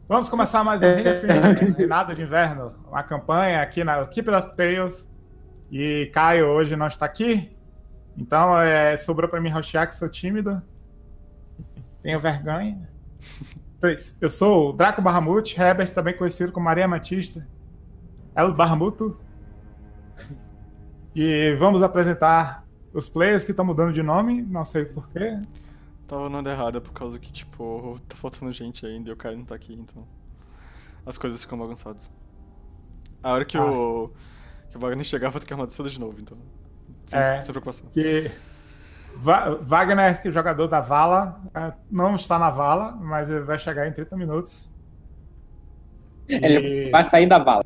Vamos começar mais um Reinado de Inverno, uma campanha aqui na Keeper of Tales. E Caio hoje não está aqui, então sobrou para mim rostear, que sou tímido, tenho vergonha. Eu sou o Draco Bahamut, Herbert, também conhecido como Maria Matista, El Bahamuto. E vamos apresentar os players que estão mudando de nome, não sei porquê. Tava andando errado por causa que, tipo, tá faltando gente ainda e o cara não tá aqui, então as coisas ficam bagunçadas. A hora que o Wagner chegar, vai ter que arrumar tudo de novo, então sem preocupação. Que Wagner, que é jogador da Vala, não está na Vala, mas ele vai chegar em 30 minutos. Ele vai sair da Vala.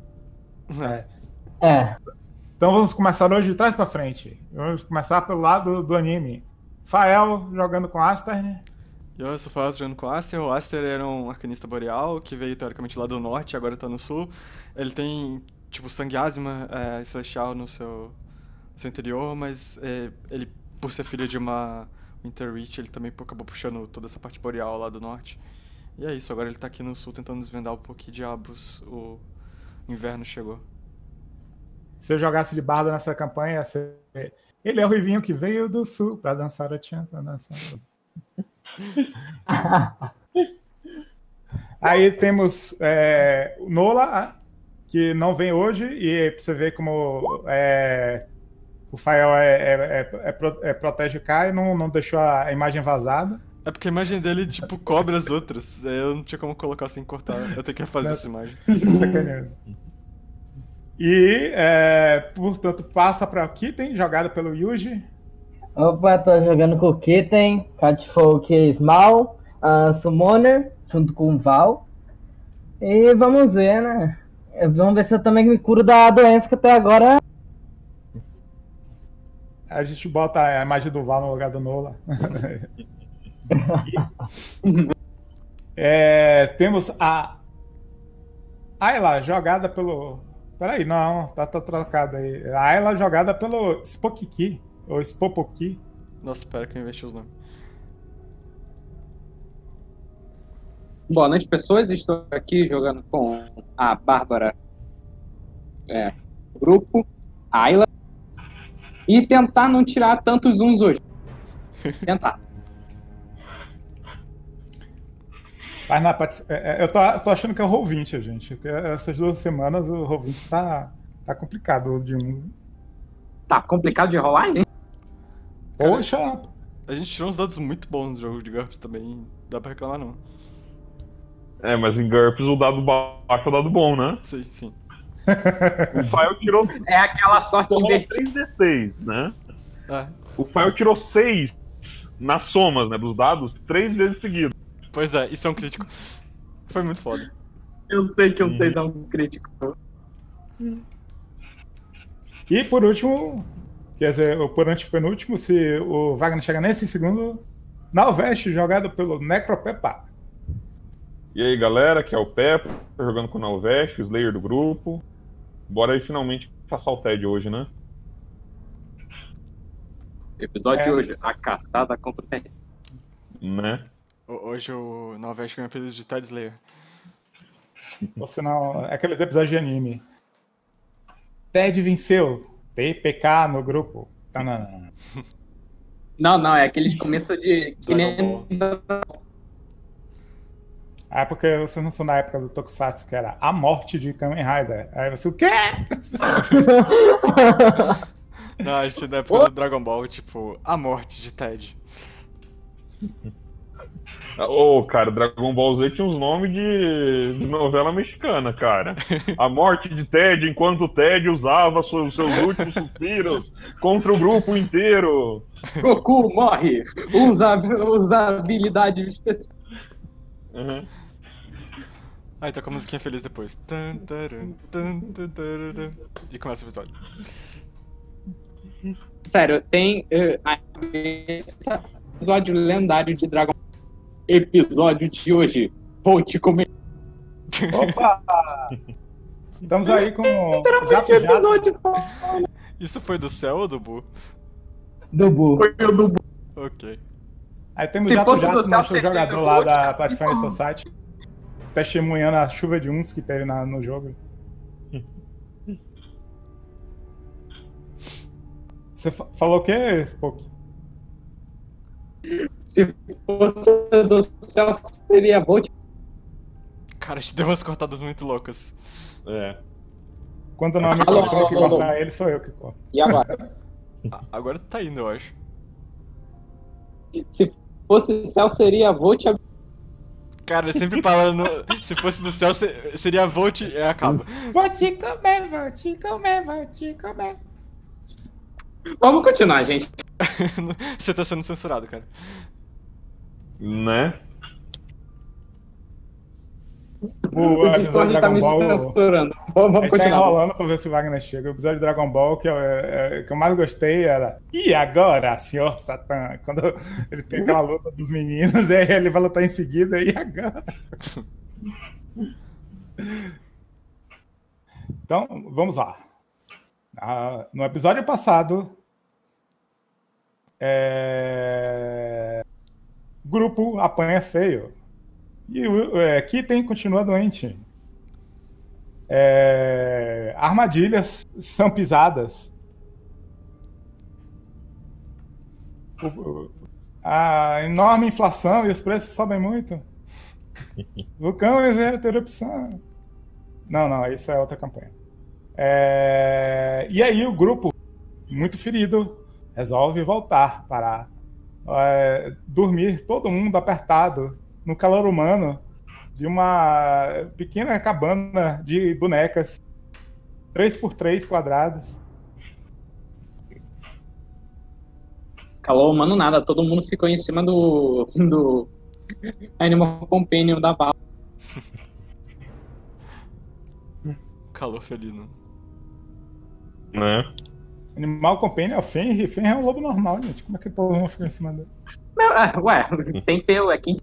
Então vamos começar hoje de trás pra frente. Vamos começar pelo lado do anime. Fael jogando com Aster. Eu sou o Fael jogando com Aster. O Aster era um arcanista boreal que veio teoricamente lá do norte e agora tá no sul. Ele tem, tipo, sangue asma celestial no seu interior, mas ele, por ser filho de uma Winterreach, ele também acabou puxando toda essa parte boreal lá do norte. E é isso, agora ele tá aqui no sul tentando desvendar um pouco que diabos o inverno chegou. Se eu jogasse de bardo nessa campanha, ia ser... Ele é o Ruivinho que veio do sul pra dançar o tchan, pra dançar. Aí temos o Nola, que não vem hoje, e pra você ver como o Fael protege o Kai, não deixou a imagem vazada. É porque a imagem dele, tipo, cobre as outras. Eu não tinha como colocar sem cortar. Eu tenho que refazer essa imagem. Sacaneiro. E, portanto, passa para o Kitten, jogado pelo Yuji. Opa, tô jogando com o Kitten, Catfolk Small, Summoner, junto com o Val. E vamos ver, né? Vamos ver se eu também me curo da doença que até agora... A gente bota a imagem do Val no lugar do Nola. Temos a Ayla, jogada pelo... Peraí, não, tá trocado aí. A Ayla jogada pelo Spokiki, ou Spopoki. Nossa, espera que eu investi os nomes. Boa noite, pessoas. Estou aqui jogando com a Bárbara, grupo, a Ayla. E tentar não tirar tantos uns hoje. Tentar. Mas eu tô achando que é o Roll20, gente. Porque essas 2 semanas o Roll20 tá complicado de um. Tá complicado de rolar, hein? Poxa! A gente tirou uns dados muito bons no jogo de GURPS também. Não dá pra reclamar, não. Mas em GURPS o dado baixo é o dado bom, né? Sim. O Fael tirou... É aquela sorte invertida. 3d6, né? O Fael tirou 6 nas somas, né, dos dados 3 vezes seguidas. Pois é, isso é um crítico. Foi muito foda. Eu sei que um 6 é um crítico. E por último, quer dizer, por antepenúltimo, se o Wagner chegar nesse segundo, Nalveste, jogado pelo Necropepa. E aí, galera, aqui é o Peppa, jogando com o Nalveste, o Slayer do grupo. Bora aí finalmente passar o TED hoje, né? Episódio de hoje, a castada contra o TED. Né? Hoje o Nalveste ganha apelido de Ted Slayer. Ou senão, aqueles episódios de anime. Ted venceu. TPK no grupo. Não, é aqueles começos de... que nem... Porque vocês não são na época do Tokusatsu, que era a morte de Kamen Rider. Aí você, o quê? Não, a gente é da época do Dragon Ball, tipo, a morte de Ted. Cara, Dragon Ball Z tinha uns nomes de novela mexicana, cara. A morte de Ted, enquanto o Ted usava seus últimos suspiros contra o grupo inteiro. Goku morre! Usa habilidade especial. Aí tá com a musiquinha feliz depois. E começa o episódio. Sério, tem esse episódio lendário de Dragon Ball. Episódio de hoje, vou te comer. Opa! Estamos aí com literalmente o episódio. Isso foi do céu ou do Bu? Do Bu. Foi o do Bu. Ok. Aí temos Se o fosse do Jato, céu, nosso seria jogador o lá Volt, da cara. Pathfinder Society. testemunhando a chuva de uns que teve no jogo. Você falou o quê, Spook? Se fosse do céu, seria Volt. Cara, te deu umas cortadas muito loucas. É. Quando não é o Alô, microfone que alô, cortar alô. ele, sou eu que corto. E agora? Agora tá indo, eu acho. Se fosse do céu, seria Volt. Cara, sempre falando. Se fosse do céu, seria Volt e acaba. Vou te comer, vou te comer, vou te comer. Vamos continuar, gente. Você tá sendo censurado, cara. Né? O episódio de Tá Dragon me Ball. censurando. A Vamos gente tá continuar. enrolando pra ver se o Wagner chega. O episódio de Dragon Ball que eu mais gostei era. E agora, senhor Satã? Quando ele tem aquela luta dos meninos, aí ele vai lutar em seguida. E agora? Então, vamos lá. No episódio passado, o grupo apanha feio. E o Kitten continua doente. Armadilhas são pisadas. A enorme inflação e os preços sobem muito. Vulcão exerce erupção. Não, isso é outra campanha. E aí o grupo, muito ferido, resolve voltar para dormir todo mundo apertado no calor humano de uma pequena cabana de bonecas 3x3 quadrados. Calor humano nada, todo mundo ficou em cima do Animal Companion da Val. Calor felino. Né? Animal Companion é o Fenrir. Fenrir é um lobo normal, gente. Como é que todo mundo ficou em cima dele? Ué, tem pelo aqui.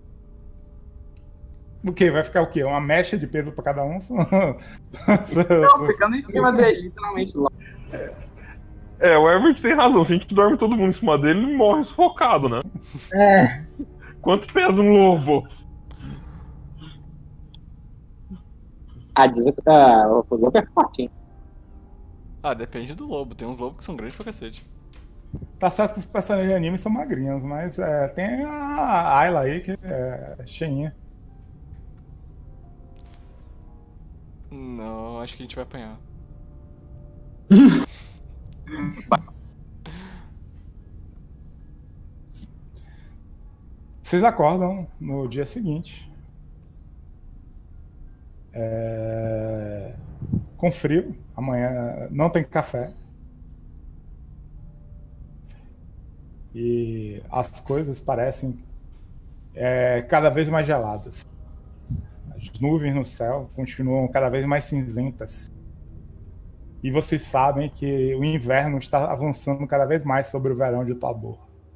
O quê? Vai ficar o quê? Uma mecha de peso pra cada um? Não, ficando em cima dele, literalmente lá. O Everett tem razão. Se a gente dorme todo mundo em cima dele, ele morre sufocado, né? É. Quanto pesa um lobo? O lobo é forte, hein? Depende do lobo. Tem uns lobos que são grandes pra cacete. Tá certo que os personagens de anime são magrinhos, mas tem a Ayla aí que é cheinha. Não, acho que a gente vai apanhar. Vocês acordam no dia seguinte. Com frio. Amanhã não tem café. E as coisas parecem cada vez mais geladas. As nuvens no céu continuam cada vez mais cinzentas. E vocês sabem que o inverno está avançando cada vez mais sobre o verão de Tabor.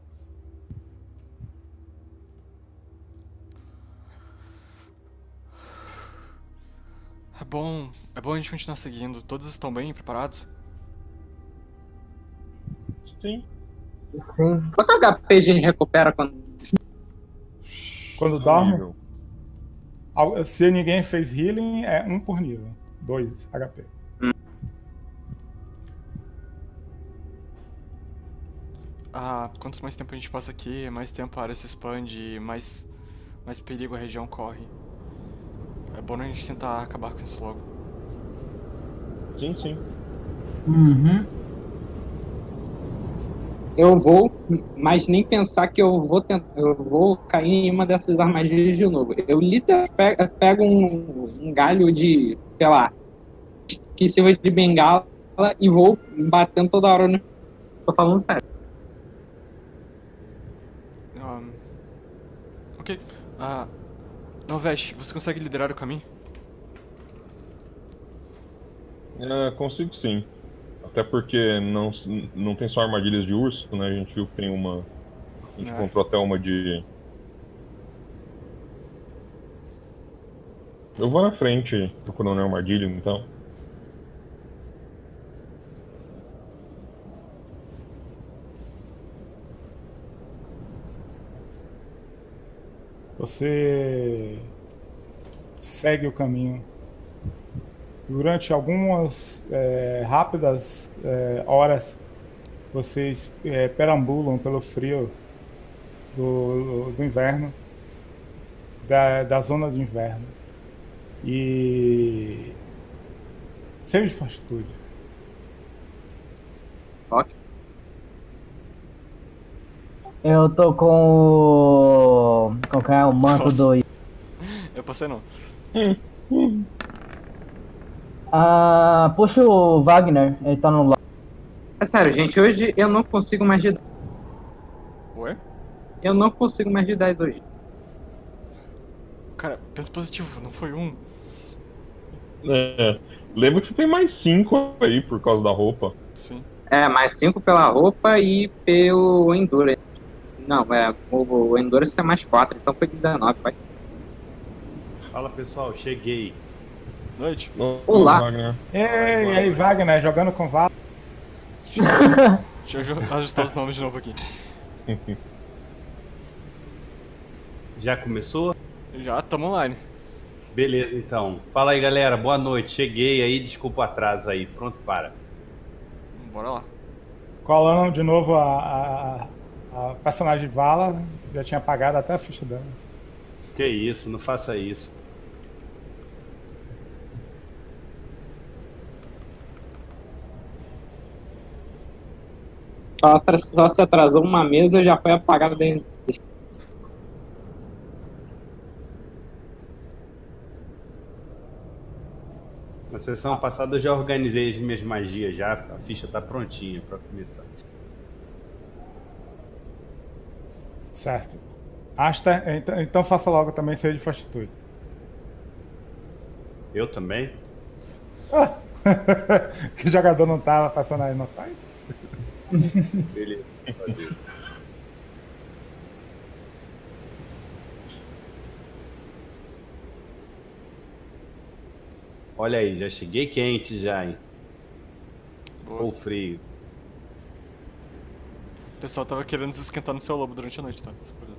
É bom a gente continuar seguindo. Todos estão bem preparados? Sim. Sim. Quanto HP a gente recupera Quando dorme, Horrível. se ninguém fez healing, é 1 por nível. 2 HP. Quanto mais tempo a gente passa aqui, mais tempo a área se expande, mais perigo a região corre. É bom a gente tentar acabar com isso logo. Sim. Uhum. Eu vou, mas nem pensar que eu vou cair em uma dessas armadilhas de novo. Eu literalmente pego um galho de, sei lá, que sirva de bengala e vou batendo toda hora. Tô falando sério. Ok. Novesh, você consegue liderar o caminho? Consigo sim. Até porque não tem só armadilhas de urso, né? A gente viu que tem uma. A gente encontrou até uma de. Eu vou na frente procurando armadilha, então. Você segue o caminho. Durante algumas rápidas horas, vocês perambulam pelo frio do inverno, da zona de inverno. E... sem de fortitude. Ok. Eu tô com o manto Nossa. do... Eu passei não. Puxa o Wagner, ele tá no lado. É sério, gente, hoje eu não consigo mais de 10. Ué? Eu não consigo mais de 10 hoje. Cara, pensa positivo, não foi um. Lembra que você tem mais 5 aí por causa da roupa. Sim. Mais 5 pela roupa e pelo Endurance. Não, o Endurance é mais 4, então foi 19, vai. Fala pessoal, cheguei. Noite. Olá. Wagner. E aí, Wagner, jogando com Vala. Deixa eu ajustar os nomes de novo aqui. Já começou? Já tamo online. Beleza, então. Fala aí, galera. Boa noite. Cheguei aí, desculpa o atraso aí. Pronto, para. Bora lá. Colando de novo a personagem Vala. Já tinha apagado até a ficha dela. Que isso, não faça isso. Só se atrasou uma mesa, já foi apagado dentro. Na sessão passada eu já organizei as minhas magias já. A ficha tá prontinha pra começar. Certo. Aster, então faça logo também ser de fortitude. Eu também? Que o jogador não tava, a personagem não faz? Beleza, vou fazer. Olha aí, já cheguei quente já, hein? Boa. Ou frio. O pessoal tava querendo se esquentar no seu lobo durante a noite, tá?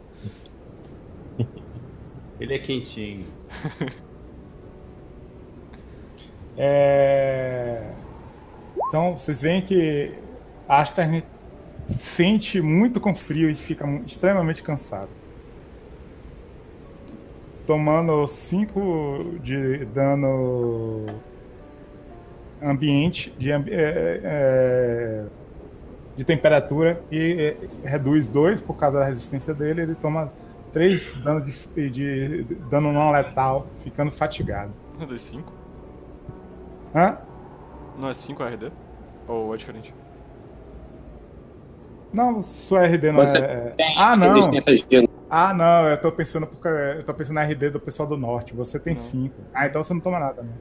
Ele é quentinho. Então, vocês veem que Aster sente muito com frio e fica extremamente cansado. Tomando 5 de dano ambiente, de temperatura, e reduz 2 por causa da resistência dele. Ele toma 3 de dano não letal, ficando fatigado. Não é 5? Hã? Não é 5 RD? Ou é diferente? Não, sua RD não Você é. tem Não. resistência de gelo. Não, eu tô pensando na RD do pessoal do norte. Você tem Não. 5. Então você não toma nada, né?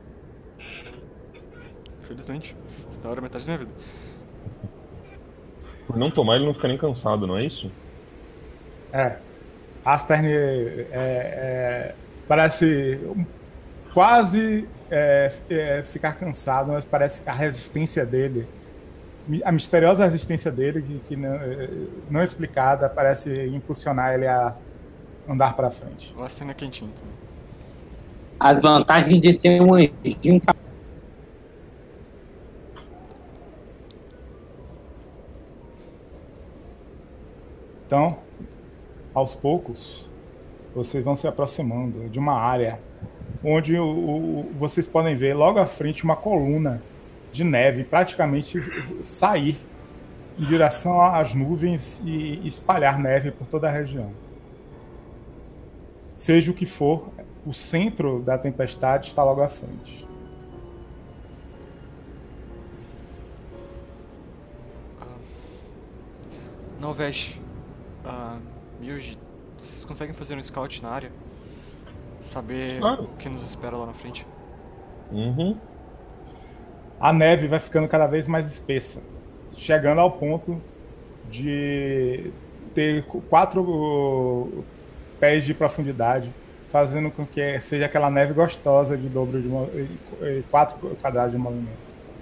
Felizmente. Senão era metade da minha vida. Por não tomar, ele não fica nem cansado, não é isso? Astern parece quase ficar cansado, mas parece que a resistência dele, a misteriosa resistência dele, que não é explicada, parece impulsionar ele a andar para frente. O Aston é quentinho também. As vantagens de ser um anjinho. Então, aos poucos, vocês vão se aproximando de uma área onde vocês podem ver logo à frente uma coluna de neve praticamente sair em direção às nuvens e espalhar neve por toda a região. Seja o que for, o centro da tempestade está logo à frente. Novesh, Milji, vocês conseguem fazer um scout na área? Saber Claro. o que nos espera lá na frente? Uhum. A neve vai ficando cada vez mais espessa, chegando ao ponto de ter 4 pés de profundidade, fazendo com que seja aquela neve gostosa de dobro de 4 quadrados de movimento.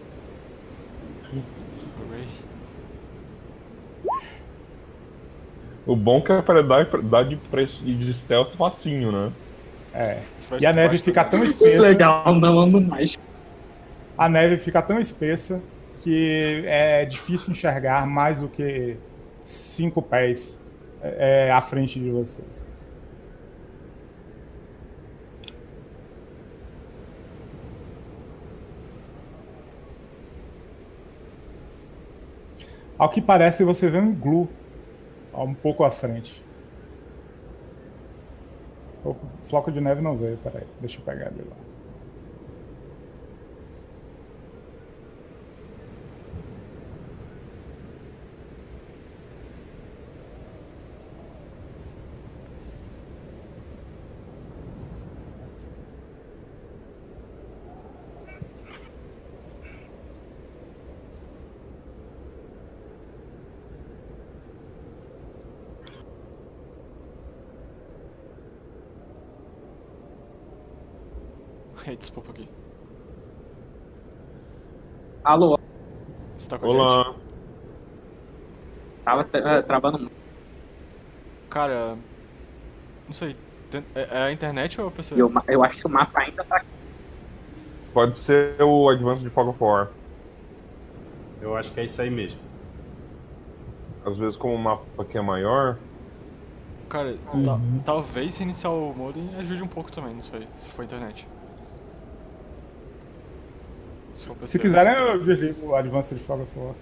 Hooray. O bom é que a paridade de preço de stealth facinho, né? É. Você vai E a de neve baixo fica também. tão espessa. Legal, não ando mais. A neve fica tão espessa que é difícil enxergar mais do que 5 pés à frente de vocês. Ao que parece, você vê um iglu um pouco à frente. O floco de neve não veio, peraí. Deixa eu pegar ele lá. Desculpa aqui. Alô, Você tá com a gente? Olá. tava travando muito. Cara, não sei. É a internet ou é o PC? Eu acho que o mapa ainda tá. Pode ser o Advance de Fog of War. Eu acho que é isso aí mesmo. Às vezes, como o mapa aqui é maior, Cara, talvez reiniciar o modem ajude um pouco também, não sei, se for internet. Se for PC. Se quiserem, eu desligo o Advance de Fog of War.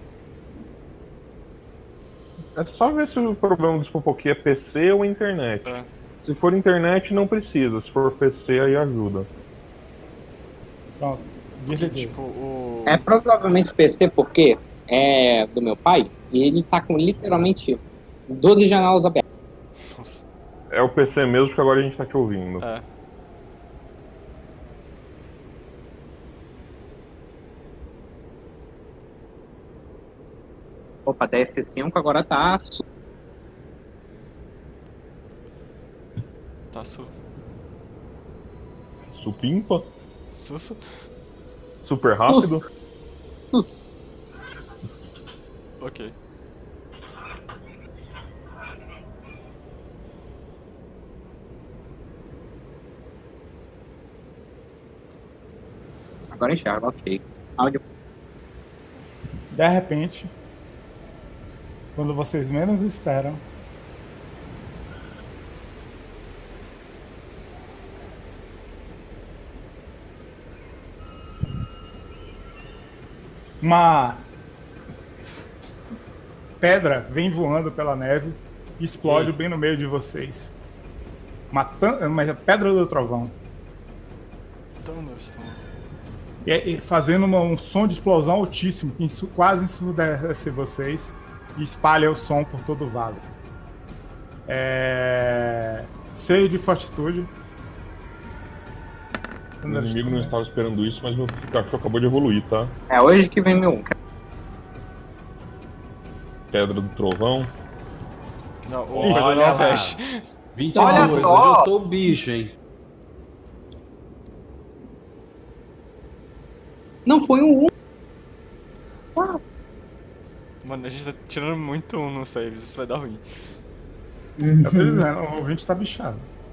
é só ver se o problema do Spopoki é PC ou internet. É. Se for internet, não precisa. Se for PC, aí ajuda. Pronto, Porque, desliguei. tipo, o... É provavelmente PC porque é do meu pai e ele tá com literalmente 12 janelas abertas. Nossa, É o PC mesmo, porque agora a gente tá te ouvindo. é. Opa, da F5 agora tá. Tá Supimpa? Sussa. Super rápido? Ok. Agora enxerga, ok. Áudio. De repente, quando vocês menos esperam, uma pedra vem voando pela neve e explode bem no meio de vocês. Uma pedra do trovão. Thunderstorm. E fazendo um som de explosão altíssimo que quase ensurdece vocês e espalha o som por todo o vale. Seio de fortitude. O inimigo não estava esperando isso, mas meu Pikachu acabou de evoluir, tá? É hoje que vem meu. Pedra do trovão. Não, o Olha Pedro lá. não fecha. 22, Olha hoje só! eu tô o bicho, hein? Não foi um 1. Mano, a gente tá tirando muito no saves, isso vai dar ruim. Eu tô dizendo, o ouvinte tá bichado.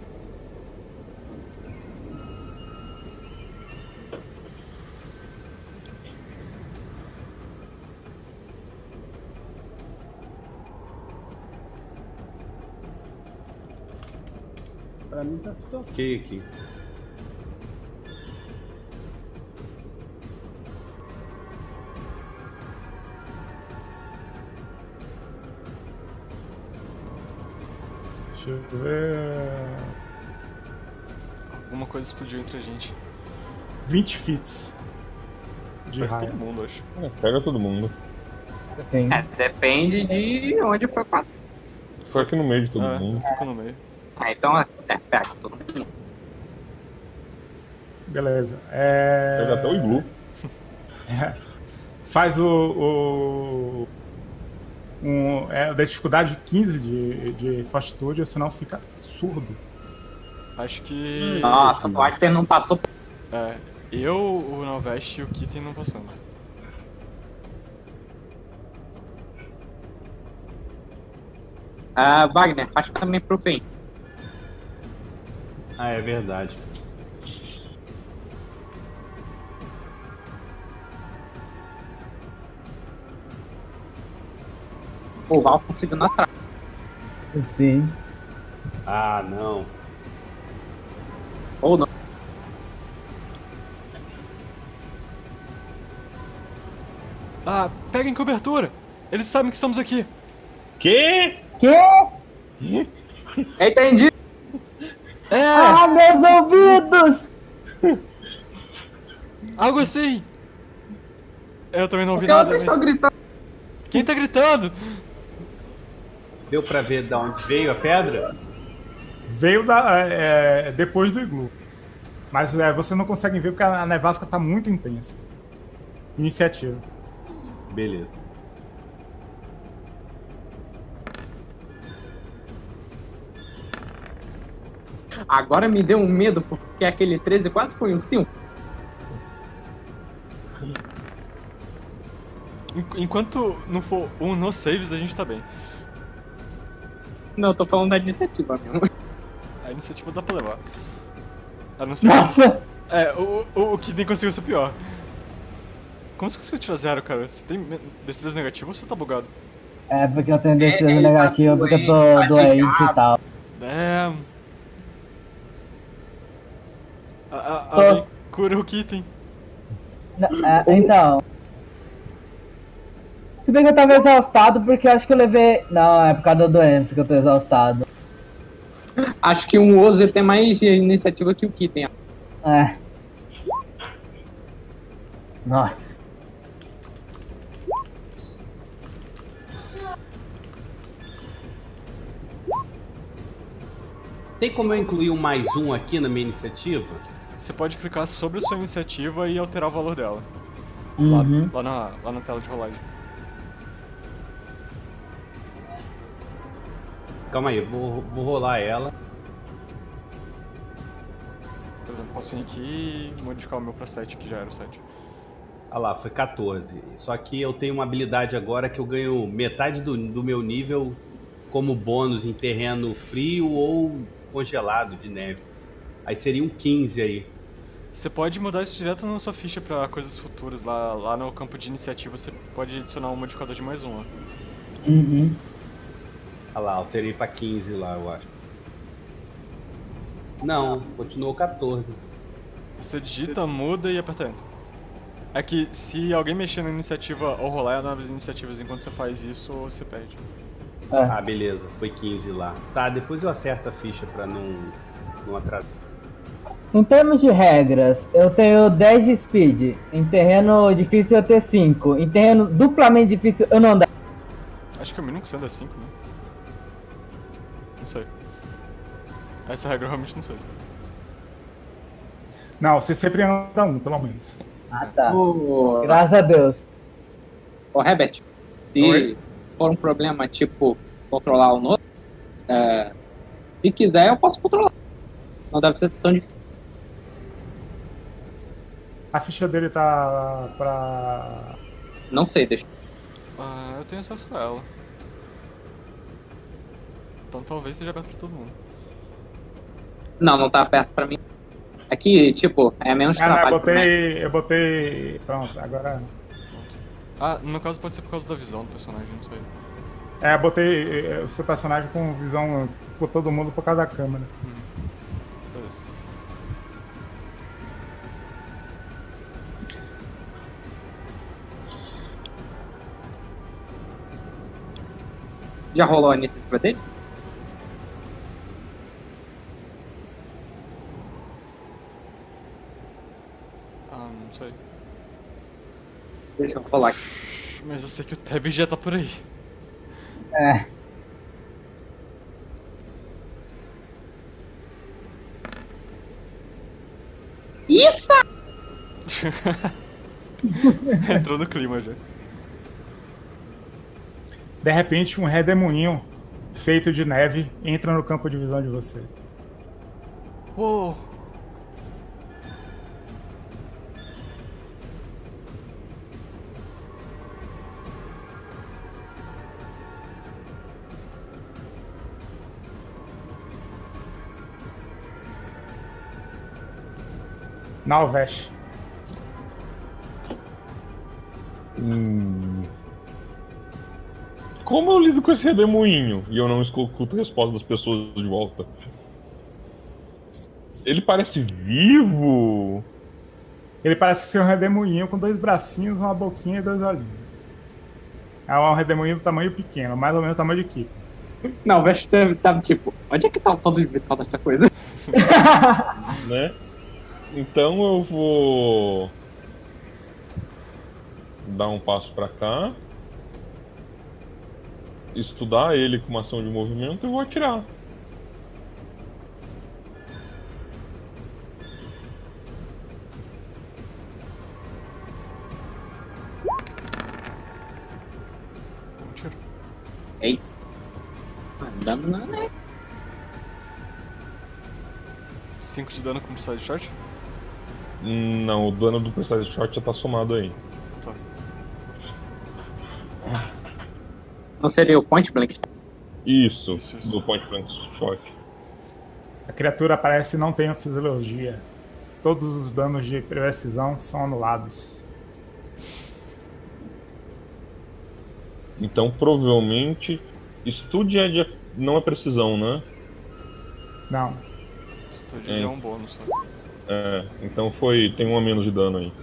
Pra mim tá tudo ok aqui. Deixa eu ver. Alguma coisa explodiu entre a gente. 20 fits de Pega raio. todo mundo, acho. Pega todo mundo. Sim. Depende de onde foi pra. Foi aqui no meio de todo mundo. Ficou no meio. Então, pega todo mundo. Beleza. Pega até o iglu. Faz da dificuldade 15 de fortitude, ou senão fica surdo. Acho que... Nossa, o Aster não passou. Eu, o Novest e o Kitten não passamos. Wagner, faz também pro fim. Ah, é verdade. O Val conseguindo atrás. Sim. Ah, não. Ou não. Ah, peguem cobertura! Eles sabem que estamos aqui! Quê? Que? Entendi. É! Ah, meus ouvidos! Algo assim! Eu também não ouvi Por que nada, vocês estão mas... gritando? Quem tá gritando? Deu pra ver de onde veio a pedra? Veio depois do iglu. Mas você não consegue ver porque a nevasca tá muito intensa. Iniciativa. Beleza. Agora me deu um medo, porque aquele 13 quase foi um 5. Enquanto não for um no saves, a gente tá bem. Não, eu tô falando da iniciativa mesmo. A iniciativa dá pra levar. A não ser Nossa! É, o que nem conseguiu ser pior. Como você conseguiu tirar 0, cara? Você tem destreza negativa ou você tá bugado? É porque eu tenho destreza ele negativa, tá porque eu tô doente, doente tá e tal. Damn. Tô- Alguém cura o Kitten. Então. Se bem que eu tava exaustado, porque eu acho que eu levei. Não, é por causa da doença que eu tô exaustado. Acho que um Oze tem mais iniciativa que o Kitten. É. Nossa. Tem como eu incluir um mais um aqui na minha iniciativa? Você pode clicar sobre a sua iniciativa e alterar o valor dela. Uhum. Lá na tela de rolagem. Calma aí, eu vou rolar ela. Por exemplo, posso vir aqui e modificar o meu pra 7, que já era o 7. Ah lá, foi 14. Só que eu tenho uma habilidade agora que eu ganho metade do meu nível como bônus em terreno frio ou congelado de neve. Aí seria um 15 aí. Você pode mudar isso direto na sua ficha pra coisas futuras. Lá no campo de iniciativa você pode adicionar um modificador de mais um. Ó. Uhum. Ah lá, alterei pra 15 lá, eu acho. Não, continuou 14. Você digita, muda e aperta Enter. É que se alguém mexer na iniciativa ou rolar novas iniciativas enquanto você faz isso, você perde. Ah, beleza, foi 15 lá. Tá, depois eu acerto a ficha pra não atrasar. Em termos de regras, eu tenho 10 de speed. Em terreno difícil eu tenho 5. Em terreno duplamente difícil eu não andar. Acho que o mínimo que você anda é 5, né? Não sei. Essa regra eu realmente não sei. Não, você sempre anda um, pelo menos. Ah, tá. Ô, Graças a Deus. Herbert, se Oi? for um problema tipo controlar o nodo, se quiser eu posso controlar. Não deve ser tão difícil. A ficha dele tá pra... Não sei, deixa. Eu tenho acesso a ela. Então talvez seja aberto pra todo mundo. Não tá perto pra mim. Aqui, tipo, é menos Ah, não, trabalho. pra mim. eu botei... Pronto, agora... No meu caso pode ser por causa da visão do personagem, não sei. Botei o seu personagem com visão por todo mundo por causa da câmera. Beleza. Já rolou a iniciativa dele? Não sei. Deixa eu rolar aqui. Mas eu sei que o Tab já tá por aí. É. Isso! Entrou no clima já. De repente, um redemoinho feito de neve entra no campo de visão de você. Uou! Nalvesh. Como eu lido com esse redemoinho e eu não escuto a resposta das pessoas de volta? Ele parece vivo? Ele parece ser um redemoinho com 2 bracinhos, uma boquinha e 2 olhinhos. É um redemoinho do tamanho pequeno, mais ou menos o tamanho de Kita. Não, o Vest tava tipo, onde é que tá o ponto de vital dessa coisa? Né? Então eu vou dar um passo pra cá, estudar ele com uma ação de movimento e vou atirar. Ei. Dano não, né? 5 de dano como side shot? Não, o dano do Precise Shot já tá somado aí. Tá. Não seria o Point Blank? Isso, Isso. do Point Blank Shot. A criatura parece não ter fisiologia. Todos os danos de precisão são anulados. Então provavelmente Study não é precisão, né? Não. Study é um bônus só. Então tem 1 a menos de dano aí.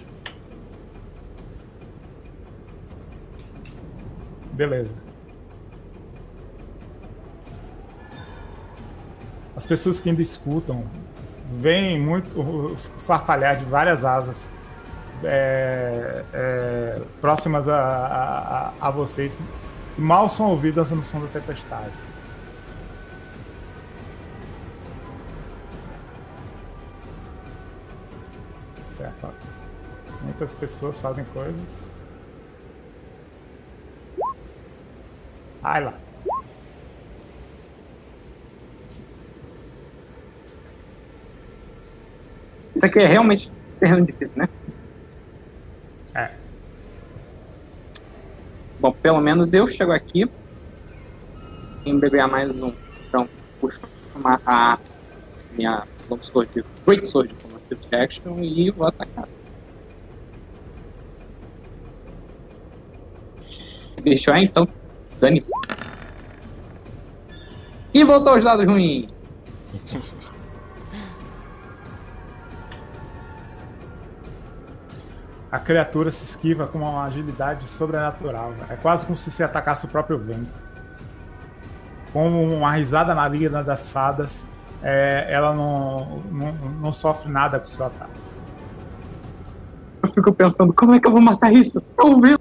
Beleza. As pessoas que ainda escutam veem muito o farfalhar de várias asas próximas a vocês. Mal são ouvidas no som da tempestade. Certo. Muitas pessoas fazem coisas. Ai lá. Isso aqui é realmente terreno difícil, né? É. Bom, pelo menos eu chego aqui em beber mais um. Então, puxo a minha Long Sword, Great Sword como Swift Action e vou atacar. Deixou então, dane-se. E voltou aos dados ruins. A criatura se esquiva com uma agilidade sobrenatural. É quase como se se atacasse o próprio vento. Como uma risada na liga das fadas, ela não sofre nada com o seu ataque. Eu fico pensando, como é que eu vou matar isso? É o vento.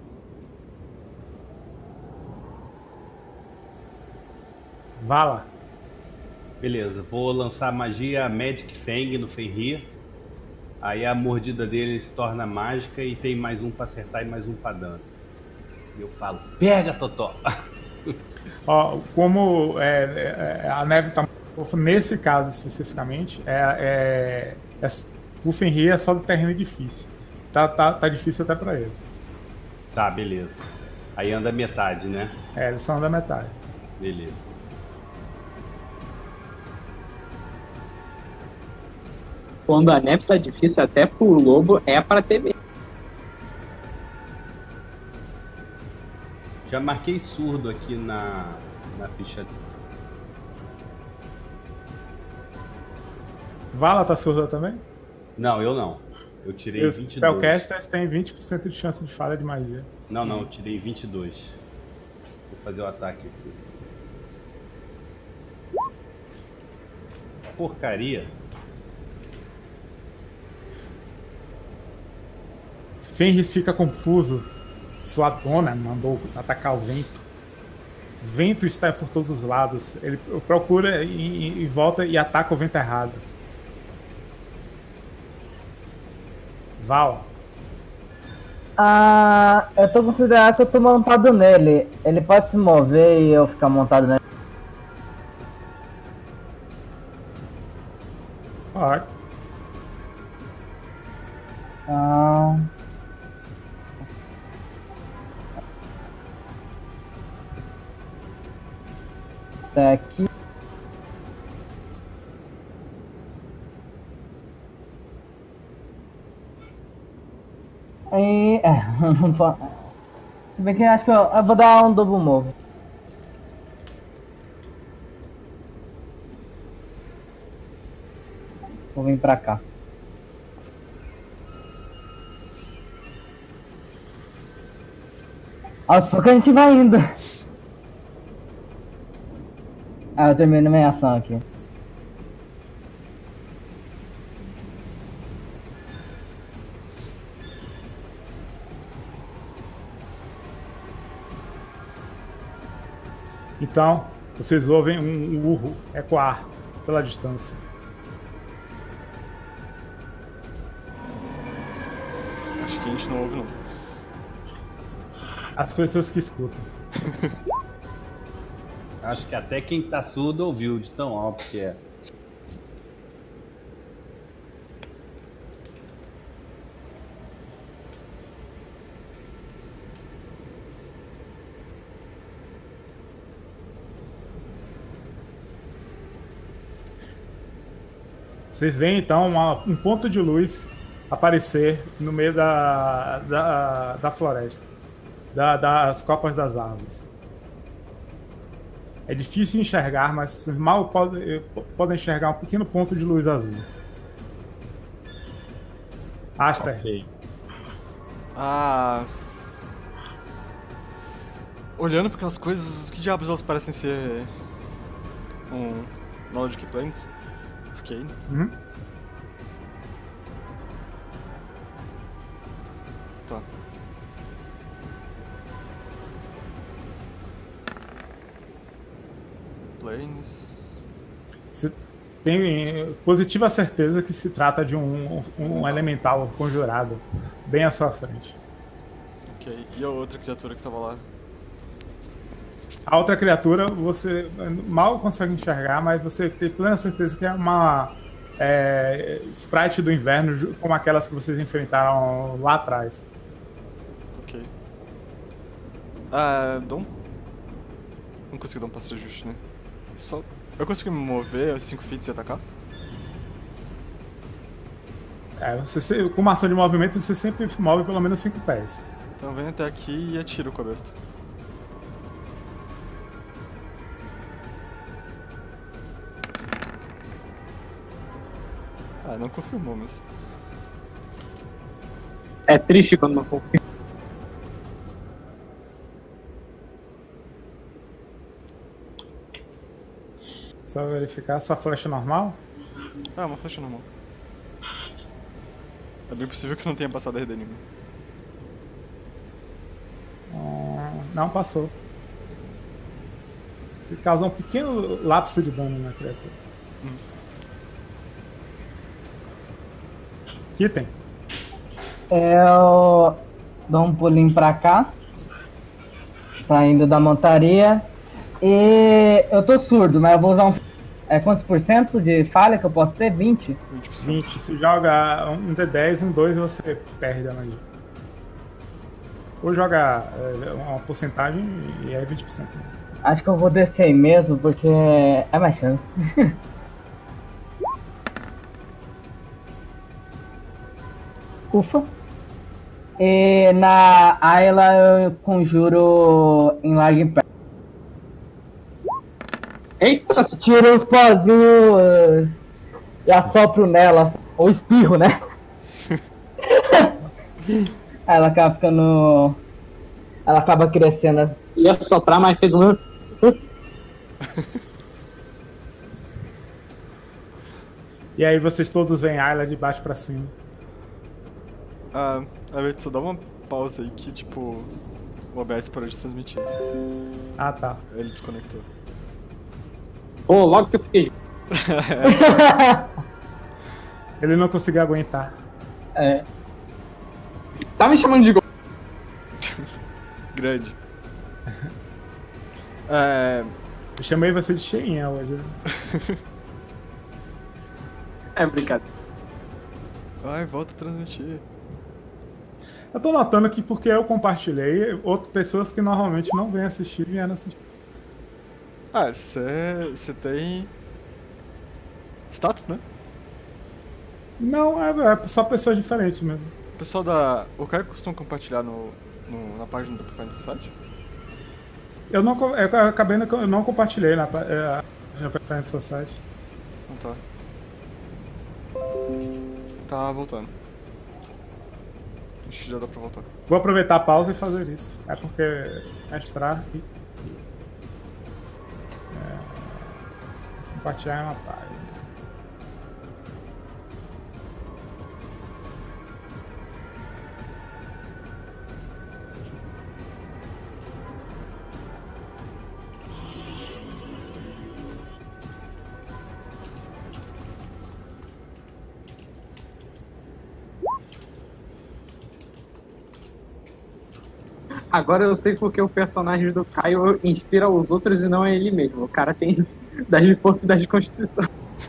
Vala. Beleza, vou lançar a magia Magic Fang no Fenrir. Aí a mordida dele se torna mágica e tem mais um pra acertar e mais um pra dano. E eu falo, pega, Totó! Ó, como a neve tá nesse caso especificamente, o Fenrir é só do terreno difícil. Tá difícil até pra ele. Tá, beleza. Aí anda metade, né? Ele só anda metade. Beleza. Quando a neve tá difícil até pro lobo, é pra TV. Já marquei surdo aqui na ficha. Vala tá surda também? Não, eu não. Eu tirei E os 22. spellcasters têm 20% de chance de falha de magia. Não, eu tirei 22. Vou fazer o ataque aqui. Porcaria. Fenris fica confuso. Sua dona mandou atacar o vento. O vento está por todos os lados. Ele procura e volta e ataca o vento errado. Val. Eu tô considerando que eu tô montado nele. Ele pode se mover e eu ficar montado nele. Pode. Até aqui. E. Não vou- Se bem que eu acho que eu vou dar um double move. Vou vir pra cá. Aos poucos a gente vai indo. Eu termino minha ação aqui. Então, vocês ouvem um urro ecoar pela distância. Acho que a gente não ouve, não. As pessoas que escutam. Acho que até quem tá surdo ouviu de tão alto que é. Vocês veem então um ponto de luz aparecer no meio da floresta, das copas das árvores. É difícil enxergar, mas vocês mal podem enxergar um pequeno ponto de luz azul. Aster, Ok. Olhando para aquelas coisas, que diabos elas parecem ser Knowledge Key Planes? Arcane? Uhum. Tá. Planes... Você tem positiva certeza que se trata de um elemental conjurado bem à sua frente. Ok, e a outra criatura que tava lá? A outra criatura você mal consegue enxergar, mas você tem plena certeza que é uma sprite do inverno, como aquelas que vocês enfrentaram lá atrás. Ok. Não consegui dar um passo de ajuste, né? Eu consigo me mover 5 feet e atacar? Com uma ação de movimento, você sempre move pelo menos 5 pés. Então vem até aqui e atiro com a besta. Não confirmou, mas... É triste quando não confia. Só verificar sua flecha normal. Uma flecha normal. É bem possível que não tenha passado a RD nenhuma. Não passou. Você causa um pequeno lapso de dano na criatura. Kitten. Eu dou um pulinho pra cá, saindo da montaria. E eu tô surdo, mas eu vou usar quantos por cento de falha que eu posso ter? 20? 20. Se joga um D10, um 2 e você perde a magia. Ou joga uma porcentagem e é 20%. Acho que eu vou descer mesmo, porque é mais chance. Ufa. E na Ayla eu conjuro em larga império. Eita! Tiro os pozinhos e assopro nela, ou espirro, né? Ela acaba ficando... Ela acaba crescendo. Ia soprar, mas fez um... E aí vocês todos veem a Ayla de baixo pra cima. A gente só dá uma pausa aí que, tipo, o OBS parou de transmitir. Ah, tá. Ele desconectou. Pô, logo que eu fiquei... Ele não conseguiu aguentar. É. Tá me chamando de gol. Grande. Eu chamei você de cheinha hoje. É brincadeira. Vai, volta a transmitir. Eu tô notando que porque eu compartilhei, outras pessoas que normalmente não vêm assistir vieram assistir. Você tem... status, né? Não, é só pessoas diferentes mesmo. Pessoal da... O Caio costuma compartilhar na página do Pathfinder Society? Eu acabei eu não compartilhei na Pathfinder Society. Não tá. Tá voltando. Acho que já dá pra voltar. Vou aproveitar a pausa e fazer isso. É porque mestrar e compartilhar uma página. Agora eu sei porque o personagem do Caio inspira os outros e não é ele mesmo. O cara tem 10 de força e 10 de constituição.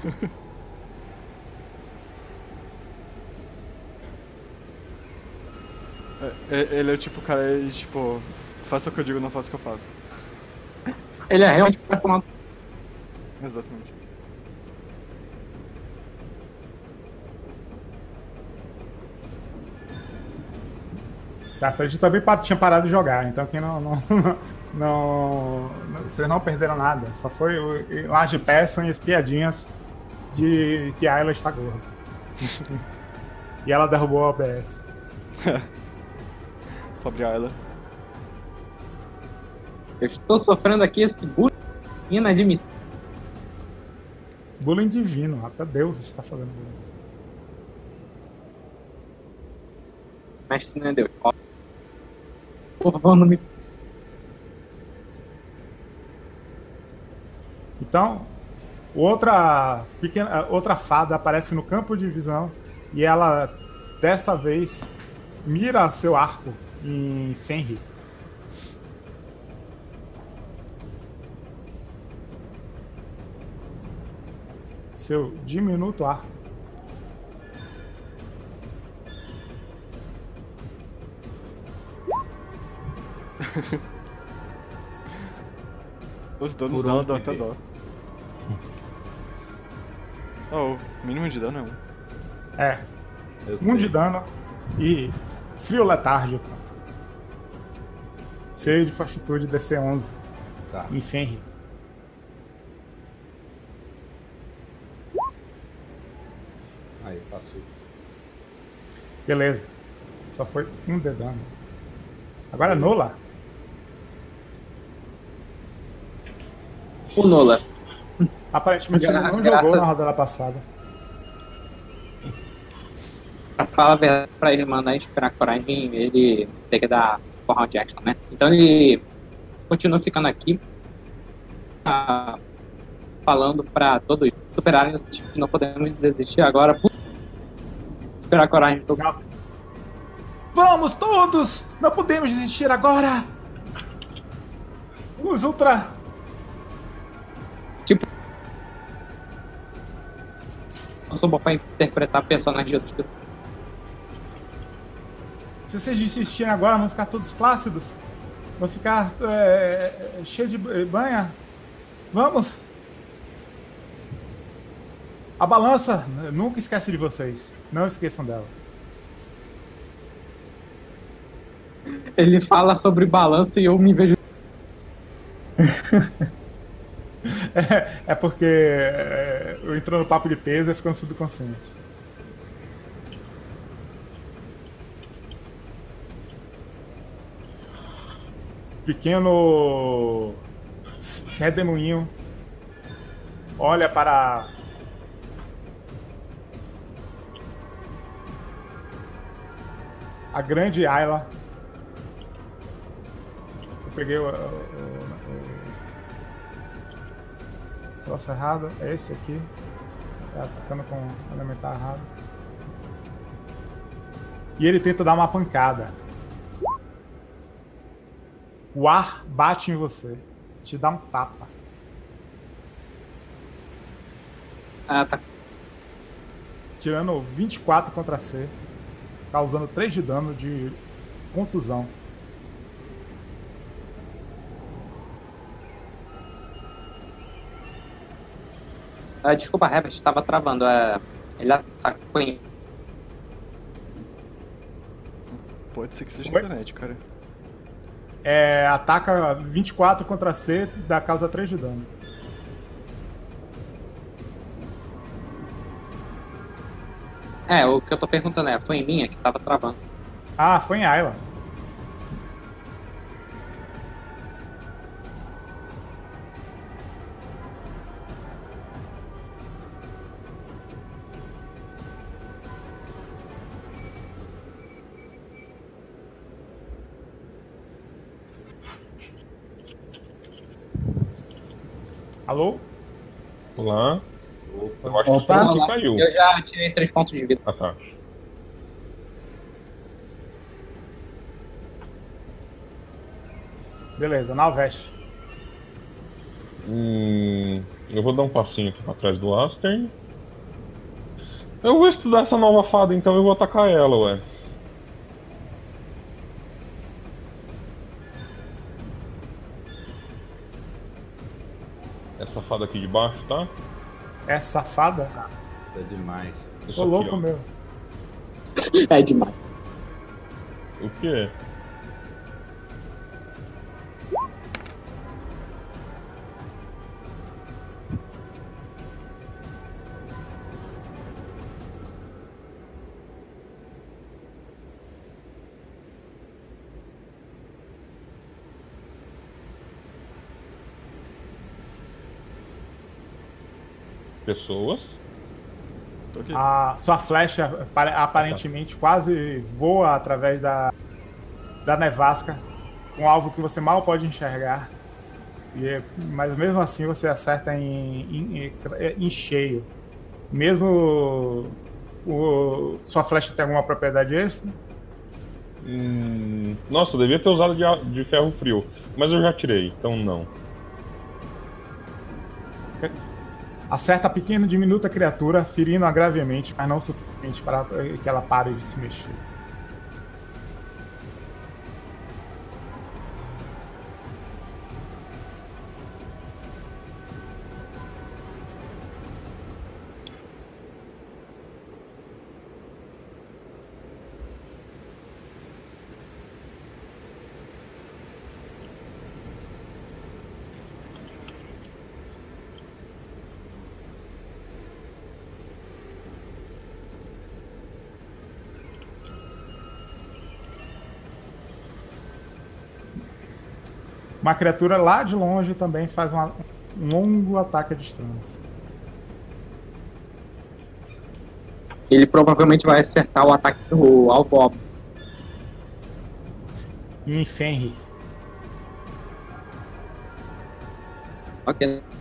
Ele é tipo o cara, tipo, faça o que eu digo, não faça o que eu faço. Ele é realmente o personagem. Exatamente. Certo, a gente também tinha parado de jogar, então quem vocês não perderam nada. Só foi o large peçam e as piadinhas de que a Ayla está gorda. E ela derrubou a OBS. Pobre Ayla. Eu estou sofrendo aqui esse bullying inadmissível. Bullying divino, até Deus está fazendo bullying. Mestre não é Deus. Por favor, não me... Então, outra fada aparece no campo de visão e ela, desta vez, mira seu arco em Fenrir. Seu diminuto arco. Os danos dela dão até dó. Oh, o mínimo de dano é 1. É. 1 de dano e frio letárgico. 6 de fortitude DC11. Tá. Em Fenrir. Aí, passou. Beleza. Só foi 1 de dano. Agora Nola. O Nola. Aparentemente ele não jogou na rodada passada. Pra falar a verdade, pra ele mandar inspirar coragem, ele tem que dar for round action, né? Então ele continua ficando aqui, falando pra todos superarem que não podemos desistir agora. Inspirar coragem. Vamos todos! Não podemos desistir agora! Os ultra... Eu sou bom pra interpretar personagens de outras pessoas. Se vocês desistirem agora, vão ficar todos flácidos. Vão ficar cheios de banha. Vamos! A balança nunca esquece de vocês. Não esqueçam dela. Ele fala sobre balanço e eu me vejo... É porque eu entro no papo de peso e ficando subconsciente. Pequeno redemoinho olha para a grande Ayla. Eu peguei o troço errado, é esse aqui. Tá atacando com o elementar errado. E ele tenta dar uma pancada. O ar bate em você. Te dá um tapa. Ah, tá. Tirando 24 contra C. Causando 3 de dano de contusão. Desculpa, Herbert, estava travando. Ele atacou em... Pode ser que seja Oi? internet, cara. Ataca 24 contra C, dá causa 3 de dano. O que eu tô perguntando foi em minha que tava travando. Ah, foi em Ayla. Alô? Lá. Eu acho Opa. que o caiu. Eu já tirei 3 pontos de vida. Ah, tá. Beleza, Nalveste. Eu vou dar um passinho aqui pra trás do Aster. Eu vou estudar essa nova fada, então eu vou atacar ela, ué. Essa fada aqui de baixo, tá? É safada? Tá demais. Isso Tô aqui, louco, ó. meu. É demais. O quê? Pessoas. Tô aqui. A sua flecha aparentemente quase voa através da nevasca, um alvo que você mal pode enxergar. Mas mesmo assim você acerta em cheio. Mesmo sua flecha tem alguma propriedade extra? Nossa, eu devia ter usado de ferro frio. Mas eu já tirei, então não. Acerta a pequena e diminuta criatura, ferindo-a gravemente, mas não o suficiente para que ela pare de se mexer. Uma criatura lá de longe também faz um longo ataque à distância. Ele provavelmente vai acertar o ataque do alvo óbvio. E em Fenrir. Ok.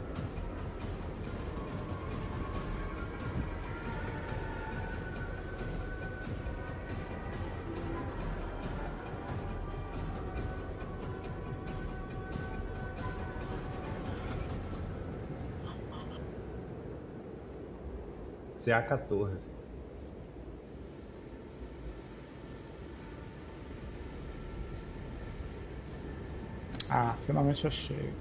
CA14. Ah, finalmente achei.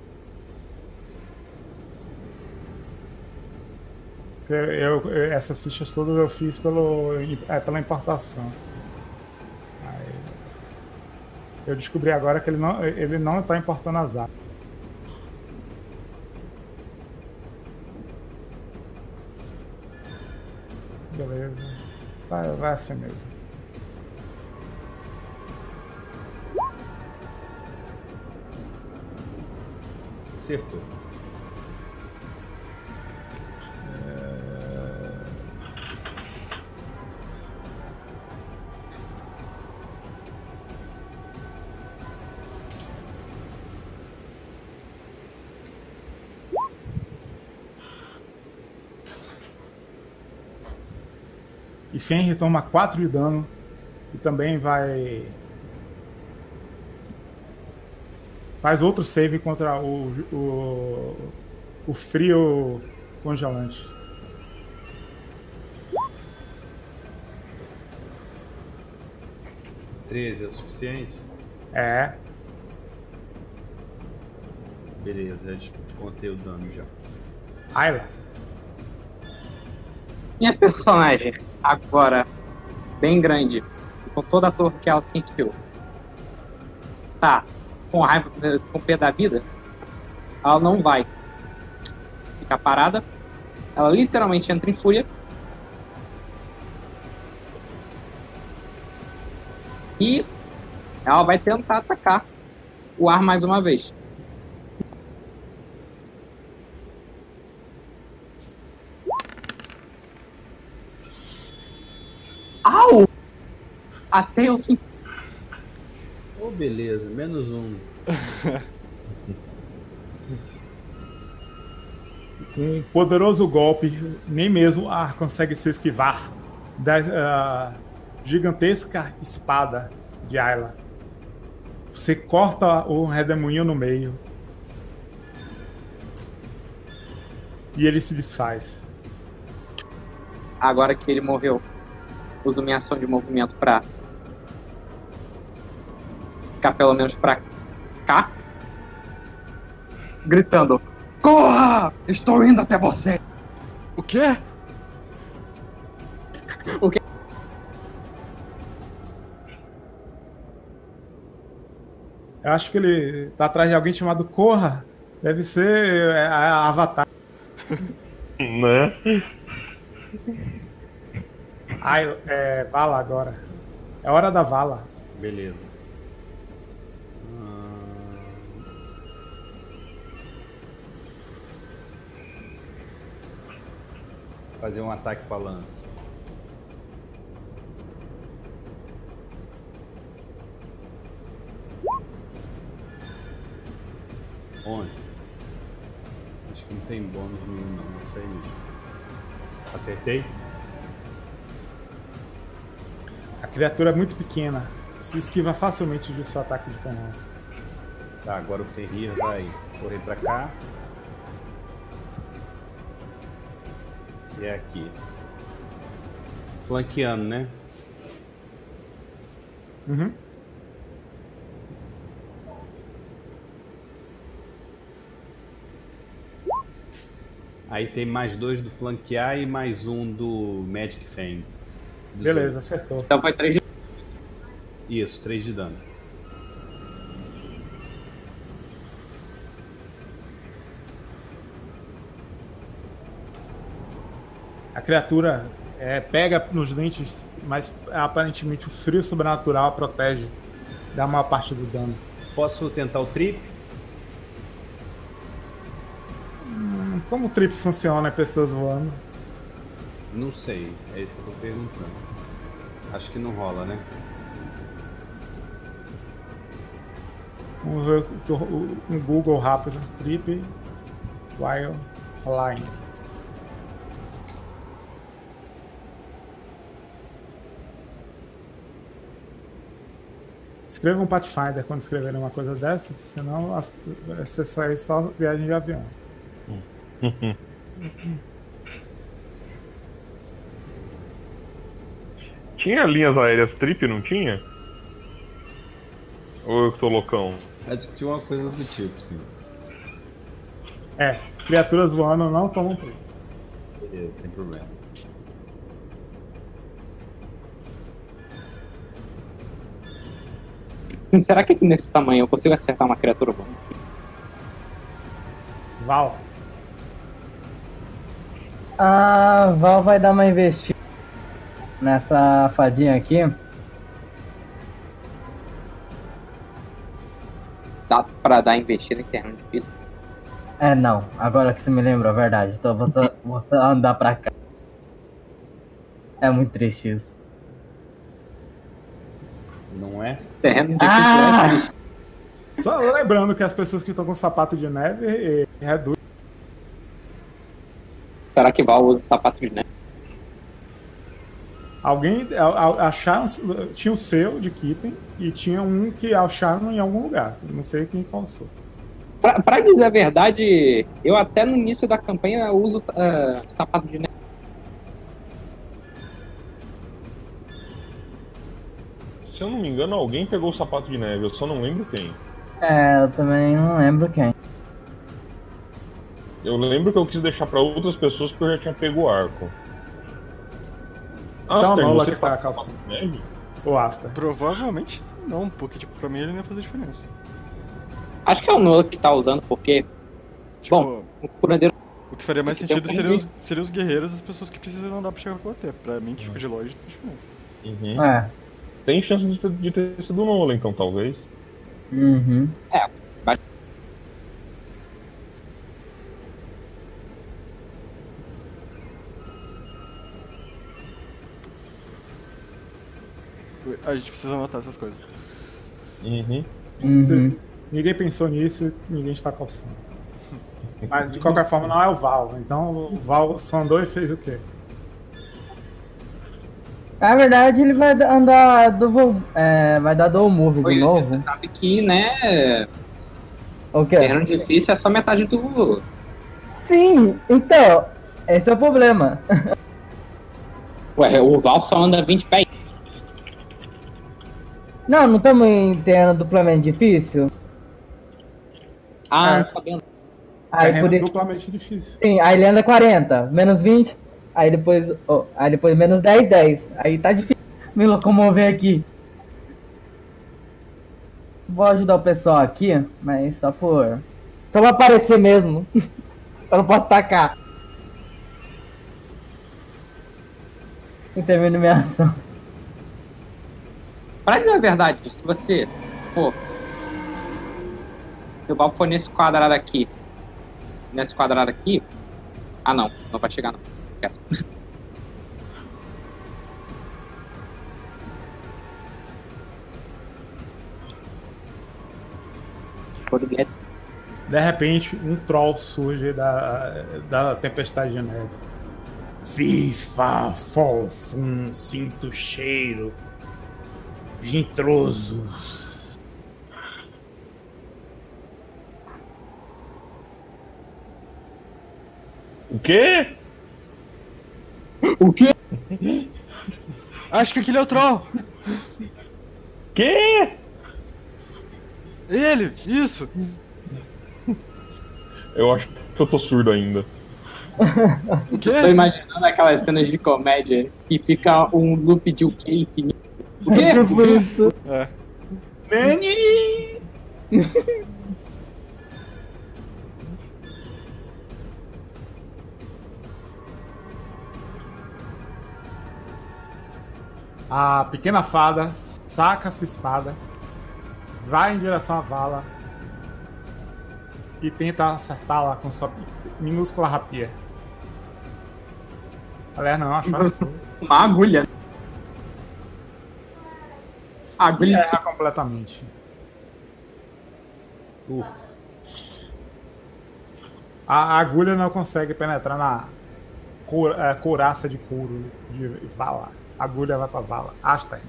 Essas fichas todas eu fiz pela importação. Aí, eu descobri agora que ele não está importando as armas. Beleza. Vai assim mesmo. Acertou. E Fenrir toma 4 de dano. E também faz outro save contra o frio congelante. $13 é o suficiente? É. Beleza, já descontei o dano já. Ayla. Minha personagem, agora, bem grande, com toda a dor que ela sentiu, tá com raiva, com pé da vida, ela não vai ficar parada. Ela literalmente entra em fúria. E ela vai tentar atacar o ar mais uma vez. Au! Até eu senti. Oh, beleza, menos um. Um poderoso golpe, nem mesmo o ar consegue se esquivar da gigantesca espada de Ayla. Você corta o redemoinho no meio e ele se desfaz. Agora que ele morreu, uso minha ação de movimento pra ficar pelo menos pra cá, gritando: corra! Estou indo até você! O quê? O quê? Eu acho que ele tá atrás de alguém chamado Corra. Deve ser a Avatar. Né? Vala agora. É hora da Vala. Beleza. Fazer um ataque com a lança. Acho que não tem bônus nenhum, não. Isso aí. Acertei? A criatura é muito pequena. Se esquiva facilmente de seu ataque de conlança. Tá, agora o Ferrir vai correr pra cá. E é aqui. Flanqueando, né? Uhum. Aí tem mais 2 do flanquear e mais um do Magic Fang. Beleza, acertou. Então foi 3 de... Isso, 3 de dano. A criatura pega nos dentes, mas aparentemente o frio sobrenatural a protege da maior parte do dano. Posso tentar o trip? Como o trip funciona em pessoas voando? Não sei, é isso que eu tô perguntando. Acho que não rola, né? Vamos ver um Google rápido. Trip while flying. Escreva um Pathfinder quando escreverem uma coisa dessa, senão você sai só viagem de avião. Tinha linhas aéreas trip, não tinha? Ou eu que tô loucão? Acho que tinha uma coisa do tipo, sim. Criaturas voando não tomam trip. Beleza, sem problema. Será que nesse tamanho eu consigo acertar uma criatura boa? Val. A Val vai dar uma investida nessa fadinha aqui. Dá pra dar investida em terreno difícil? Não. Agora que você me lembra a verdade. Então vou andar pra cá. É muito triste isso. Não é? Terreno difícil Só lembrando que as pessoas que estão com sapato de neve reduz. Será que Val usa sapato de neve? Alguém acharam, tinha o seu de Kitten e tinha um que acharam em algum lugar. Não sei quem calçou. Pra dizer a verdade, eu até no início da campanha uso sapato de neve. Se eu não me engano, alguém pegou o sapato de neve, eu só não lembro quem. Eu também não lembro quem. Eu lembro que eu quis deixar pra outras pessoas porque eu já tinha pego o arco. Então Aster, não, você que tá a com calça. sapato de neve? Ou Asta? Provavelmente não, porque, tipo, pra mim ele não ia fazer diferença. Acho que é o Nola que tá usando, porque. Tipo, Bom, o curandeiro. o que faria mais Esse tem sentido um seria os guerreiros, as pessoas que precisam andar pra chegar pra bater. Pra mim, que fica de longe, não faz diferença. Uhum. É. Tem chance de ter sido o Nola, então, talvez. Uhum. A gente precisa anotar essas coisas. Uhum. Uhum. Ninguém pensou nisso, ninguém está coçando. Mas de qualquer forma não é o Val. Então o Val só andou e fez o quê? Na verdade, ele vai andar vai dar dual move de novo. Você sabe que, né? O quê? Terreno difícil é só metade do. Sim, então, esse é o problema. Ué, o Val só anda 20 pés. Não estamos em terreno duplamente difícil. Ah, não sabendo. Aí, Terreno por isso, duplamente difícil. sim, aí ele anda 40, menos 20, aí depois menos 10, 10. Aí tá difícil me locomover aqui. Vou ajudar o pessoal aqui, mas só pra aparecer mesmo. Eu não posso tacar. Não termino minha ação. Pra dizer a verdade, se você for. Se o Val for nesse quadrado aqui. Nesse quadrado aqui. Ah, não. Não vai chegar, não. Esquece. De repente, um troll surge da tempestade de neve. Fifa, fofum, sinto o cheiro de intrusos. O quê? O quê? Acho que aquele é o Troll! Quê? Ele! Isso! Eu acho que eu tô surdo ainda. O quê? Tô imaginando aquelas cenas de comédia que fica um loop de o quê infinito. O quê? Tipo isso. É. Nani! A pequena fada saca sua espada, vai em direção à vala e tenta acertá-la com sua minúscula rapia. Aliás, não, acho Uma agulha. e Agulha. erra completamente. Ufa. A agulha não consegue penetrar na couraça de couro de vala. A agulha vai pra vala. Asta.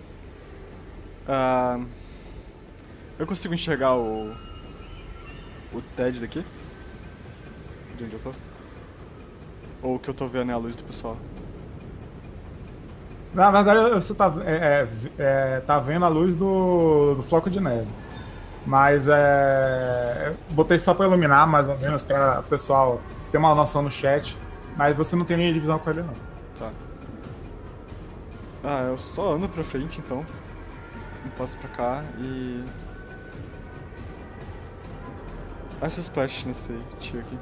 Eu consigo enxergar o Ted daqui? De onde eu tô? Ou o que eu tô vendo é a luz do pessoal? Na verdade, você tá vendo a luz do floco de neve. Mas eu botei só pra iluminar, mais ou menos, pra o pessoal ter uma noção no chat. Mas você não tem linha de visão com ele, não. Tá. Eu só ando pra frente então. Eu passo pra cá e. Acho splash nesse tio aqui.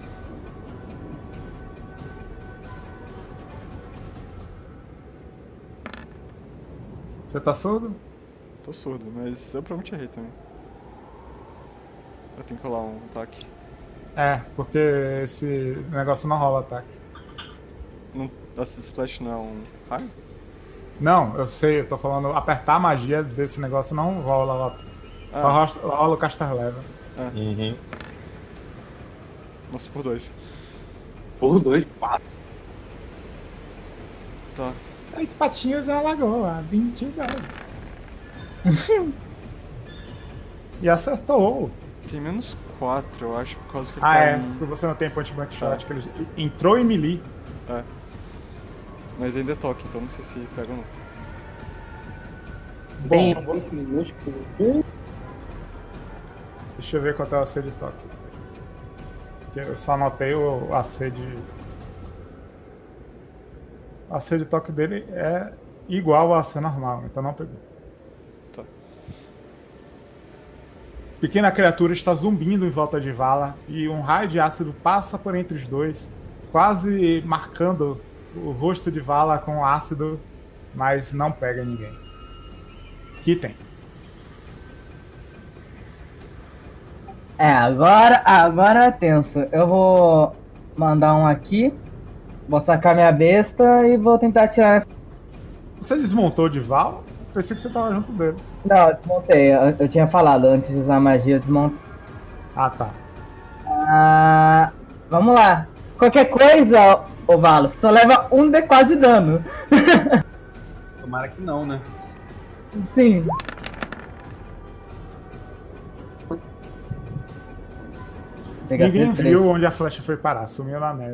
Você tá surdo? Tô surdo, mas eu provavelmente errei também. Eu tenho que rolar um ataque. Porque esse negócio não rola ataque. Esse splash não é um raio? Não, eu sei, eu tô falando, apertar a magia desse negócio não rola. Só rola o caster level. Uhum. Nossa, por 2. Por 2, 4. Tá. 10 patinhos é uma lagoa, 22. E acertou. Tem menos 4, eu acho, por causa que ele tá Porque você não tem point blank shot, que ele entrou em melee. Mas ainda é toque, então não sei se pega ou não. Bem, Bom, muito minúsculo. deixa eu ver quanto é o AC de toque. Que eu só anotei o AC de... O AC de toque dele é igual ao AC normal, então não pegou. pequena criatura está zumbindo em volta de Vala e um raio de ácido passa por entre os dois, quase marcando o rosto de Vala com ácido, mas não pega ninguém. Kitten. Agora é tenso. Eu vou mandar um aqui, vou sacar minha besta e vou tentar atirar nessa. Você desmontou de Vala? Pensei que você tava junto dele. Não, eu desmontei. Eu tinha falado, antes de usar magia, eu desmontei. Ah, tá. Vamos lá. Qualquer coisa, ô Valo, só leva 1d4 de dano. Tomara que não, né? Sim. Ninguém viu onde a flecha foi parar, sumiu na neve.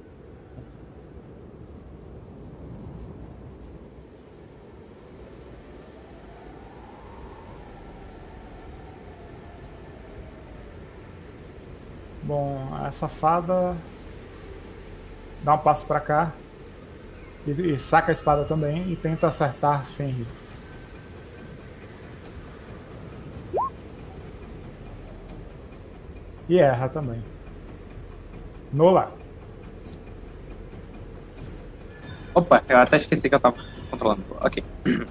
Bom, essa fada dá um passo pra cá e saca a espada também e tenta acertar Fenrir. E erra também. Nola. Opa, eu até esqueci que eu tava controlando. Ok.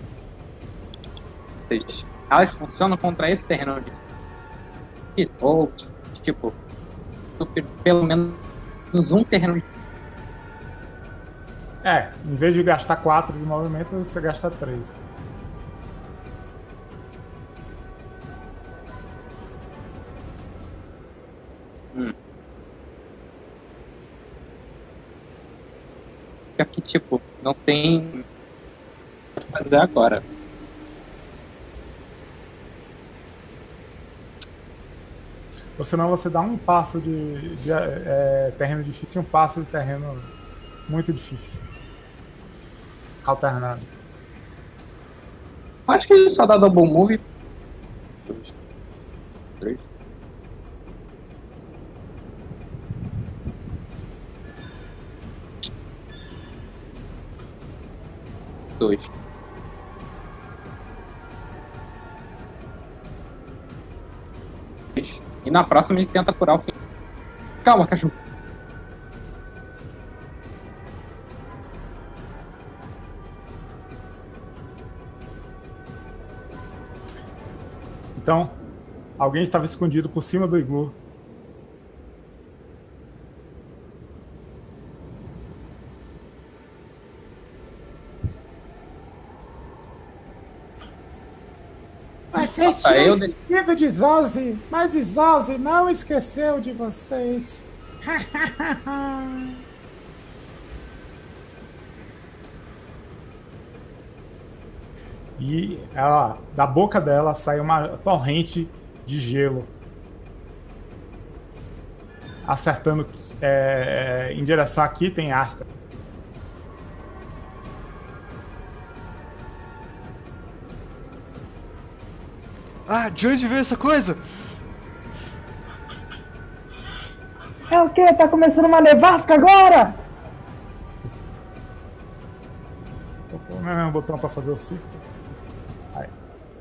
Elas funcionam contra esse terreno de... Ou, tipo, pelo menos um terreno de... Em vez de gastar 4 de movimento, você gasta 3. Que, tipo, não tem o que fazer agora. Ou senão você dá um passo de terreno difícil e um passo de terreno muito difícil. Alternado. Acho que ele só dá double move. 2, 3. E na próxima ele tenta curar o fim. Calma, cachorro. Então, alguém estava escondido por cima do iglu. Vocês tinham esquecido de Zozi, mas Zozi não esqueceu de vocês. E ela, da boca dela sai uma torrente de gelo, acertando em direção aqui tem Asta. De onde veio essa coisa? É o quê? Tá começando uma nevasca agora? Vou pôr o mesmo botão pra fazer o círculo. Aí.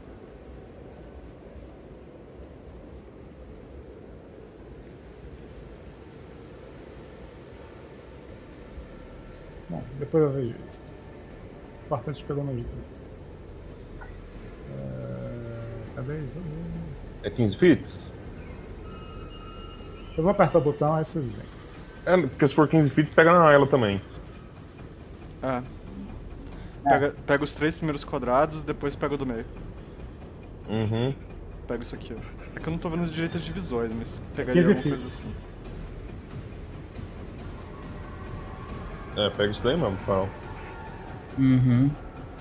Bom, depois eu vejo isso. O importante pegou no item. Cadê isso? É 15 feet? Eu vou apertar o botão, aí vocês veem. Porque se for 15 feet, pega na ela também. Pega os 3 primeiros quadrados, depois pega o do meio. Uhum. Pega isso aqui, ó. É que eu não tô vendo as direitas divisórias, mas pegaria alguma coisa assim. Pega isso daí mesmo, Farol. Uhum.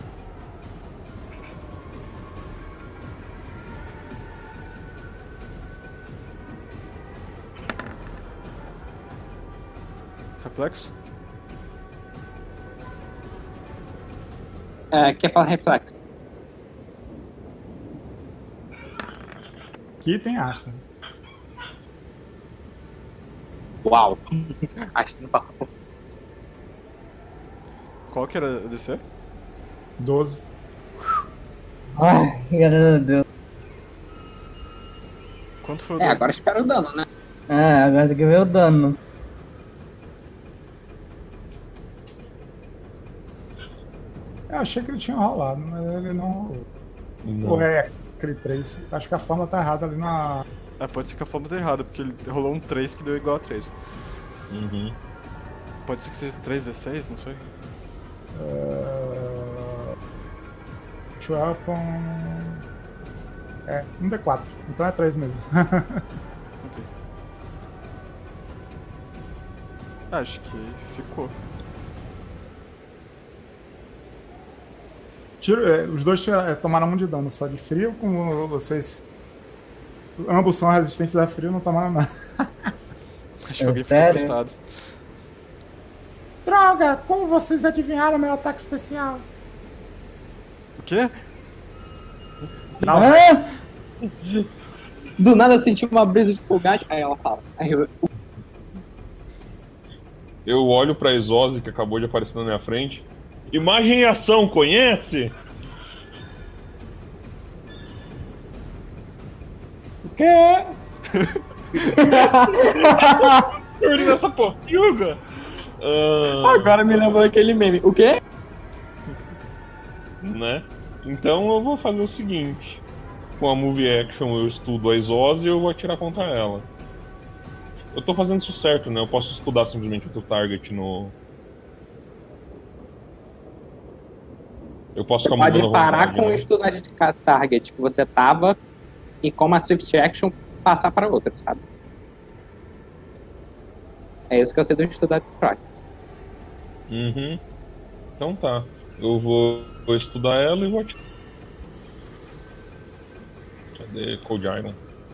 Reflexo? Quer falar reflexo? Aqui tem Asta. Uau! Asta não passou. Qual que era a DC? 12. Ai, graças a Deus. Quanto foi o dano? Agora espera o dano, né? Agora tem que ver o dano. Eu achei que ele tinha rolado, mas ele não rolou. Não. Ou é aquele 3? Acho que a forma tá errada ali na. Pode ser que a forma tá errada, porque ele rolou um 3 que deu igual a 3. Uhum. Pode ser que seja 3d6, não sei. Weapon. 1d4. Então é 3 mesmo. Ok. Acho que ficou. Os dois tomaram 1 de dano só de frio, como vocês. Ambos são resistentes a frio, não tomaram nada. Acho que alguém ficou sério? frustrado. Droga! Como vocês adivinharam meu ataque especial? O quê? Não, Do nada eu senti uma brisa de Fulgate. Aí ela fala. Aí Eu olho pra Exose, que acabou de aparecer na minha frente. Imagem em ação, conhece? o quê? Eu nessa porciúga? Agora me lembrou aquele meme. O quê? Né? Então eu vou fazer o seguinte. Com a Move Action eu estudo a Exose e eu vou atirar contra ela. Eu tô fazendo isso certo, né? Eu posso estudar simplesmente outro target no... Eu posso Você ficar pode mudando a parar vontade, com o né? estudar de target que você tava e com uma Swift Action passar para outra, sabe? É isso que eu sei do estudar de target. Uhum. Então tá. Eu vou estudar ela e vou atirar. Cadê Cold Iron?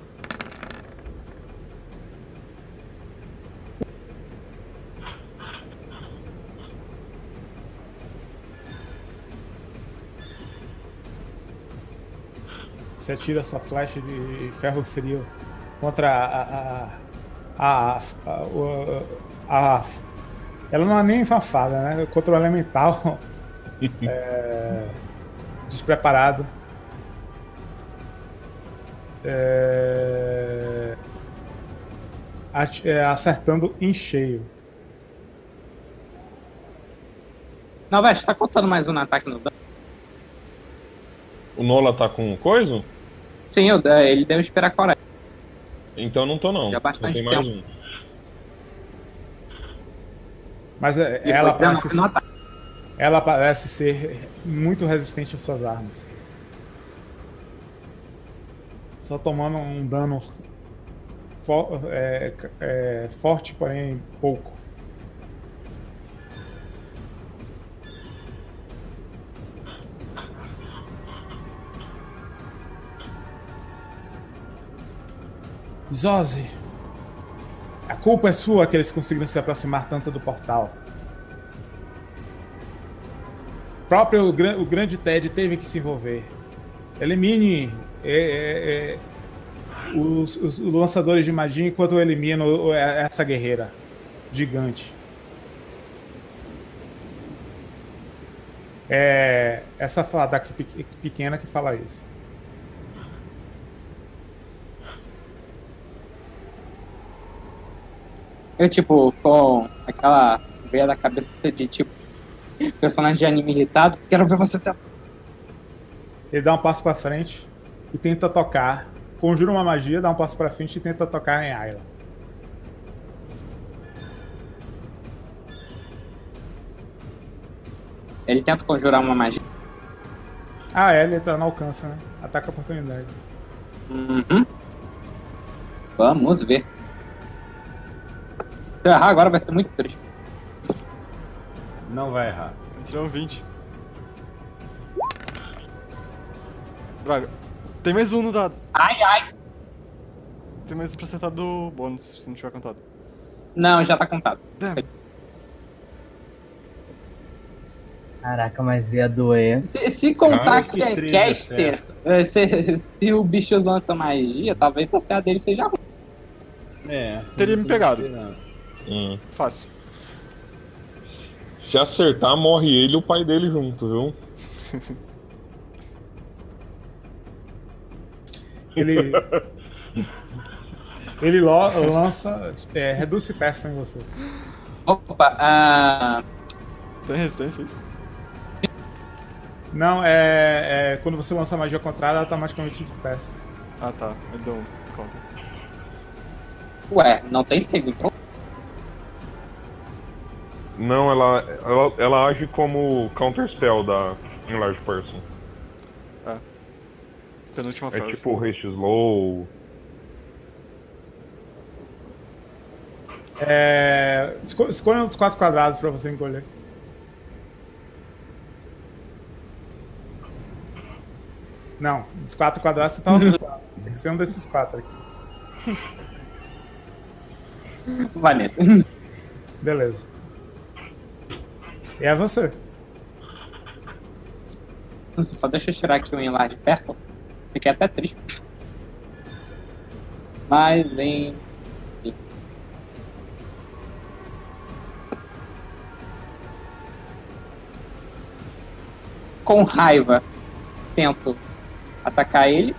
Você atira sua flecha de ferro frio contra ela não é nem enfafada, né? Contra o elemental despreparado. Acertando em cheio. Não, velho, você tá contando mais um ataque no dano? O Nola tá com coisa? Sim, ele deu esperar coragem. Então não tô não. Já há bastante Só tem mais tempo. um. Mas Ele ela foi 19 parece, no ataque. ela parece ser muito resistente às suas armas. Só tomando um dano forte, porém pouco. Zose, a culpa é sua que eles conseguiram se aproximar tanto do portal. O grande Ted teve que se envolver. Elimine os lançadores de magia enquanto eu elimino essa guerreira gigante. É essa fada aqui pequena que fala isso. Eu, tipo, com aquela veia da cabeça de, tipo, personagem de anime irritado, quero ver você tá... Ele dá um passo pra frente e tenta tocar. Conjura uma magia, dá um passo pra frente e tenta tocar em Ayla. Ele tenta conjurar uma magia. Ele tá no alcance, né? Ataca a oportunidade. Uhum. Vamos ver. Se eu errar agora vai ser muito triste. Não vai errar. Ele tirou um 20. Droga. Tem mais um no dado. Ai, ai. Tem mais um pra acertar do bônus, se não tiver contado. Não, já tá contado. Damn. Caraca, mas ia doer. Se contar Cara, que é que caster, se o bicho lança magia, talvez a CA dele seja ruim. Teria me pegado. Fácil. Se acertar, morre ele e o pai dele junto, viu? Ele lança Reduz Perso em você. Opa, Tem resistência isso? Não, quando você lança magia contrária, ela tá automaticamente dispersa. Ah tá, ele deu um counter. ué, não tem save control? Não, ela age como counter spell da Enlarge Person. Penúltima É frase. tipo Haste Slow. Escolha um dos 4 quadrados pra você encolher. Não, dos 4 quadrados você tá ocupado. Tem que ser um desses 4 aqui. Vanessa. Beleza. E é você. Só deixa eu tirar aqui o Enlarge Person. Fiquei até triste. Mas em... Com raiva, tento atacar ele.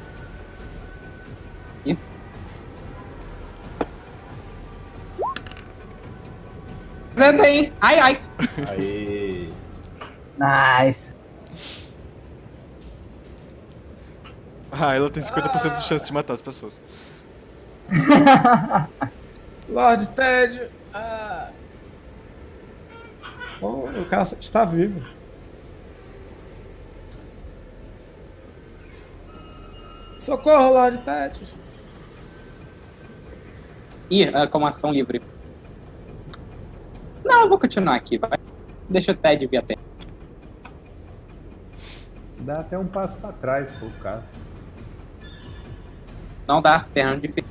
E... Vendo aí. Ai, ai. Aê. Nice. Ah, ela tem 50% de chance de matar as pessoas. Lord Ted! Oh, o cara está vivo. Socorro, Lord Ted! Ih, como ação livre. Não, eu vou continuar aqui, vai. Deixa o Ted vir até. Dá até um passo pra trás, se for o caso. Não dá, terreno difícil.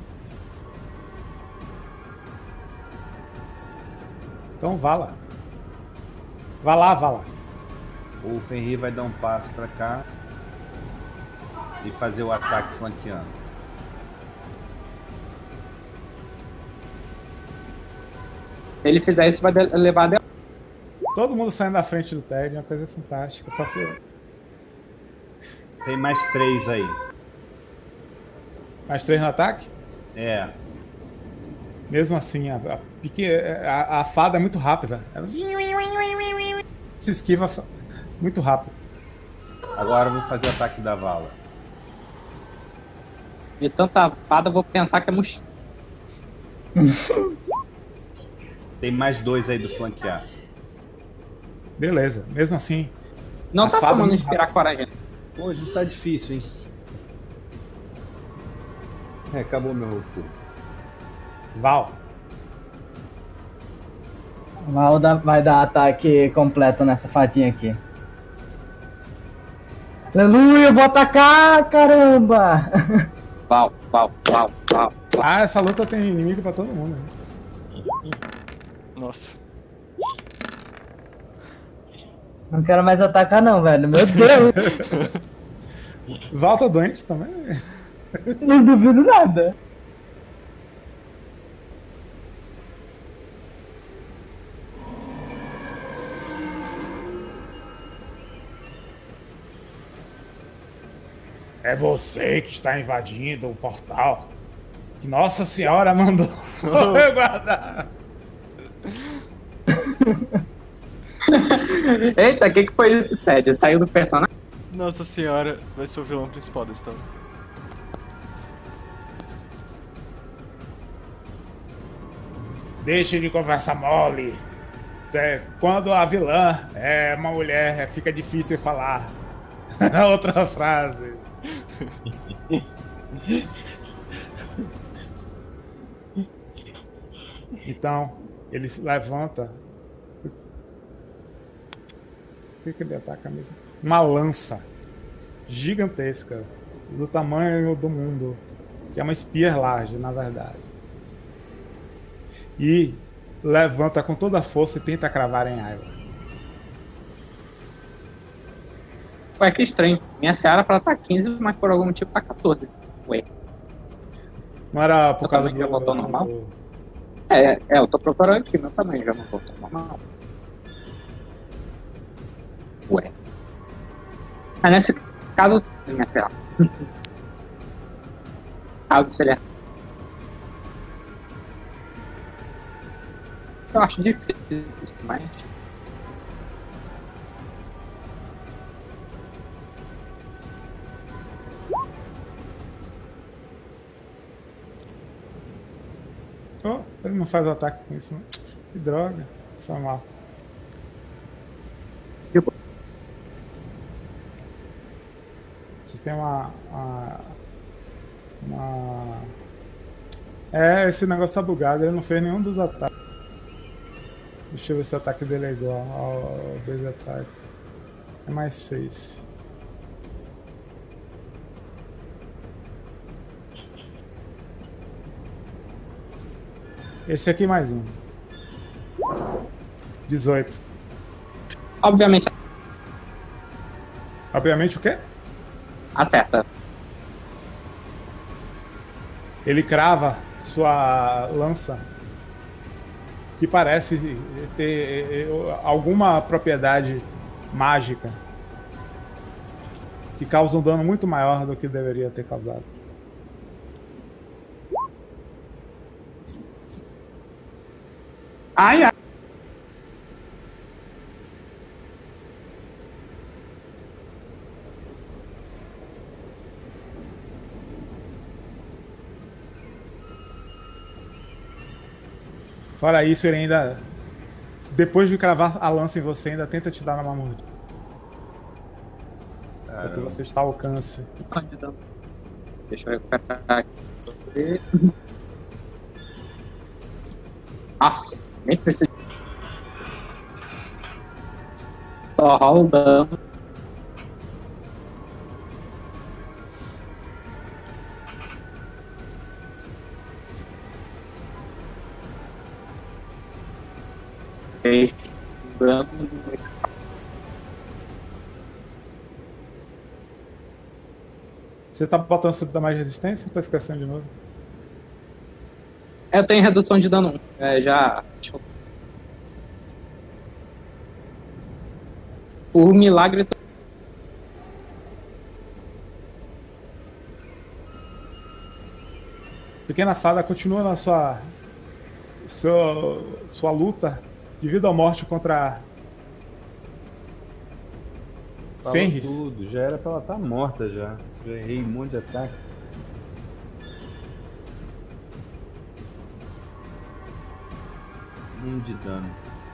Então vá lá. Vá lá, vá lá. O Fenrir vai dar um passo pra cá e fazer o ataque flanqueando. Se ele fizer isso, vai levar a Todo mundo saindo da frente do Ted, uma coisa fantástica. Só foi... Tem mais 3 aí. Mais 3 no ataque? É. Mesmo assim, a fada é muito rápida. Ela se esquiva muito rápido. Agora eu vou fazer o ataque da vala. De tanta fada, eu vou pensar que é mochila. Tem mais 2 aí do flanquear. Beleza, mesmo assim. Não A tá fada somando não- inspirar coragem. Hoje tá difícil, hein? Acabou meu turno. Val. Vai dar ataque completo nessa fadinha aqui. Aleluia, eu vou atacar, caramba! Pau. Ah, essa luta tem inimigo pra todo mundo. Né? Nossa. Não quero mais atacar não, velho. Meu Deus! Val tá doente também. Não duvido nada. É você que está invadindo o portal. Que Nossa Senhora mandou eu guardar. Eita, o que foi isso, Ted? Saiu do personagem? Nossa senhora, vai ser o vilão principal da história. Deixe de conversa mole. Quando a vilã é uma mulher, fica difícil falar. Outra frase. Então, ele se levanta. O que ele ataca mesmo? Uma lança gigantesca, do tamanho do mundo, que é uma spear large, na verdade. E levanta com toda a força e tenta cravar em Ayla. Ué, que estranho. Minha seara pra tá 15, mas por algum motivo tá 14. Ué. Não era por Eu causa também já do... voltou normal? Eu tô procurando aqui, meu tamanho já não voltou normal. Ué. Mas nesse caso, minha seara. Caso seria. Eu acho difícil, mas. Oh, ele não faz ataque com isso, não. Que droga. Foi mal. Vocês têm uma... É, esse negócio tá bugado, ele não fez nenhum dos ataques. Deixa eu ver se o ataque dele é igual ao base attack. É mais 6. Esse aqui mais um. 18. Obviamente, Obviamente o quê? acerta. Ele crava sua lança, que parece ter alguma propriedade mágica, que causa um dano muito maior do que deveria ter causado. Ai, ai. Fora isso, ele ainda, depois de cravar a lança em você, ainda tenta te dar uma mordida. Porque você está ao alcance. Só de dano. Deixa eu recuperar aqui. Nossa, nem preciso. Só rola o dano. Você tá botando você dar mais resistência ou tá esquecendo de novo? Eu tenho redução de dano 1. Já. Por milagre. Pequena fada continua na sua luta de vida ou morte contra Falou Fenris. tudo, já era pra ela estar morta já. Já errei um monte de ataque. De dano.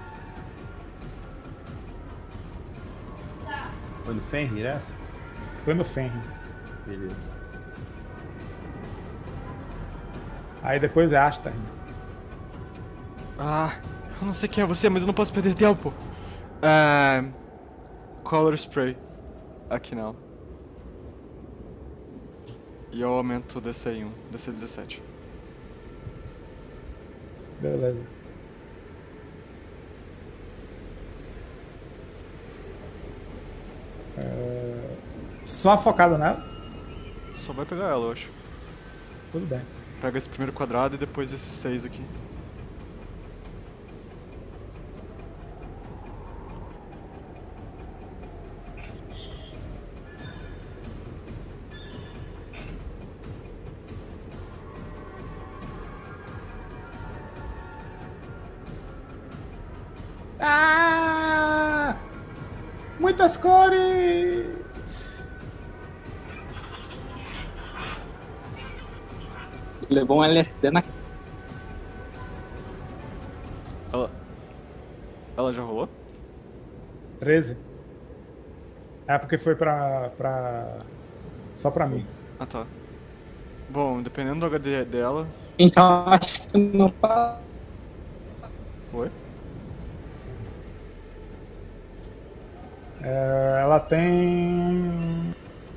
Foi no Fenrir essa? Foi no Fenrir. Beleza. Aí depois é Astar. Ah, eu não sei quem é você, mas eu não posso perder tempo. Color Spray. Aqui não. E eu aumento o DC em 1, DC 17. Beleza. Só focado nela? Só vai pegar ela, eu acho. Tudo bem. Pega esse primeiro quadrado e depois esses 6 aqui. Ah! Muitas cores! Levou um LSD na. Ela já rolou? 13. É porque foi só pra mim. Ah, tá. Bom, dependendo do HD dela... Então acho que não faz. Oi? Ela tem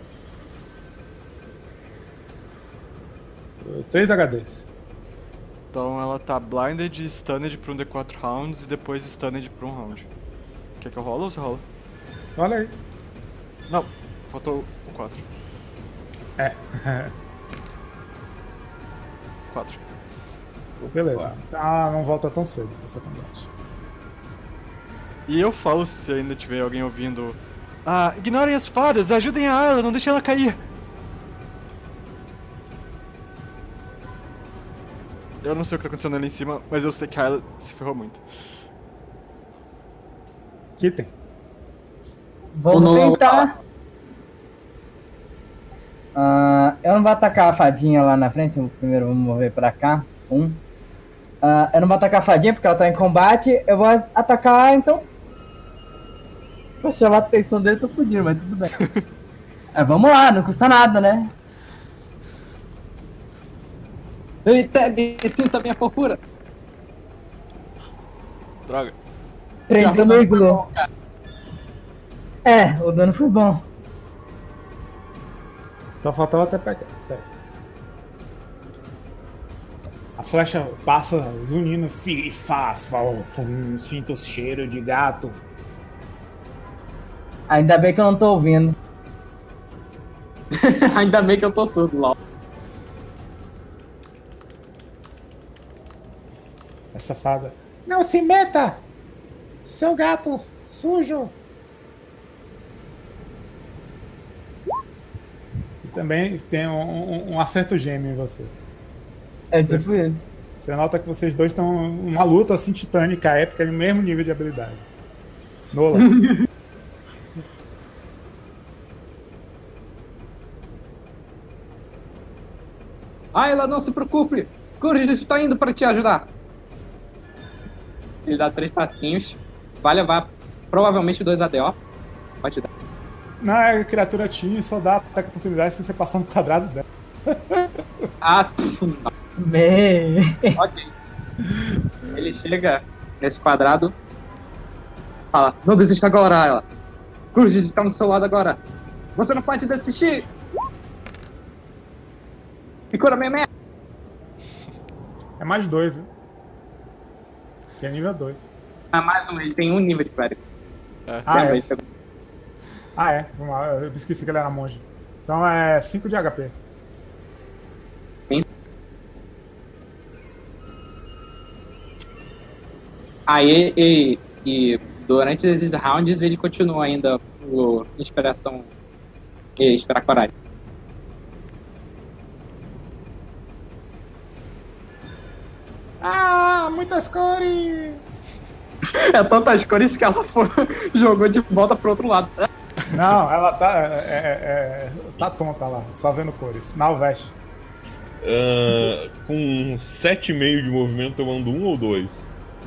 3 HDs. Então ela tá blinded e stunned por um D4 rounds e depois stunned por um round. Quer que eu rolo ou você rola? Olha aí. Não, faltou o 4. É. 4. Beleza. Ah, não volta tão cedo pra essa combate. E eu falo se ainda tiver alguém ouvindo... Ah, ignorem as fadas, ajudem a Ayla, não deixem ela cair. Eu não sei o que tá acontecendo ali em cima, mas eu sei que a Ayla se ferrou muito. Kitten. Vamos tentar. Eu não vou atacar a fadinha lá na frente. Primeiro vamos mover pra cá. Eu não vou atacar a fadinha porque ela tá em combate. Eu vou atacar, então. Vou chamar a atenção dele, tô fudido, mas tudo bem. Vamos lá, não custa nada, né? Eita, sinta a minha purpura. Droga. Prendeu no iglu. O dano foi bom. Então faltava até pegar. A flecha passa zunindo. Sinto o cheiro de gato. Ainda bem que eu não tô ouvindo. Ainda bem que eu tô surdo, LOL. Essa fada. Não se meta! Seu gato sujo! E também tem um acerto gêmeo em você. É tipo isso. Você nota que vocês dois estão numa luta assim titânica, épica, no mesmo nível de habilidade. Nola. Ayla, não se preocupe. Courage está indo para te ajudar. Ele dá 3 passinhos. Vai levar provavelmente 2 ADO. Pode dar. Não, é criatura Team, só dá ataque oportunidade se você passar no quadrado dela. Ok. Ele chega nesse quadrado. Fala, não desista agora, Ayla. Courage está do seu lado agora. Você não pode desistir. E cura minha merda. É mais 2, viu? Que é nível 2. Mais um, ele tem 1 nível de clérigo. Foi mal, eu esqueci que ele era monge. Então é 5 de HP. Sim. Aí, e durante esses rounds ele continua ainda o inspiração e esperar coragem. Muitas cores! É tantas cores que ela jogou de volta pro outro lado. Não, ela tá. Tá tonta lá, só vendo cores. Na veste. Com 7,5 de movimento eu ando 1 ou 2?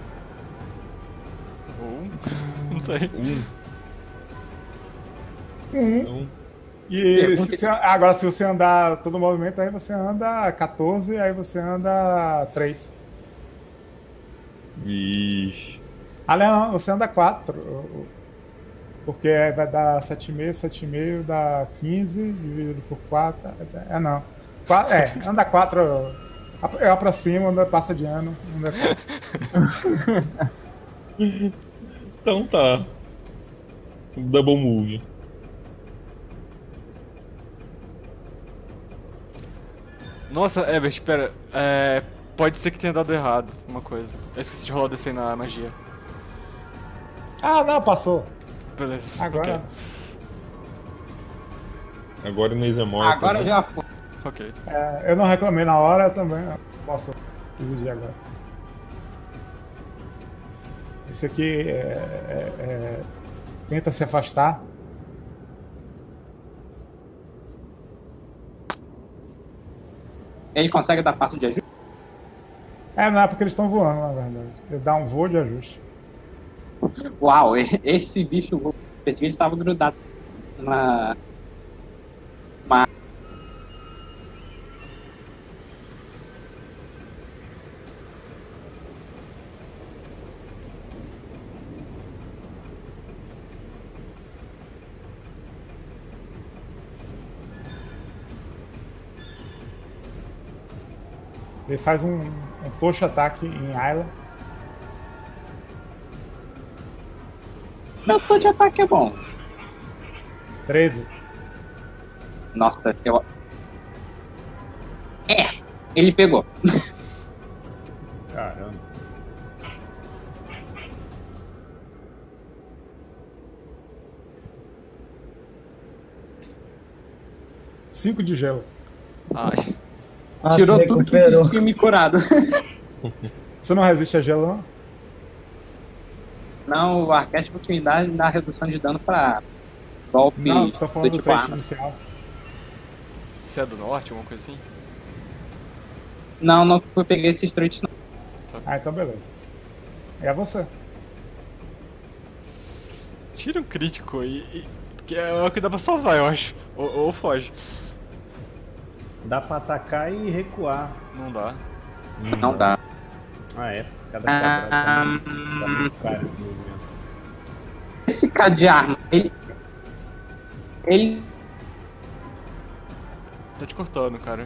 Não sei. 1. E agora, se você andar todo o movimento, aí você anda 14, aí você anda 3. Vixe. Não, você anda 4. Porque aí vai dar 7,5, 7,5 dá 15, dividido por 4. Não. Anda 4. Eu aproximo, passa de ano, anda 4. Então tá. Double move. Nossa, Ebert, espera. Pode ser que tenha dado errado uma coisa. Eu esqueci de rolar DC na magia. Não, passou. Beleza. Agora. Okay. Agora Inês é morta. Agora né? já foi. Ok. Eu não reclamei na hora, eu também posso exigir agora. Esse aqui tenta se afastar. Ele consegue dar passo de ajuste? Não é porque eles estão voando, na verdade. Ele dá um voo de ajuste. Uau, esse bicho, pensei que ele estava grudado na... Ele faz um push ataque em Ayla. Meu tom de ataque é bom. 13. Nossa, ele pegou. Caramba. Cinco de gelo. Ai. Nossa, Tirou tudo que recuperou. tinha me curado. Você não resiste a gelo, não? Não, o arquétipo que me dá redução de dano pra golpe Não, tô falando do tipo teste arma. inicial. Se é do norte, alguma coisa assim? Não eu peguei esses traits não. Ah, então beleza. É você. Tira um crítico aí. Porque é o que dá pra salvar, eu acho. Ou foge. Dá pra atacar e recuar. Não dá. Não dá. Ah, é. Cada quadrado tá muito caro esse movimento. Esse cara de arma, ele Tá te cortando, cara.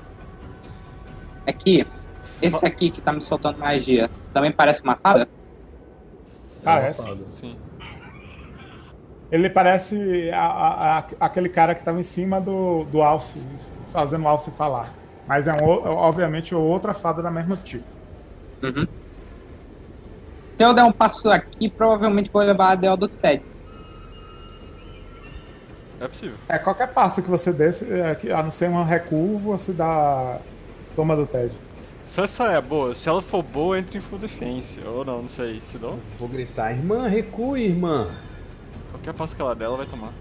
aqui, esse aqui que tá me soltando magia, também parece uma fada? Parece. Sim. Ele parece aquele cara que tava em cima do Alce, fazendo o Alce falar. Mas é obviamente outra fada da mesma tipo. Uhum. Se eu der um passo aqui, provavelmente vou levar a Del do Ted. É possível. É, qualquer passo que você dê, a não ser um recuo, você dá. Toma do TED. Se essa é boa, se ela for boa, entra em full defense. Ou não sei. Se não, Vou gritar, irmã, recue, irmã. qualquer passo que ela der, ela vai tomar.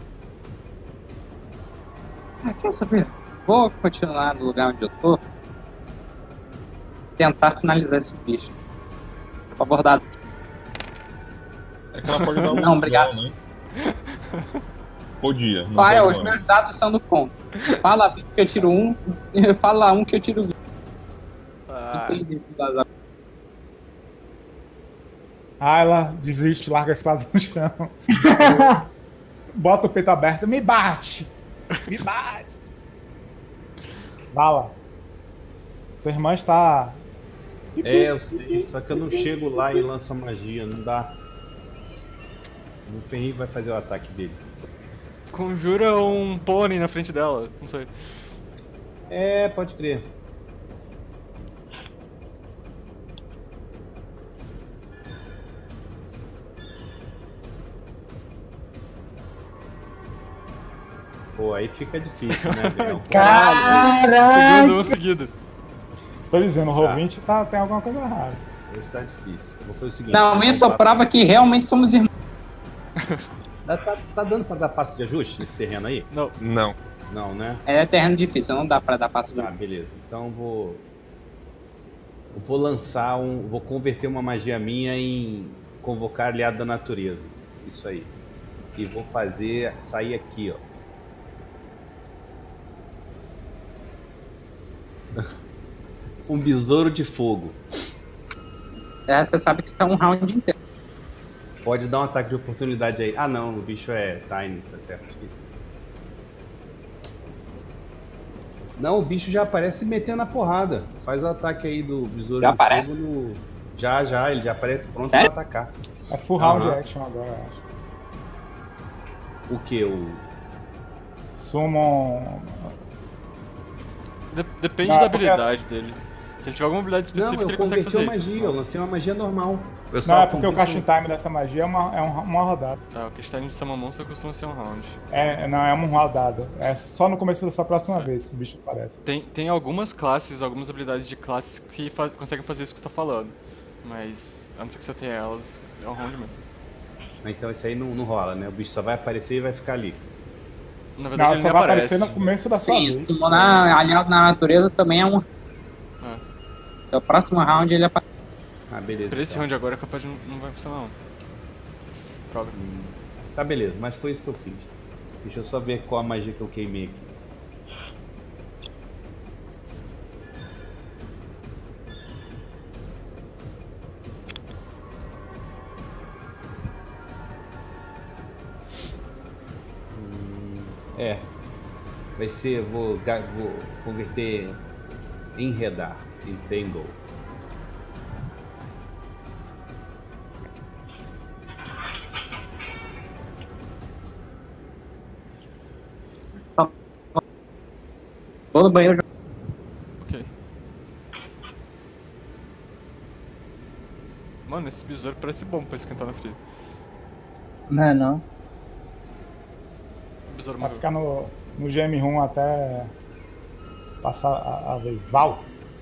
Ah, quer saber? Vou continuar no lugar onde eu tô. Tentar finalizar esse bicho. Por favor, dado. É que ela pode dar um Não, obrigado. né? Podia. Não Pai, pode os não. meus dados são do conto. Fala 20 que eu tiro 1, fala 1 que eu tiro 20. Ah, Entendi. Ah, ela desiste, larga a espada no chão. Bota o peito aberto, me bate! Me bate! Vala. Sua irmã está. É, eu sei, só que eu não chego lá e lanço a magia, não dá. O Fenrir vai fazer o ataque dele. conjura um pônei na frente dela. Não sei. É, pode crer. Pô, aí fica difícil, né, Leão? Caraca! Um seguido. Tô dizendo, o Roll20 tem alguma coisa errada. Hoje tá difícil. Eu vou fazer o seguinte. Não, isso é prova que realmente somos irmãos. Tá dando pra dar passo de ajuste nesse terreno aí? Não. Não. Não, né? É terreno difícil, não dá pra dar passo de Ah, beleza. Então eu vou lançar vou converter uma magia minha em convocar aliado da natureza. Isso aí. E vou fazer sair aqui, ó. Um besouro de fogo. É, você sabe que isso é um round inteiro. Pode dar um ataque de oportunidade aí. Ah, não, o bicho é Tiny, tá certo, esqueci. Não, o bicho já aparece metendo a porrada. Faz o ataque aí do besouro Já de aparece? fogo no... Já, ele já aparece pronto Sério? pra atacar. É full round Aham. action agora, eu acho. O que? Summon. Depende Não, da porque- habilidade dele. Se ele tiver alguma habilidade Não, específica, eu ele consegue converti fazer uma isso. magia, eu lancei uma magia normal. Eu Não, é porque o converto- casting time dessa magia é uma rodada. Tá, o Cristalino de Summon Monster costuma ser um round. Não, é uma rodada. É só no começo dessa próxima vez que o bicho aparece. Tem algumas classes, algumas habilidades de classes que conseguem fazer isso que você tá falando. Mas, a não ser que você tenha elas, é um round mesmo. Então isso aí não rola, né? O bicho só vai aparecer e vai ficar ali. Na verdade, Não, ele só nem vai aparece. aparecer no começo da sua vez. Isso, aliado na natureza também é um. É. É o próximo round ele aparece. Ah, beleza. Pra esse então. round agora, é capaz de não vai funcionar, não. Droga. Tá, beleza, mas foi isso que eu fiz. Deixa eu só ver qual a magia que eu queimei aqui. Vai ser, vou converter enredar, entangle. Todo banheiro. Ok. Mano, esse besouro parece bom pra esquentar na fria. Não é não. O besouro Vai morreu. ficar no GM Room até Passa a vez. Val.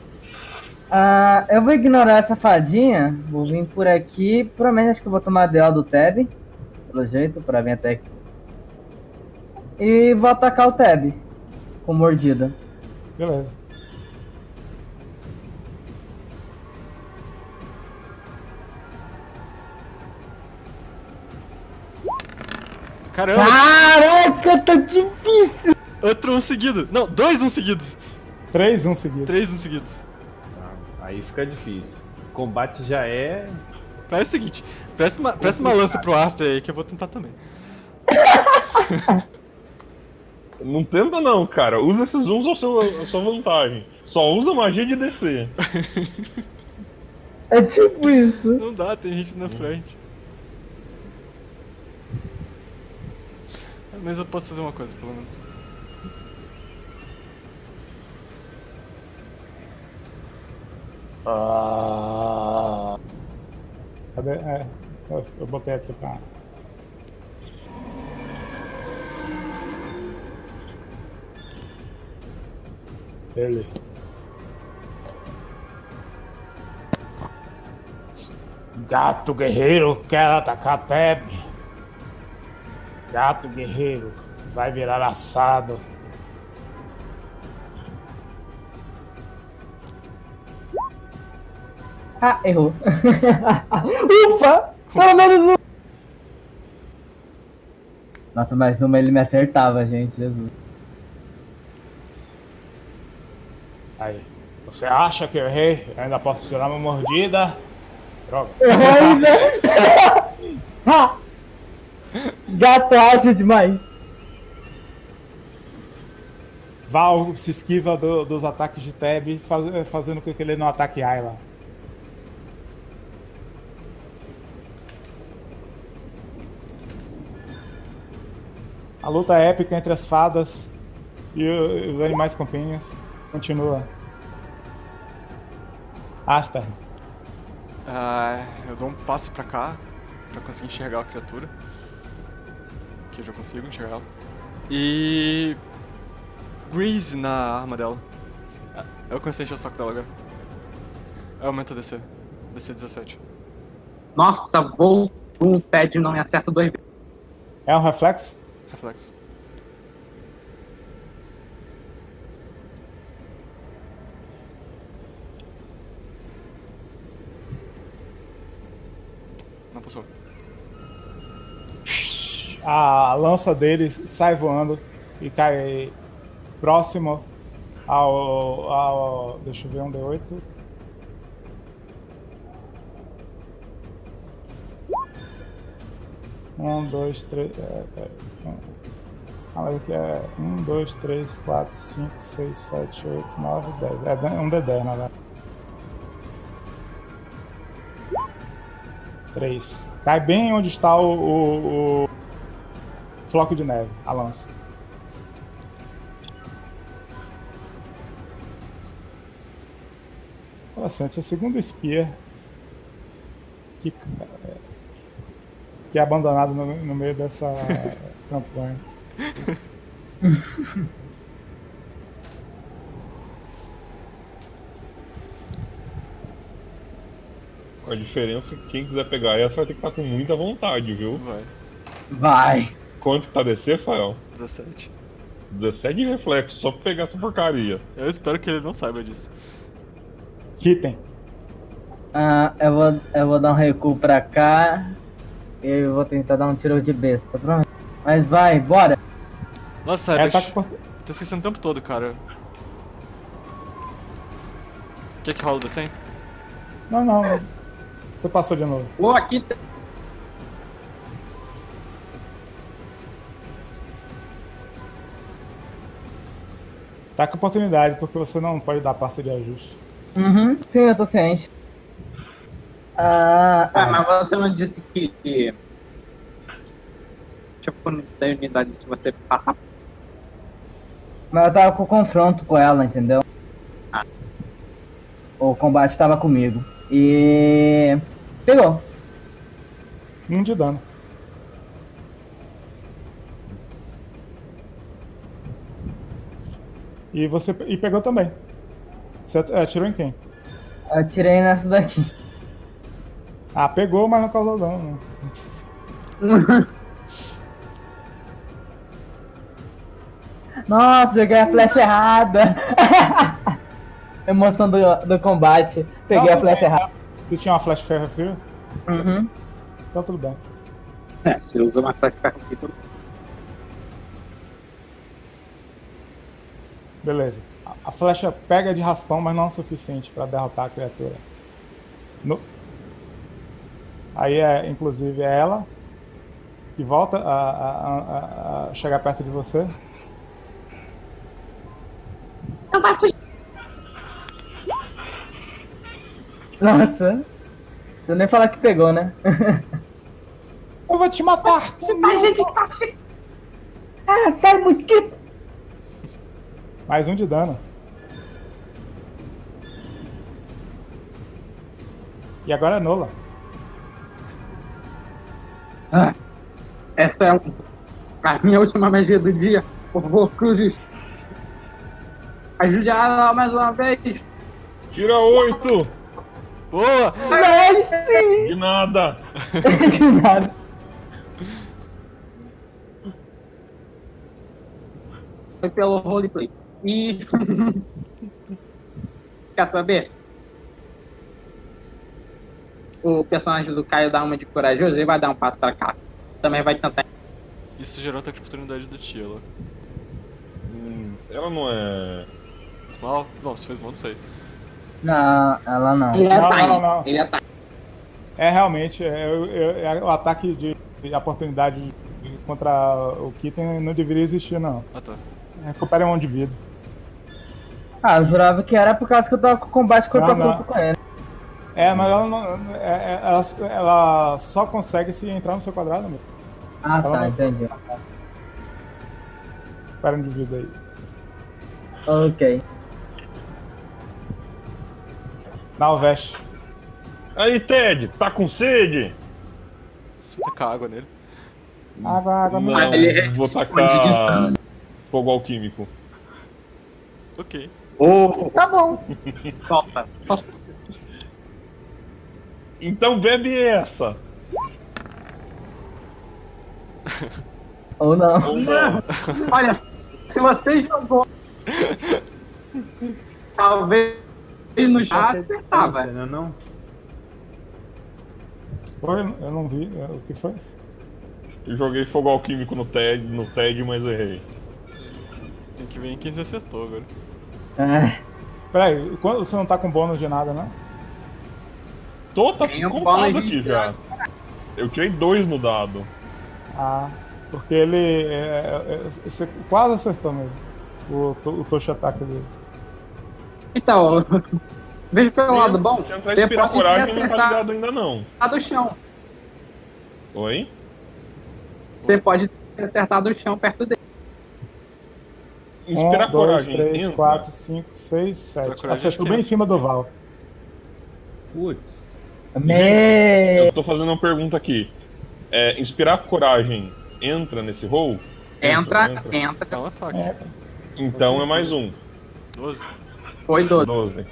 Eu vou ignorar essa fadinha. Vou vir por aqui. Provavelmente acho que eu vou tomar a DO do Teb. Pelo jeito, pra vir até aqui. E vou atacar o Teb. Com mordida. Beleza. Caramba! Caraca, tá difícil! Outro um seguido. Não, 2 um seguidos. 3, 1 seguido. 3 um seguidos. Aí fica difícil. O combate já é. Faz o seguinte, presta uma lança pro Aster aí que eu vou tentar também. Não tenta não, cara. Usa esses zooms à sua vantagem. Só usa magia de descer. É tipo isso. Não dá, tem gente na frente. Mas eu posso fazer uma coisa, pelo menos. Cadê? Eu botei aqui pra... Ele. Gato guerreiro quer atacar Teb. Gato guerreiro vai virar assado. Errou. Ufa! Pelo menos um. Nossa, mais uma ele me acertava, gente. Jesus. Aí. Você acha que eu errei? Eu ainda posso tirar uma mordida? Droga. Errou, velho. Gato ágil demais. Val se esquiva dos ataques de Teb, fazendo com que ele não ataque Ayla. A luta épica entre as fadas e os animais companions continua. Asta. Eu dou um passo pra cá, pra conseguir enxergar a criatura. Que eu já consigo enxergar ela. E... Grease na arma dela. Eu comecei a encher o saco dela agora. Eu aumento a DC. DC 17. Nossa, vou um pad não me acerta 2 vezes. É um reflexo? Reflexo. Não passou. A lança dele sai voando e cai próximo ao deixa eu ver, um D8. Um, dois, três. Mas aqui é 1, 2, 3, 4, 5, 6, 7, 8, 9, 10. É um D10, na verdade. 3. Cai bem onde está o floco de neve, a lança. Interessante, é o segundo Spear que é abandonado no meio dessa campanha. A diferença é que quem quiser pegar essa vai ter que estar com muita vontade, viu? Vai. Quanto que tá DC, Fael? 17. 17 de reflexo, só pra pegar essa porcaria. Eu espero que ele não saiba disso. Kitten. Eu vou dar um recuo pra cá. E eu vou tentar dar um tiro de besta, pronto. Mas vai, bora. Nossa, tô esquecendo o tempo todo, cara. Quer que rola o D100? Não. Você passou de novo. Aqui. Tá com oportunidade, porque você não pode dar pasta de ajuste. Uhum, sim, eu tô ciente. Mas você não disse que tipo, não tem unidade se você passar. Mas eu tava com confronto com ela, entendeu? O combate tava comigo. E... pegou. 1 de dano. E pegou também. Você atirou em quem? Atirei nessa daqui. Ah, pegou, mas não causou dano. Nossa, joguei a flecha errada. Emoção do combate. Peguei a flecha errada. Você tinha uma flecha ferro frio? Uhum. Então tudo bem. Se usa uma flecha ferro aqui, tudo. Beleza. A flecha pega de raspão, mas não é o suficiente para derrotar a criatura. Aí inclusive é ela que volta a chegar perto de você. Não vai fugir. Nossa. Você nem falar que pegou, né? Eu vou te matar! Ah, sai, mosquito! Mais um de dano. E agora é Nola. Essa é a minha última magia do dia. Por favor, Cruzes. Ajude ela mais uma vez. Tira 8! Boa! Nice! De nada! De nada. Foi pelo roleplay. E... Quer saber? O personagem do Caio dá uma de corajoso, ele vai dar um passo pra cá. Também vai tentar. Isso gerou ataque de oportunidade do Tila. Ela não é... Small? Não, se fez mal, não sei. Não, ela não. Ele é Não, time. não. Ele é time. É realmente é o ataque de oportunidade contra o Kitten não deveria existir, não. Ah, tá. Recupera um de vida. Ah, eu jurava que era por causa que eu tava com combate corpo a corpo com ele. Mas ela não. Ela só consegue se entrar no seu quadrado mesmo. Ah, Ela tá, não- entendi. Recupera um de vida aí. Ok. Dá o veste. Aí, Ted, tá com sede? Você tacar água nele. Água, Não, ele vou responde tacar distante. fogo alquímico. Ok. Tá bom. Solta. Então bebe essa! Ou não. Ou não? Olha, se você jogou. Talvez no chat acertava. Não? Foi? Eu não vi. O que foi? Eu joguei fogo alquímico no TED, mas errei. Tem que ver em quem você acertou agora. É. Peraí, você não tá com bônus de nada, né? Tá Tem um contado bônus aqui de já. Eu tirei 2 no dado. Ah, porque ele. Você quase acertou mesmo. O touch attack dele. Então, veja pelo lado bom. Se entrar Você inspirar pode ter coragem, não tá acertado ligado ainda não. do chão. Oi? Você pode ter acertado o chão perto dele. Inspirar 1, 2, coragem. 3, entra. 4, 5, 6, 7. coragem, Acertou acho que bem é. em cima do Val. Putz. Eu tô fazendo uma pergunta aqui. Inspirar coragem entra nesse roll? Entra. É um ataque. Então é mais um. 12. Foi 12. 12.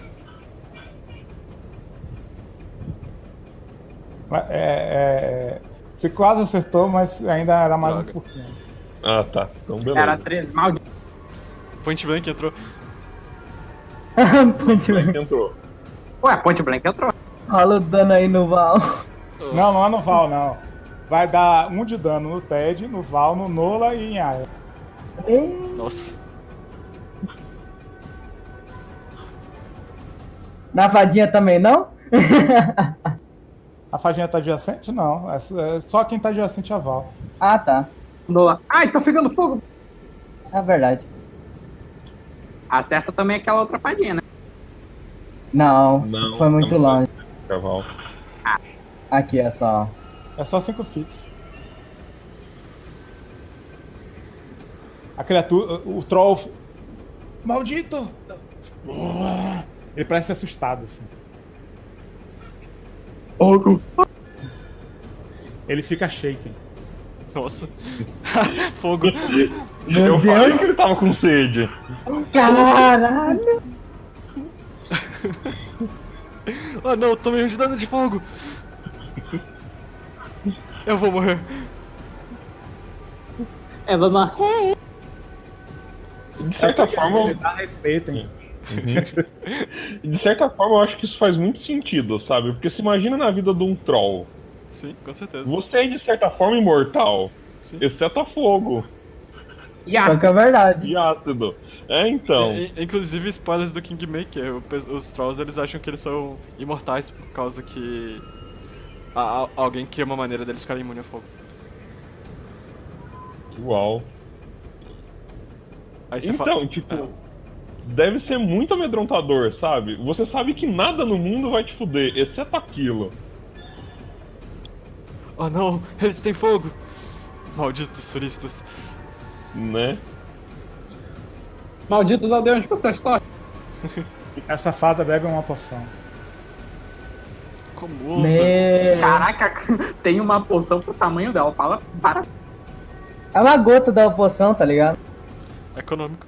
Você quase acertou, mas ainda era mais Droga. um pouquinho. Ah, tá. Então beleza. Era 13. Maldito. Point Blank entrou. Ponte blank. Entrou. Ué, Point Blank entrou. Rola o dano aí no Val. Não é no Val, não. Vai dar 1 de dano no Ted, no Val, no Nola e em Aya. Nossa. Na fadinha também não? A fadinha tá adjacente? Não. É só quem tá adjacente é a Val. Ah, tá. Nola. Ai, tô pegando fogo. É verdade. Acerta também aquela outra fadinha, né? Não, Não, foi muito não longe. Cavalo. Aqui é só. É só 5 fits. A criatura, o troll. Maldito! Ele parece assustado, assim. Fogo. Ele fica shaken. Nossa. Fogo. Meu Eu falei Deus. que ele tava com sede. Caralho. Oh não, tomei um de dano de fogo. Eu vou morrer. Vamos lá. De certa forma, Dá respeito, hein? de certa forma, eu acho que isso faz muito sentido, sabe? Porque se imagina na vida de um troll. Sim, com certeza. Você é de certa forma imortal, Sim. exceto a fogo E Só que é verdade. e ácido. Então. Inclusive, spoilers do Kingmaker. Os trolls eles acham que eles são imortais por causa que alguém cria uma maneira deles ficarem imunes a fogo. Uau. Aí você Então, fala. tipo, deve ser muito amedrontador, sabe? Você sabe que nada no mundo vai te fuder, exceto aquilo. Oh não, eles têm fogo! Malditos turistas. Né? Malditos aldeões com suas tochas. Essa fada bebe uma poção. Como ousa? Caraca, tem uma poção pro tamanho dela. Fala, para. É uma gota da poção, tá ligado? Econômico.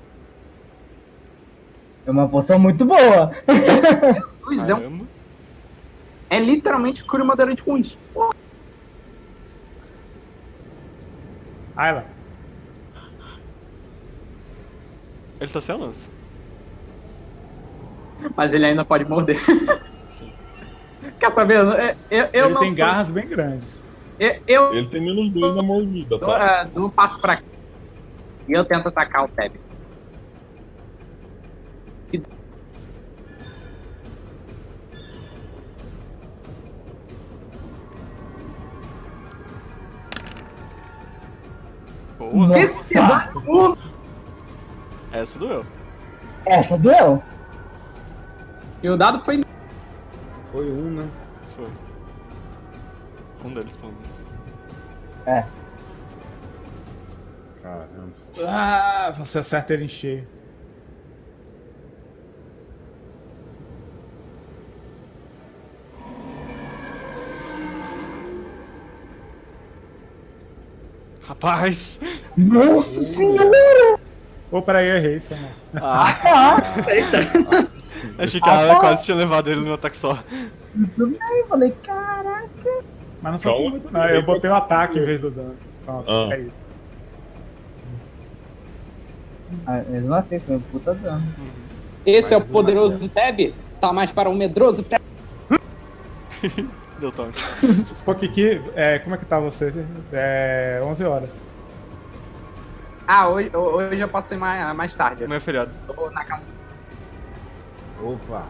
É uma poção muito boa. Jesus, Caramba. é literalmente cura madeira de funde. Ayla, Ele tá sem a lança. Mas ele ainda pode morder. Sim. Quer saber? Eu ele não tem tô- garras bem grandes. Eu Ele tem menos 2 na mordida, dou, tá? dou um passo pra cá. E eu tento atacar o Teb. Boa. Esse Nossa. dano- Essa doeu. Essa doeu. E o dado foi. Foi um, né? Foi. Um deles, pelo menos. É. Caramba. Ah, você acerta ele em cheio. Rapaz! Nossa senhora. Ô, peraí, eu errei, foi mal. Ah, achei que ela quase tinha levado ele no ataque só. Tudo bem, eu falei, caraca. Mas não foi por Calma. muito, não. Eu botei o ataque em vez do dano. Pronto, Ah. é isso. Ah, mesmo assim, foi um puta dano. Esse é o poderoso Teb. Tá mais para o medroso Teb. Deu taunt. Spokiki, como é que tá você? 11 horas. Ah, hoje eu posso ir mais tarde. Amanhã é feriado. Tô na casa. Opa.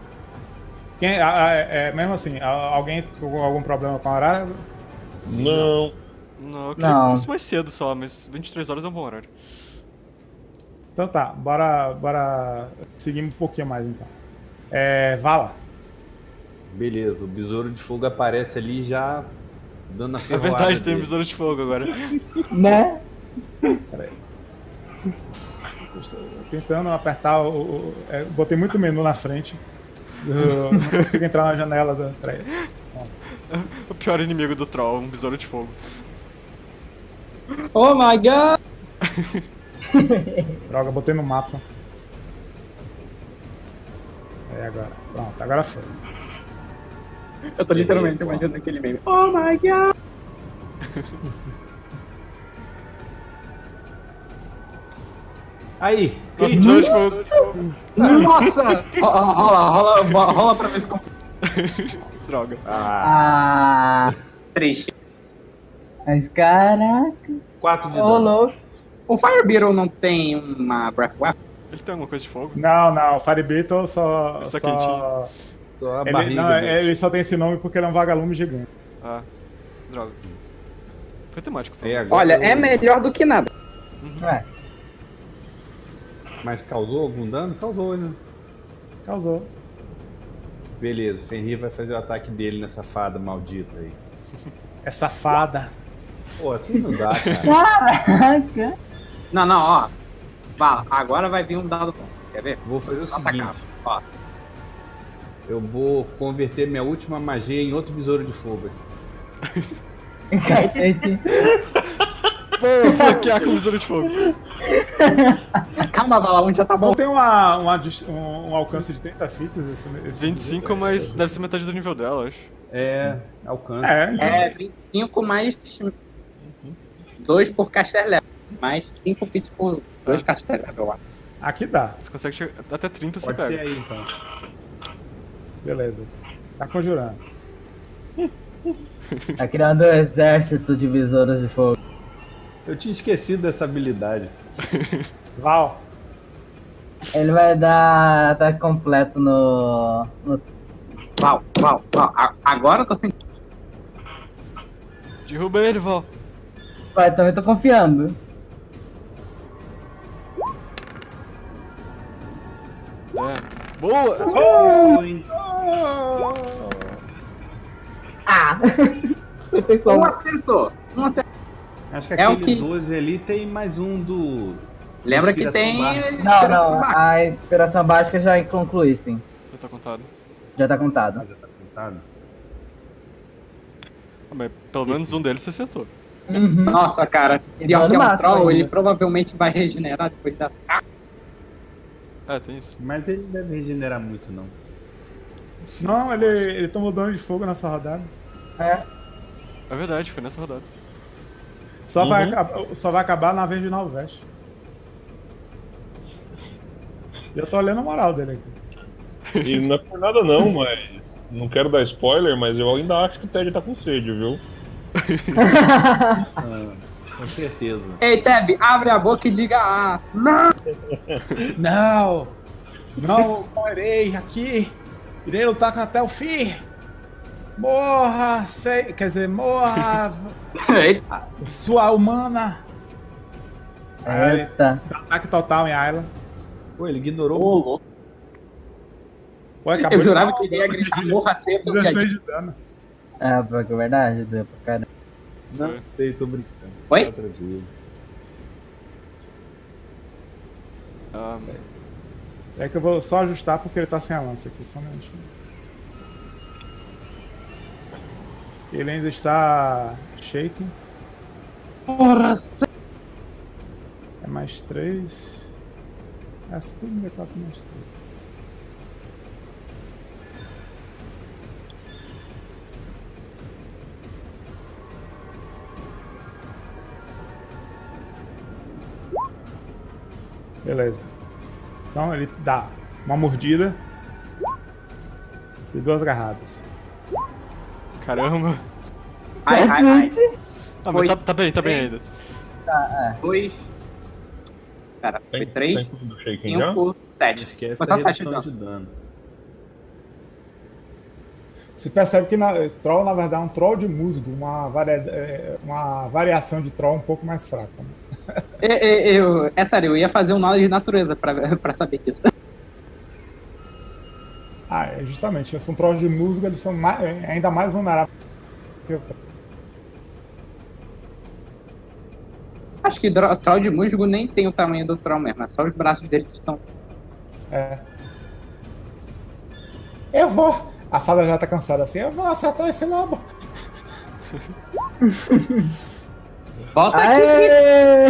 Mesmo assim, alguém com algum problema com o horário? Não. Não, eu queria Não. que fosse mais cedo só, mas 23 horas é um bom horário. Então tá, bora seguir um pouquinho mais então. Vala. Beleza, o besouro de fogo aparece ali já dando a É ferroada verdade, tem um dele. besouro de fogo agora. Né? Peraí. Estou tentando apertar botei muito menu na frente. Eu não consigo entrar na janela. Peraí. O pior inimigo do troll, um besouro de fogo. Oh my god! Droga, botei no mapa. Agora. Pronto, agora foi. Eu tô literalmente imaginando aquele meme. Oh my god! Aí, Nossa, crítico. besouro de fogo. Nossa! Rola pra ver se compra. Droga. Ah, Ah. 3. Mas caraca. 4 de Ô, dano. louco. O Fire Beetle não tem uma Breath Weapon? Ele tem alguma coisa de fogo? Não, o Fire Beetle só. Ele só quentinho. Só a Ele, barriga não, dele. ele só tem esse nome porque ele é um vagalume gigante. Ah, droga. Foi temático. pelo É, menos. agora Olha, eu- é melhor do que nada. É. Mas causou algum dano? Causou, né? Causou. Beleza, Fenrir vai fazer o ataque dele nessa fada maldita aí. É safada. Pô, assim não dá, cara. Caraca. Não, ó. Fala, agora vai vir um dado bom. Quer ver? Vou fazer o Atacar. seguinte. Ó. Eu vou converter minha última magia em outro besouro de fogo aqui. Cacete. Vou bloquear com visura de fogo. Calma, Vala, onde já tá Não bom. tem um alcance de 30 feet? Esse 25, mas deve ser metade do nível dela, acho. Alcance. Então. É 25 mais 2 por caster level. Mais 5 feet por 2 caster level, eu acho. Aqui dá. Você consegue chegar até 30, você Pode pega. ser aí, então. Beleza. Tá conjurando. Tá criando um exército de besouros de fogo. Eu tinha esquecido dessa habilidade. Val. Ele vai dar ataque completo no Val. Agora eu tô sentindo. Derruba ele, Val. Pai, também tô confiando. É. Boa! Ah! Um acertou. Acho que É o aquele que- 12 ali tem mais um do. Lembra que Inspiração tem. básica. Não, a inspiração básica já conclui, sim. Já tá contado. Já tá contado. Ah, já tá contado? Ah, mas pelo menos um deles você acertou. Uhum. Nossa, cara. E Pior dano que é um máximo troll, ainda. ele provavelmente vai regenerar depois dessa. É, tem isso. Mas ele não deve regenerar muito, não. Não, ele tomou dano de fogo nessa rodada. É. É verdade, foi nessa rodada. Só vai acabar na vez de Nalveste. Eu tô olhando a moral dele aqui. E não é por nada não, mas. Não quero dar spoiler, mas eu ainda acho que o Ted tá com sede, viu? Com certeza. Ei, Teb, abre a boca e diga ah. Não! Não morrerei aqui. Irei lutar até o fim. Morra, quer dizer, morra, sua humana. Eita. Dá ataque total em Ayla. Pô, ele ignorou. Ô, louco. Pô, acabou Eu de jurava dar que ele ia gritar morra cedo. 16 de dano. É, porque é verdade, deu pra caramba. Não sei, tô brincando. Oi? Tá tranquilo. É que eu vou só ajustar porque ele tá sem a lança aqui, só um minutinho. Ele ainda está shaking. Porra, É mais 3. É tudo D4 mais 3. Beleza. Então ele dá uma mordida e 2 agarradas. Caramba. ai. Ah, Foi mas tá bem ainda. 2. Pera, foi 3, Tá do shaking já? 5, 7. Esquece Foi da só 7 redução então. de dano. Você percebe que troll, na verdade, é um troll de musgo, uma variação de troll um pouco mais fraca. Né? É sério, eu ia fazer um knowledge de natureza pra saber disso. Ah, é justamente. São trolls de musgo, eles são ainda mais vulneráveis que o troll. Acho que troll de musgo nem tem o tamanho do troll mesmo, é só os braços dele que estão. É. Eu vou. A fada já tá cansada assim. Eu vou acertar esse lobo. Volta aqui! Aê!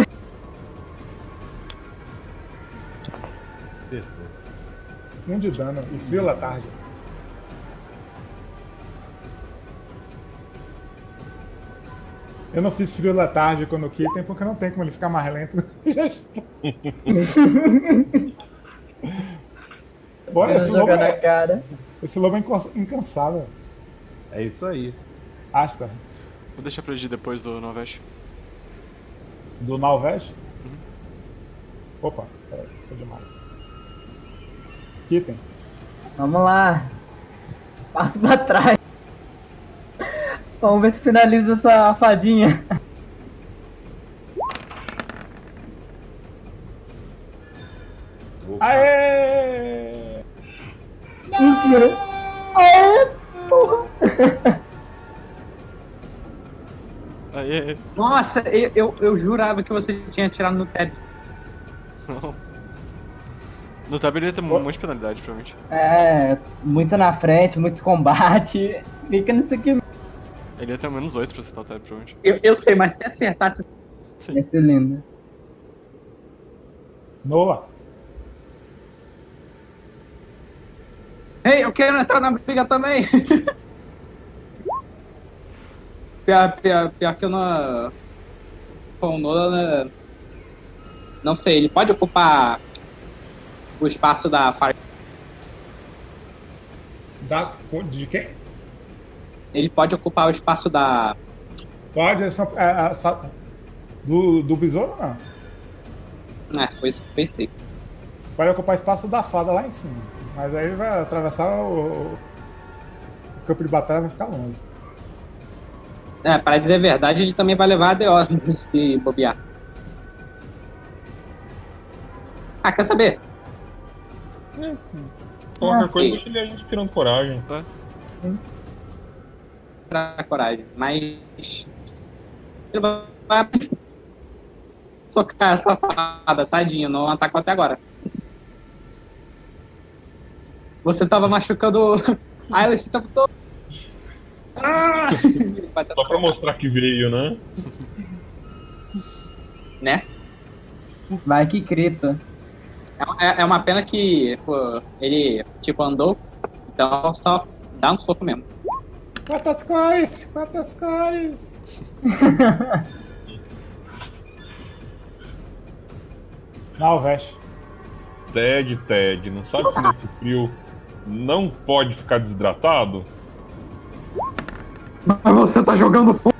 Acertou. 1 de dano e frio da tarde. Eu não fiz frio da tarde quando o Kitten, porque não tem como ele ficar mais lento. Já estou. Bom, esse lobo é incansável. É isso aí. Asta. Vou deixar pra agir depois do Noveste. Do Nalveste? Opa, peraí, foi demais. Kitten. Vamos lá. Passo pra trás. Vamos ver se finaliza essa fadinha. Aê! Mentira. Aê, porra. Aê! Nossa, eu jurava que você tinha tirado no Ted. Não. No tab ele ia ter um monte de penalidade, provavelmente. É, muito na frente, muito combate. Fica nisso aqui. Ele ia ter menos 8 pra acertar o TED, provavelmente. Eu sei, mas se acertasse. Sim. Esse é lindo. Nola. Ei, eu quero entrar na briga também! pior que eu não. Com o Nola, né? Não sei, ele pode ocupar o espaço da Fire. De quem? Ele pode ocupar o espaço da. Pode, do besouro não. Foi isso que eu pensei. Pode ocupar espaço da fada lá em cima. Mas aí vai atravessar o campo de batalha, vai ficar longe. Pra dizer a verdade, ele também vai levar a DO se bobear. Quer saber? Qualquer coisa, deixa ele aí inspirando coragem. Pra coragem, mas. Ele vai socar essa fada, tadinho, não atacou até agora. Você tava machucando a Alice o tempo todo. Só pra mostrar que veio, né? Né? Vai que crita. É uma pena que pô, ele, tipo, andou, então só dá um soco mesmo. Quantas cores? Quantas cores? Não, veste. Ted, não sabe que nesse frio não pode ficar desidratado? Mas você tá jogando fogo.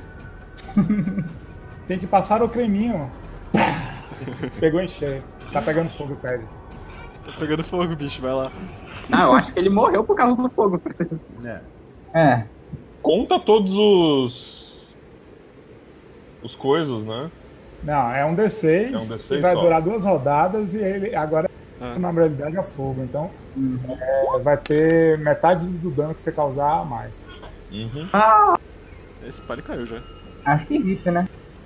Tem que passar o creminho. Pegou em cheio. Tá pegando fogo, Ted. Tá pegando fogo, bicho, vai lá. Não, eu acho que ele morreu por causa do fogo, pra ser sincero. É. Conta todos os coisas, né? Não, é um D6, É um D6 que vai só. durar 2 rodadas e ele agora na realidade é fogo. Então vai ter metade do dano que você causar a mais. Uhum. Esse pare caiu já. Acho que VIP, né?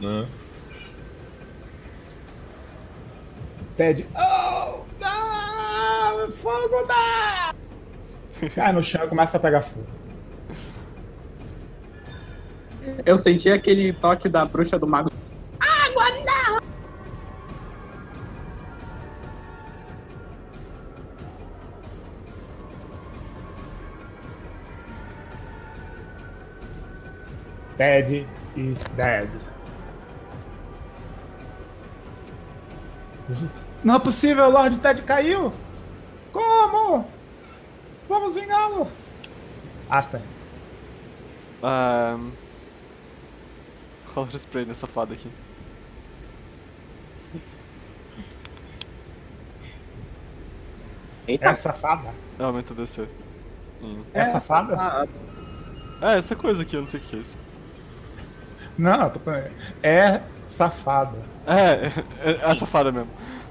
Ted, oh, não, fogo não! Cai no chão e começa a pegar fogo. Eu senti aquele toque da bruxa do mago. Água não! Ted is dead. Não é possível, o Lord Ted caiu! Como? Vamos vingá-lo! Asta. Rola spray nessa fada aqui. Eita. É safada? Aumenta o DC. É safada? Essa coisa aqui, eu não sei o que é isso. Não, eu tô falando. É safada. É a safada mesmo.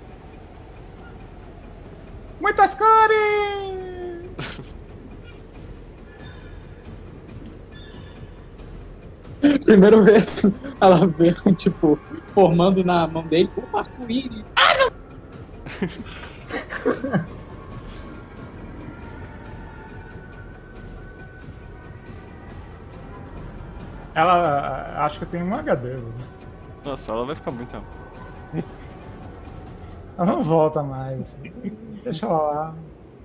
Muitas cores! Primeiro ver ela vê, tipo, formando na mão dele um arco-íris. Ela acho que tem um HD. Nossa, ela vai ficar muito tempo. Ela não volta mais. Deixa ela lá.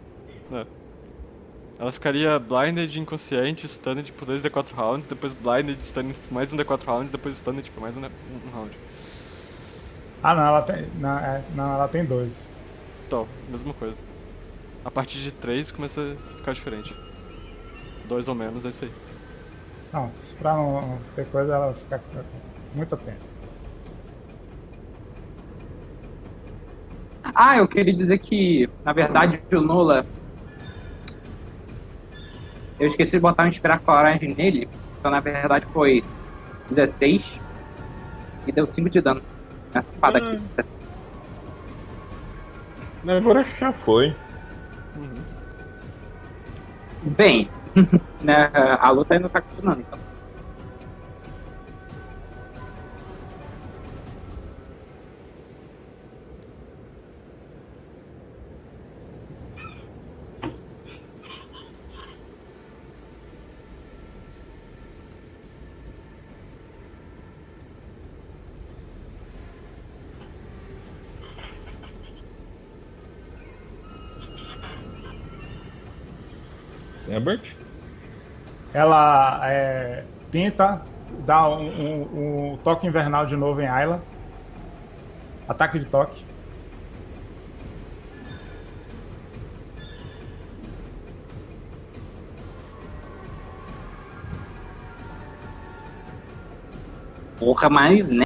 Ela ficaria blinded, inconsciente, stunned por 2d4 rounds, depois blinded, stunned por mais um d4 rounds, depois stunned por mais um round. Ah, não, ela tem. Não, ela tem 2. Então, mesma coisa. A partir de 3 começa a ficar diferente. 2 ou menos, é isso aí. Não, pra não ter coisa, ela fica muito tempo. Eu queria dizer que, na verdade, o Nola. Eu esqueci de botar um inspirar coragem nele. Então, na verdade, foi 16 e deu 5 de dano nessa espada aqui. Agora já foi. Bem, né, a luta ainda tá continuando, então. Herbert? Ela tenta dar um toque invernal de novo em Ayla. Ataque de toque. Porra, mas, né?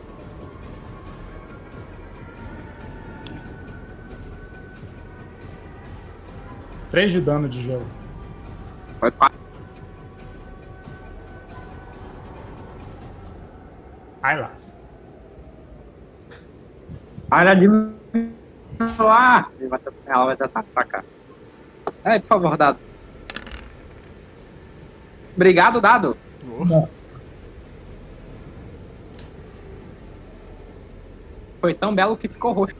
Três de dano de gelo. Foi 4. Ayla. Para de falar! Ela vai tentar atacar. Por favor, dado. Obrigado, dado. Nossa. Foi tão belo que ficou roxo.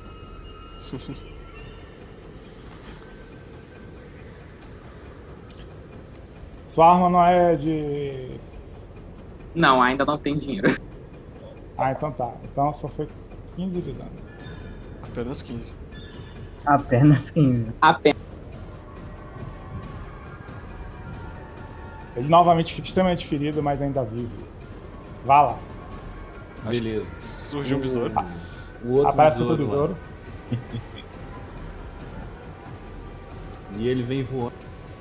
Sua arma não é de... Não, ainda não tem dinheiro. Ah, então tá. Então só foi 15 de dano. Apenas 15. Apenas 15. Apenas. Ele novamente fica extremamente ferido, mas ainda vive. Vá lá. Beleza. Surgiu um besouro. O outro Aparece outro besouro lá. besouro. E ele vem voando.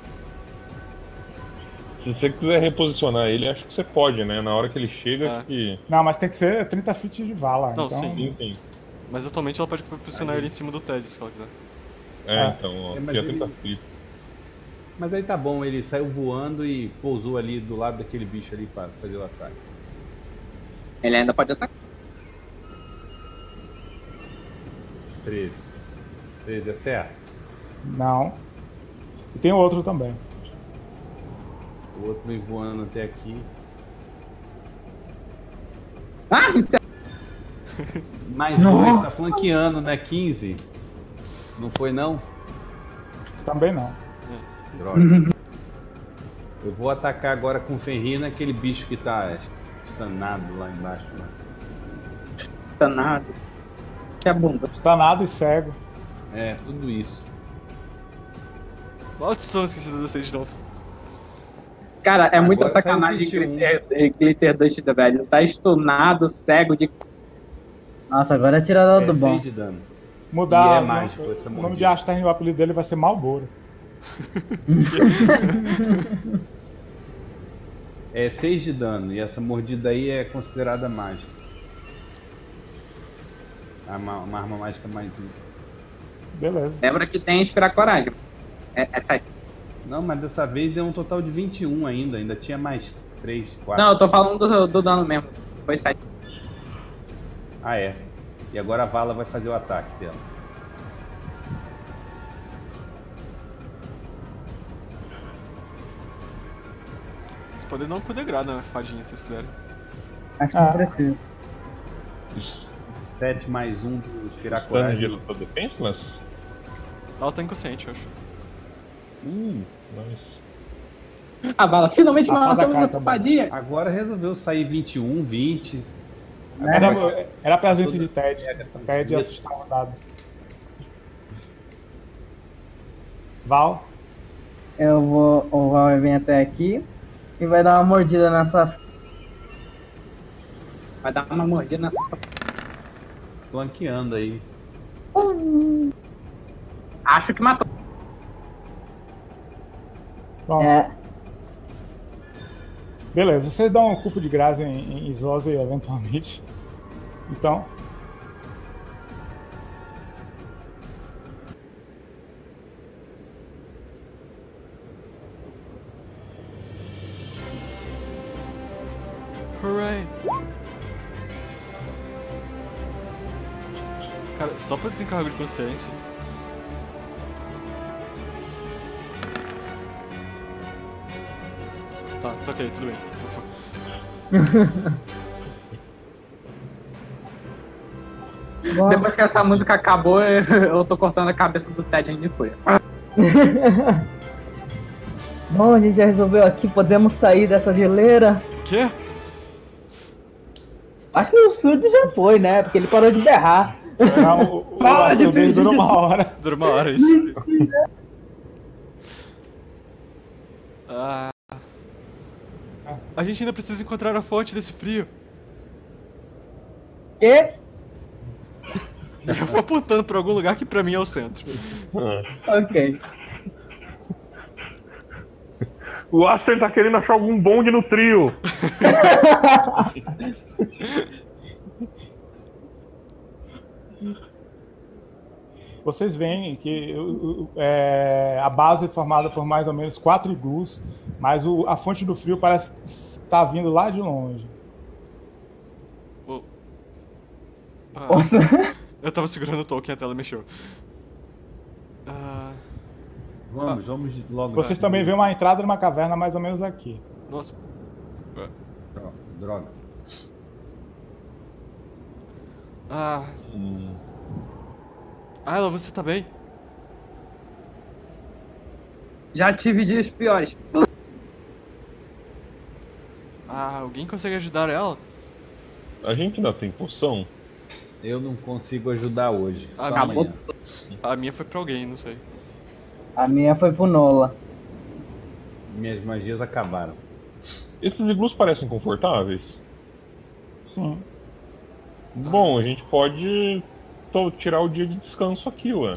Se você quiser reposicionar ele, acho que você pode, né? Na hora que ele chega, É. acho que. Não, mas tem que ser 30 feet de vala. Não, então... sim. Enfim. Mas atualmente ela pode posicionar ele em cima do Ted, se ela quiser. Então, ó, mas tinha ele- 30 feet. Mas aí tá bom, ele saiu voando e pousou ali do lado daquele bicho ali para fazer o ataque. Ele ainda pode atacar. 13. 13 é certo? Não. E tem outro também. O outro vem voando até aqui. Ah, isso é... Mais dois, tá flanqueando, né? 15. Não foi não? Também não. Droga. Eu vou atacar agora com Ferrina aquele bicho que tá estanado lá embaixo. Né? danado. Que é bunda. Estanado e cego. É, tudo isso. Maldição, esqueci de você de novo. Cara, é muita Agora saiu sacanagem 21. Glitter Dust, velho. Tá estunado, cego de... Nossa, agora é tirada do É bom. 6 de dano. Mudar E é o mágico nome- essa o nome mordida. de Asterno, o apelido dele vai ser Malboro. É 6 de dano. E essa mordida aí é considerada mágica. Uma arma mágica mais 1. Beleza. Lembra que tem Inspirar Coragem. É 7. Não, mas dessa vez deu um total de 21 ainda. Ainda tinha mais 3, 4. Não, eu tô falando do dano mesmo. Foi 7. Ah, é. E agora a Vala vai fazer o ataque dela. Vocês podem dar um coup de grâce na fadinha, se vocês quiserem. Acho que não precisa. 7 mais 1 do Inspirar Stun de Coragem. luta defenseless? Ela tá inconsciente, eu acho. Nice. A bala finalmente A fada matou cai uma também. tapadinha. Agora resolveu sair 21, 20. Era a presença de Ted. Ted assustar o dado. Val, O Val vai vir até aqui e vai dar uma mordida nessa. Vai dar uma mordida nessa... Flanqueando aí. Acho que matou. pronto. É, Beleza, vocês dão um cupo de graça em Zosa eventualmente. Então, Hooray! Cara, só pra desencargo de consciência. Tá ok, tudo bem. bom, Depois que essa música acabou, eu tô cortando a cabeça do Ted ainda de fúria. bom, a gente já resolveu aqui, podemos sair dessa geleira. Quê? Acho que o surdo já foi, né? Porque ele parou de berrar. não, o ação dele durou uma hora. Dura uma hora isso. Ah, a gente ainda precisa encontrar a fonte desse frio. Quê? Eu vou apontando pra algum lugar que pra mim é o centro. Ok. O Aster tá querendo achar algum bonde no trio. Vocês veem que a base é formada por mais ou menos 4 iglus, mas a fonte do frio parece estar vindo lá de longe. Nossa. Eu tava segurando o token e a tela mexeu. Vamos logo. Vocês também veem uma entrada numa caverna mais ou menos aqui. Nossa. Droga. Ayla, você tá bem? Já tive dias piores. Alguém consegue ajudar ela? A gente ainda tem poção? Eu não consigo ajudar hoje. Só Acabou. amanhã. A minha foi pra alguém, não sei. A minha foi pro Nola. Minhas magias acabaram. Esses iglus parecem confortáveis? Sim. Bom, a gente pode tirar o dia de descanso aqui, ué.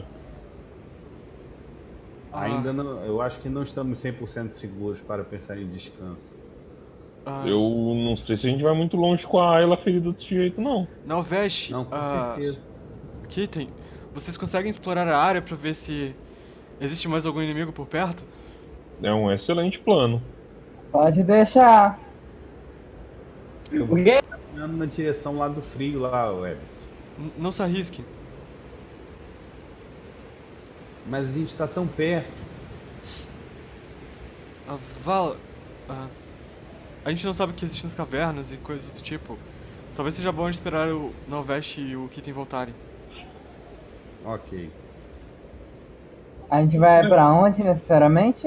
Ainda não, eu acho que não estamos 100% seguros para pensar em descanso. Eu não sei se a gente vai muito longe com a Ayla ferida desse jeito, não. Não, Vesh. Não, com certeza. Kitten, vocês conseguem explorar a área pra ver se existe mais algum inimigo por perto? É um excelente plano. Pode deixar. Eu vou caminhando na direção lá do frio, lá, Web. Não se arrisquem. Mas a gente tá tão perto. Vala, a gente não sabe o que existe nas cavernas e coisas do tipo. Talvez seja bom esperar o Nalvesh e o Kitten voltarem. Ok. A gente vai pra onde necessariamente?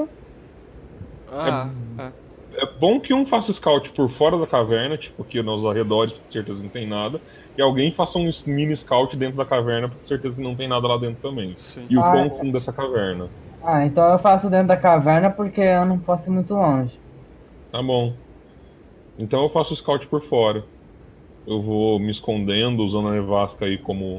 É bom que um faça scout por fora da caverna, tipo aqui nos arredores, com certeza não tem nada. E alguém faça um mini scout dentro da caverna, com certeza que não tem nada lá dentro também. Sim. E o quão fundo dessa caverna. Então eu faço dentro da caverna porque eu não posso ir muito longe. Tá bom. Então eu faço o scout por fora. Eu vou me escondendo, usando a nevasca aí como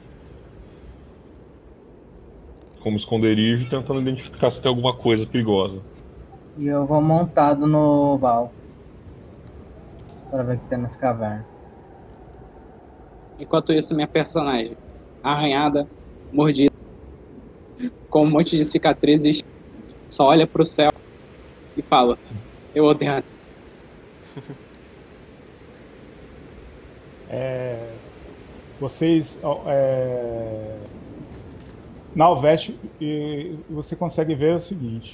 esconderijo, tentando identificar se tem alguma coisa perigosa. E eu vou montado no Val. Pra ver o que tem nessa caverna. Enquanto isso, minha personagem, arranhada, mordida, com um monte de cicatrizes, só olha pro céu e fala: eu odeio. Vocês na Alveste você consegue ver o seguinte.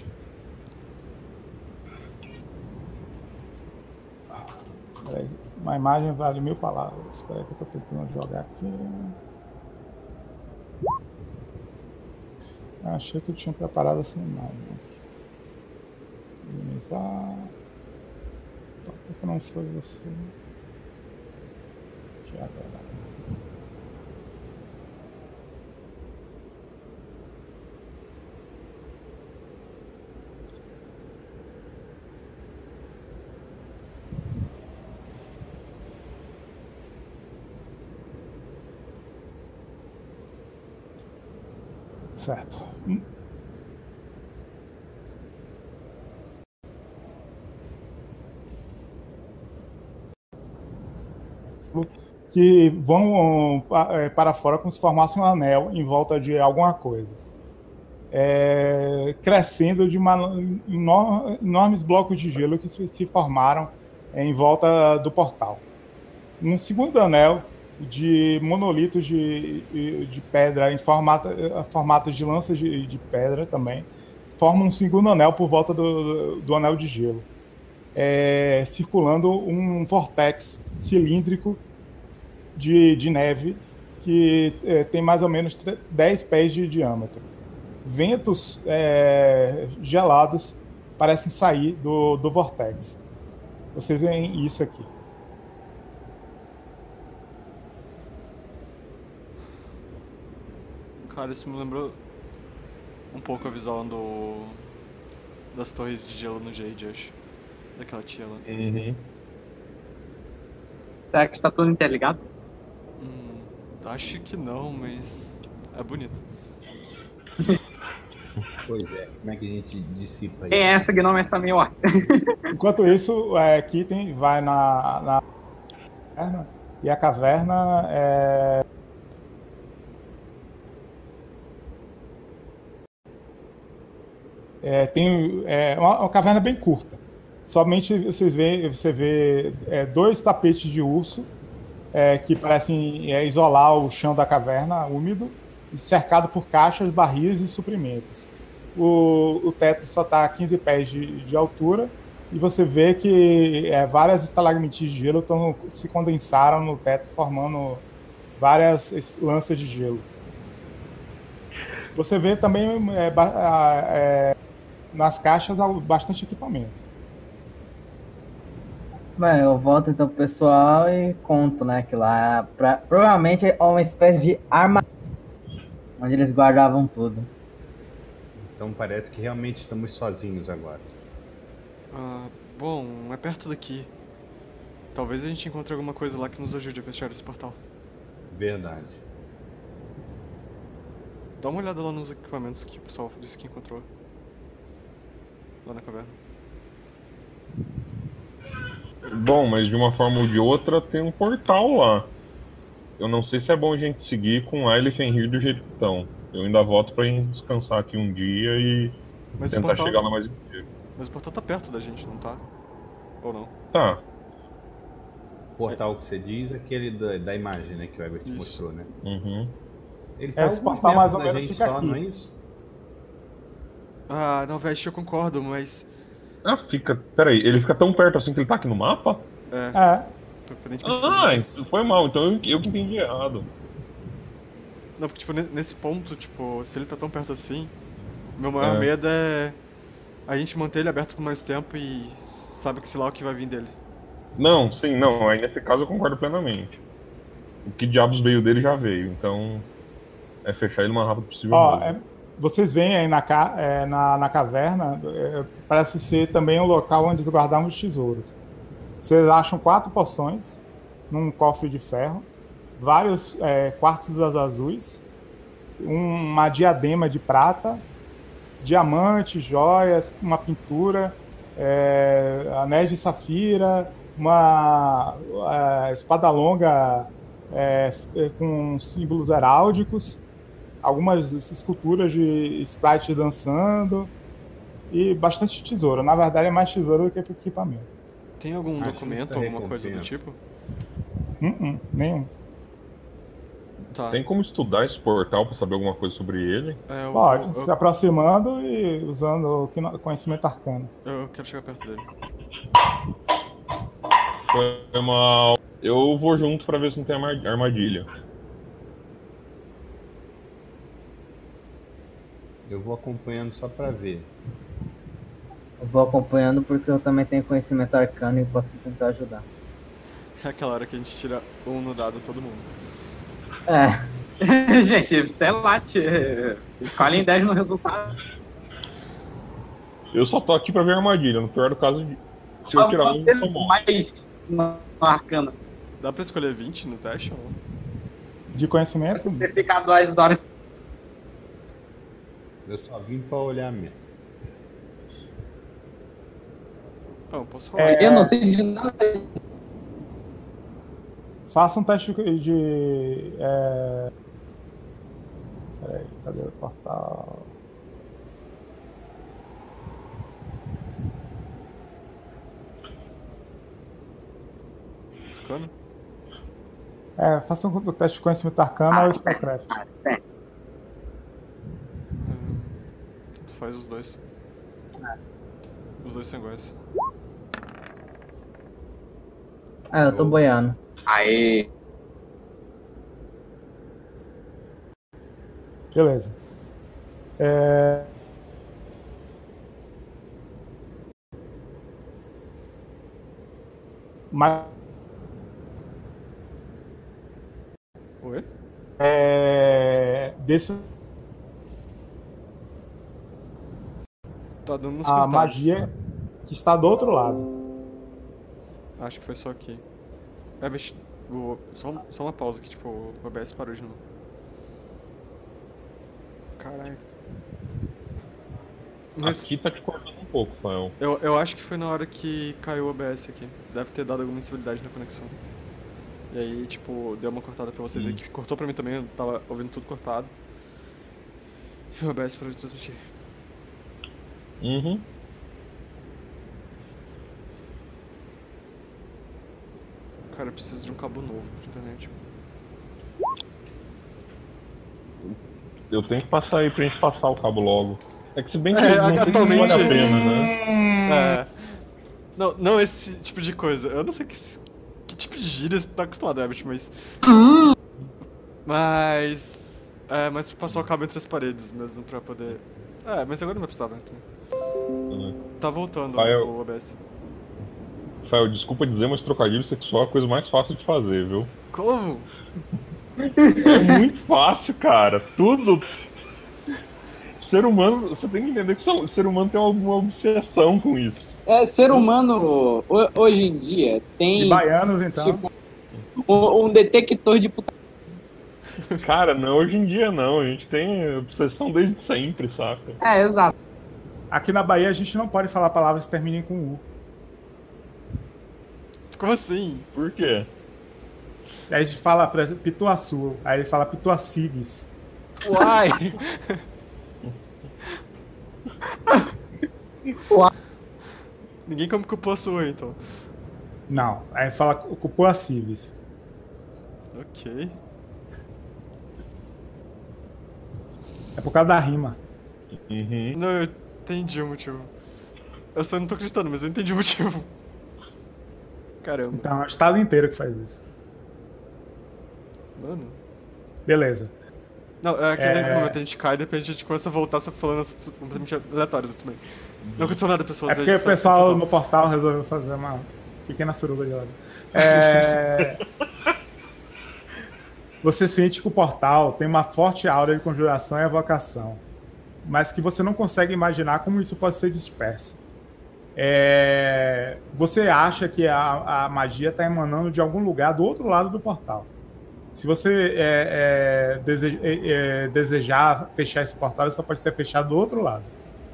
Peraí, uma imagem vale 1000 palavras. Espera aí que eu tô tentando jogar aqui. Eu achei que eu tinha preparado essa imagem aqui. Minimizar. Por que não foi você? Aqui agora. Certo. Que vão para fora como se formasse um anel em volta de alguma coisa. Crescendo de enormes blocos de gelo que se formaram em volta do portal. Um segundo anel de monolitos de pedra em formato de lanças de pedra também, forma um segundo anel por volta do anel de gelo, circulando um vortex cilíndrico de neve que tem mais ou menos 10 pés de diâmetro. Ventos gelados parecem sair do vortex. Vocês veem isso aqui. Cara, isso me lembrou um pouco a visão das torres de gelo no Jade, acho. Daquela tia lá. Uhum. Será que está tudo interligado? Acho que não, mas é bonito. Pois é, como é que a gente dissipa Quem isso? é essa gnome, essa minha orc? Enquanto isso, Kitten vai na caverna, e a caverna tem uma caverna bem curta. Somente você vê dois tapetes de urso que parecem isolar o chão da caverna úmido, cercado por caixas, barris e suprimentos. O teto só está a 15 pés de altura e você vê que várias estalagmites de gelo se condensaram no teto, formando várias lanças de gelo. Você vê também nas caixas bastante equipamento. Bem, eu volto então pro pessoal e conto, né, que lá provavelmente é uma espécie de armazém onde eles guardavam tudo. Então parece que realmente estamos sozinhos agora. Bom, é perto daqui. Talvez a gente encontre alguma coisa lá que nos ajude a fechar esse portal. Verdade. Dá uma olhada lá nos equipamentos que o pessoal disse que encontrou. Lá na caverna. Bom, mas de uma forma ou de outra tem um portal lá. Eu não sei se é bom a gente seguir com Ailey e Fenrir do jeito que estão. Eu ainda volto pra gente descansar aqui um dia e Mas tentar chegar lá mais inteiro. Mas o portal tá perto da gente, não tá? Ou não? Tá. O portal que você diz é aquele da imagem, né, que o Ebert Isso. mostrou, né? Uhum. Ele tá Esse alguns portal mais ou metros da menos gente fica só, aqui. não é isso? Não, Veste, eu concordo, mas... Fica. Peraí, ele fica tão perto assim que ele tá aqui no mapa? Aparentemente sim. Isso foi mal, então eu que entendi errado. Não, porque, tipo, nesse ponto, tipo, se ele tá tão perto assim, meu maior medo é a gente manter ele aberto por mais tempo e sabe que sei lá o que vai vir dele. Não, sim, não. Aí nesse caso eu concordo plenamente. O que diabos veio dele já veio, então é fechar ele o mais rápido possível. Vocês veem aí na caverna, parece ser também um local onde eles guardavam os tesouros. Vocês acham 4 poções num cofre de ferro, vários quartos azuis, uma diadema de prata, diamantes, joias, uma pintura, anéis de safira, uma espada longa com símbolos heráldicos, algumas esculturas de sprite dançando e bastante tesouro. Na verdade é mais tesouro do que equipamento. Tem algum documento, alguma coisa do tipo? Nenhum. Tá. Tem como estudar esse portal pra saber alguma coisa sobre ele? Pode, se aproximando e usando o conhecimento arcano. Eu quero chegar perto dele. Foi mal. Eu vou junto pra ver se não tem armadilha. Eu vou acompanhando só pra ver. Eu vou acompanhando porque eu também tenho conhecimento arcano e posso tentar ajudar. É aquela hora que a gente tira um no dado todo mundo. Gente, sei lá, escolhem 10 no resultado. Eu só tô aqui pra ver a armadilha. No pior do caso, se eu tirar Você eu tomo. mais no arcano. Dá pra escolher 20 no teste ou não? De conhecimento? Você ficar 2 horas. Eu só vim pra olhar mesmo. Eu posso falar. Eu não sei de nada. Faça um teste de. Peraí, cadê o portal? Arcano? Faça um teste de conhecimento arcano ou Spellcraft. Tanto faz os dois. Os dois são iguais. Eu tô boiando. Aê. Beleza. Mas Oi? desse Tá dando nos a portais. magia que está do outro lado. Acho que foi só aqui. Herbert, só uma pausa que, tipo, o OBS parou de novo. Caralho. Mas Aqui tá te cortando um pouco, Fael. eu acho que foi na hora que caiu o OBS aqui. Deve ter dado alguma instabilidade na conexão. E aí, tipo, deu uma cortada pra vocês aí, que cortou pra mim também, eu tava ouvindo tudo cortado. E o OBS parou de transmitir. Uhum. Cara, eu preciso de um cabo novo de internet. Eu tenho que passar aí pra gente passar o cabo logo. É que se bem que É, não atualmente- vale a pena, né? É. Não esse tipo de coisa. Eu não sei que tipo de gíria você tá acostumado, Herbert, mas. Mas passar o cabo entre as paredes mesmo pra poder. Mas agora não vai precisar mais também. Tá voltando o OBS. Fael, desculpa dizer, mas trocadilho sexual é a coisa mais fácil de fazer, viu? Como? É muito fácil, cara. Tudo. O ser humano, você tem que entender que o ser humano tem uma obsessão com isso. Ser humano, hoje em dia, tem De baianos, então. tipo, um detector de puta. Cara, não, hoje em dia não. A gente tem obsessão desde sempre, saca? Exato. Aqui na Bahia a gente não pode falar palavras que terminem com U. Como assim? Por quê? Aí a gente fala, por exemplo, Pituaçu. Aí ele fala Pituacives. Uai! Ninguém come cupuaçu, então. Não, aí fala Cupuacives. Ok. É por causa da rima. Uhum. Não, eu entendi o motivo. Eu só não tô acreditando, mas eu entendi o motivo. Caramba. Então é o estado inteiro que faz isso. Mano. Beleza. Não, é que no momento a gente cai e depois a gente começa a voltar só falando assuntos completamente aleatórios também. Não aconteceu nada, pessoal. É porque o pessoal no portal resolveu fazer uma pequena suruba de hora. Você sente que o portal tem uma forte aura de conjuração e evocação, mas que você não consegue imaginar como isso pode ser disperso. Você acha que a magia está emanando de algum lugar do outro lado do portal. Se você desejar fechar esse portal, ele só pode ser fechado do outro lado.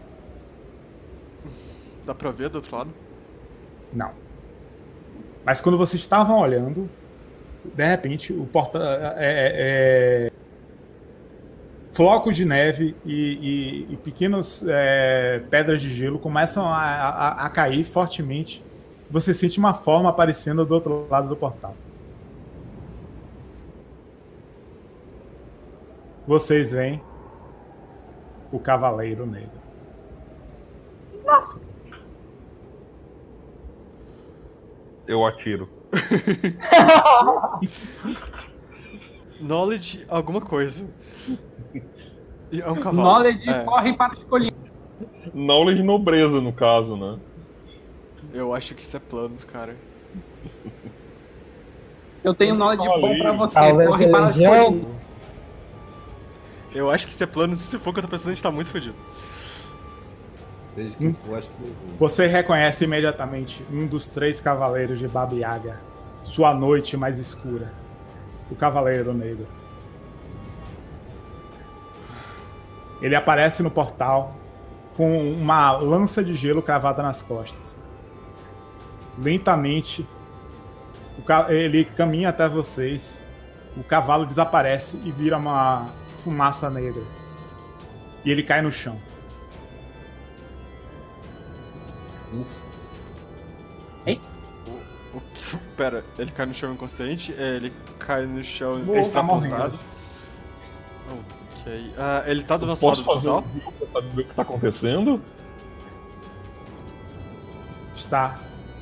Dá pra ver do outro lado? Não. Mas quando vocês estavam olhando, de repente o portal flocos de neve e pequenas pedras de gelo começam a cair fortemente. Você sente uma forma aparecendo do outro lado do portal. Vocês veem o Cavaleiro Negro. Nossa! Eu atiro. Knowledge alguma coisa. E é um cavalo. Knowledge corre para as colinas. Knowledge nobreza, no caso, né? Eu acho que isso é planos, cara. Eu tenho knowledge bom pra você. Talvez Corre para as religião. colinas. Eu acho que isso é planos, e se for o que eu tô pensando, a gente tá muito fodido. Seja que for, acho que. Você reconhece imediatamente um dos 3 cavaleiros de Baba Yaga. Sua noite mais escura. O Cavaleiro Negro. Ele aparece no portal com uma lança de gelo cravada nas costas. Lentamente, ele caminha até vocês. O cavalo desaparece e vira uma fumaça negra. E ele cai no chão. Ufa. Pera, ele cai no chão inconsciente? Ele cai no chão Ele tá morrendo. desapontado? Ok. Ele tá do nosso Posso lado do fazer um portal? review pra saber o que tá acontecendo? Está.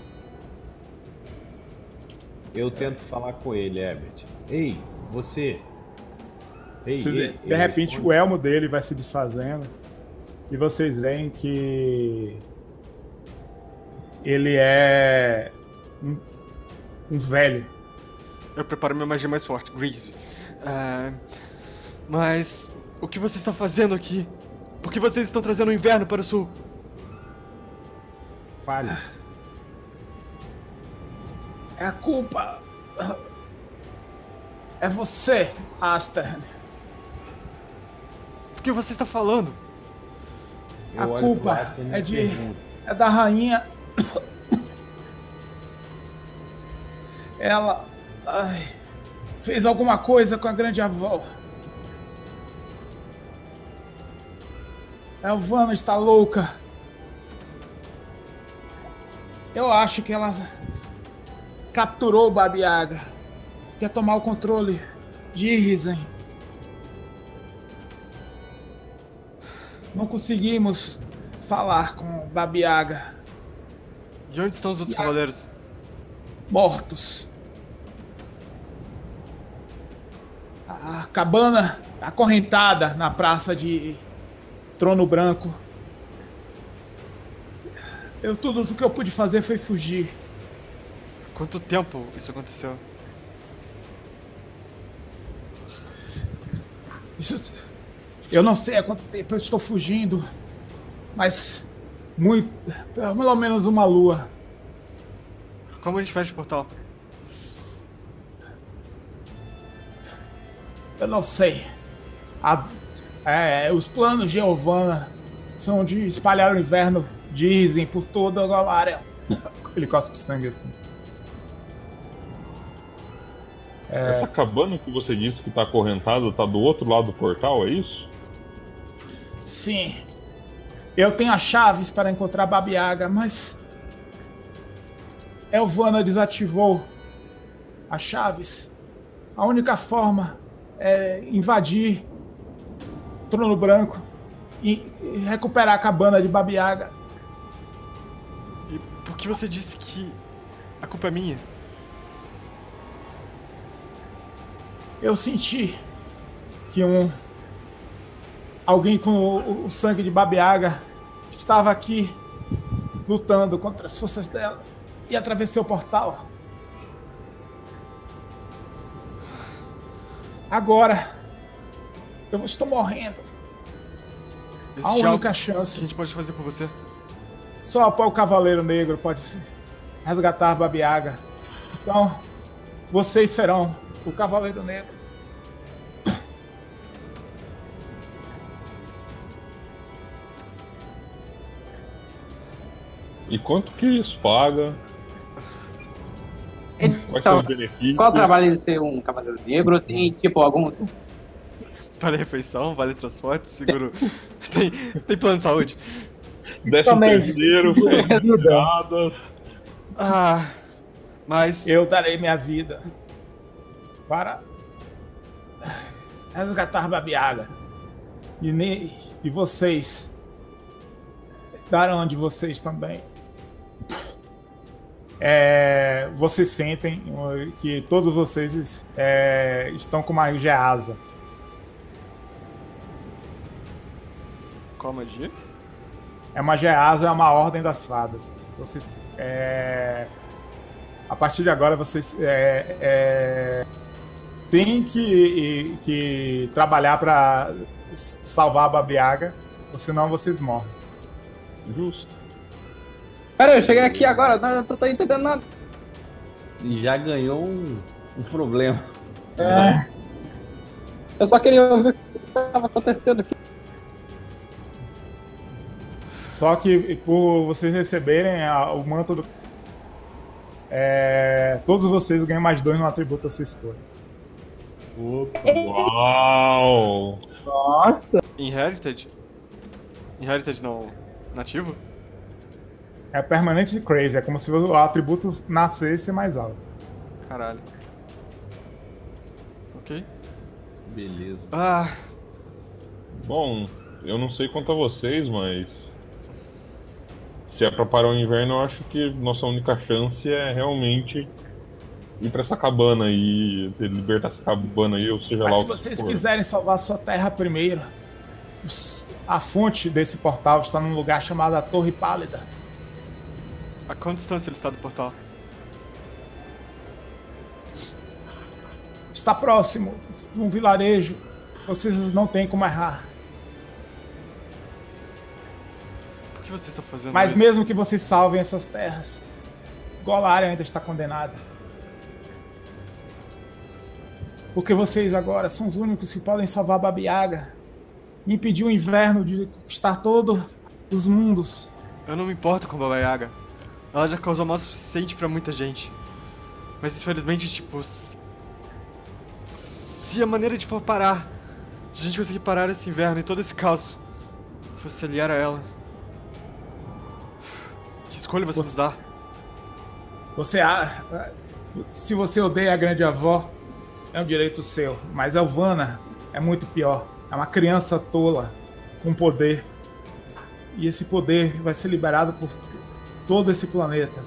Eu tento falar com ele, Herbert. Ei, você. Ei, De repente o elmo dele vai se desfazendo e vocês veem que ele é um velho. Eu preparo minha magia mais forte, Greasy. Mas o que vocês estão fazendo aqui? Por que vocês estão trazendo o inverno para o sul? Fale. É a culpa. É você, Astern. Do que você está falando? A Eu olho culpa pro Aster e é de. pergunto. É da rainha. Ela. Ai, fez alguma coisa com a grande avó. Elvana está louca. Eu acho que ela capturou o Baba Yaga. Quer tomar o controle de Irisen. Não conseguimos falar com o Baba Yaga. E onde estão os outros cavaleiros? Mortos. A cabana acorrentada na praça de Trono Branco. Tudo o que eu pude fazer foi fugir. Quanto tempo isso aconteceu? Eu não sei há quanto tempo eu estou fugindo, mas pelo menos uma lua. Como a gente fecha o portal? Eu não sei. Os planos de Elvana são de espalhar o inverno, dizem, por toda a Galária. Ele cospe sangue assim. Essa cabana que você disse que tá acorrentada tá do outro lado do portal, é isso? Sim. Eu tenho as chaves para encontrar Baba Yaga, mas Elvana desativou as chaves. A única forma é invadir Trono Branco e recuperar a cabana de Baba Yaga. E por que você disse que a culpa é minha? Eu senti que alguém com o sangue de Baba Yaga estava aqui lutando contra as forças dela e atravessei o portal. Agora eu estou morrendo. Existe A algo única que a chance. gente pode fazer por você? Só o Cavaleiro Negro pode resgatar Baba Yaga. Então, vocês serão o Cavaleiro Negro. E quanto que isso paga? Quais são os benefícios? Qual o trabalho de ser um cavaleiro negro? Tem, tipo, alguns... Vale refeição, vale transporte, seguro. tem plano de saúde. 13º, férias. Mas... Eu darei minha vida para resgatar Baba Yaga. E vocês darão de vocês também. Vocês sentem que todos vocês estão com uma geasa. Qual magia? Uma geasa, é uma ordem das fadas. Vocês, a partir de agora vocês têm que trabalhar para salvar a Baba Yaga, ou senão vocês morrem. Justo. Pera, eu cheguei aqui agora, não tô entendendo nada. E já ganhou um problema. Eu só queria ouvir o que estava acontecendo aqui. Só que por vocês receberem o manto do... todos vocês ganham mais 2 no atributo da sua escolha. Uau! Nossa! Inherited? Inherited não... Nativo? É permanente de Crazy, é como se o atributo nascesse mais alto. Caralho. Ok. Beleza. Bom, eu não sei quanto a vocês, mas... Se é pra parar o inverno, eu acho que nossa única chance é realmente ir pra essa cabana aí, libertar essa cabana aí, ou seja Mas lá se o que vocês for. quiserem salvar sua terra primeiro, a fonte desse portal está num lugar chamado Torre Pálida. A quanta distância ele está do portal? Está próximo de um vilarejo. Vocês não têm como errar. Por que você está fazendo Mas isso? mesmo que vocês salvem essas terras, Golarion ainda está condenada. Porque vocês agora são os únicos que podem salvar Baba Yaga e impedir o inverno de conquistar todos os mundos. Eu não me importo com Baba Yaga. Ela já causou mal o suficiente pra muita gente. Mas infelizmente, tipo... Se a maneira de for parar... De a gente conseguir parar esse inverno e todo esse caos... Fosse aliar a ela... Que escolha você nos dá? Se você odeia a grande avó, é um direito seu. Mas a Elvana é muito pior. É uma criança tola, com poder. E esse poder vai ser liberado por todo esse planeta.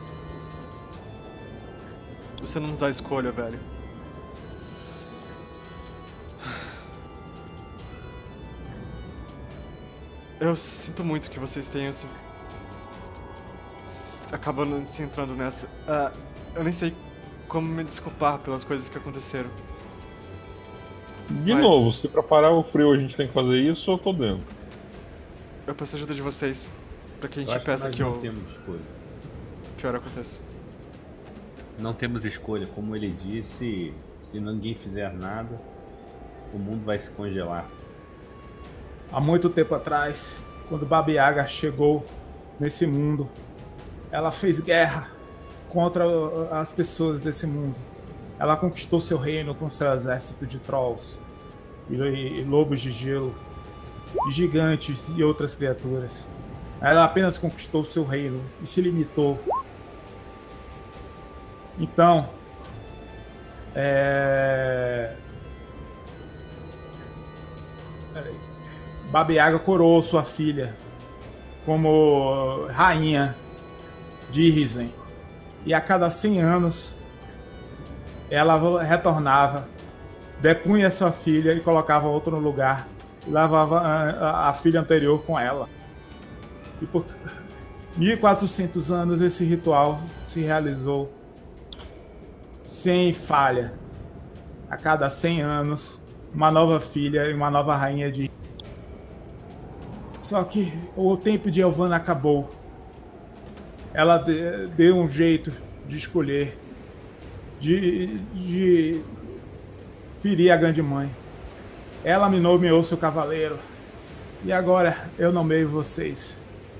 Você não nos dá escolha, velho. Eu sinto muito que vocês tenham acabando se entrando nessa. Eu nem sei como me desculpar pelas coisas que aconteceram. De novo, se pra parar o frio a gente tem que fazer isso, eu tô dentro. Eu peço a ajuda de vocês pra que a Eu gente acho peça nós que não o temos escolha. pior aconteça. Não temos escolha. Como ele disse, se ninguém fizer nada, o mundo vai se congelar. Há muito tempo atrás, quando Baba Yaga chegou nesse mundo, ela fez guerra contra as pessoas desse mundo. Ela conquistou seu reino com seu exército de trolls e lobos de gelo, e gigantes e outras criaturas. Ela apenas conquistou seu reino e se limitou. Então, Baba Yaga coroou sua filha como rainha de Irizen. E a cada 100 anos ela retornava, depunha sua filha e colocava outra no lugar, e levava a filha anterior com ela. E por 1400 anos esse ritual se realizou sem falha. A cada 100 anos, uma nova filha e uma nova rainha de... Só que o tempo de Elvana acabou. Ela deu um jeito de escolher, de ferir a grande mãe. Ela me nomeou seu cavaleiro. E agora eu nomeio vocês.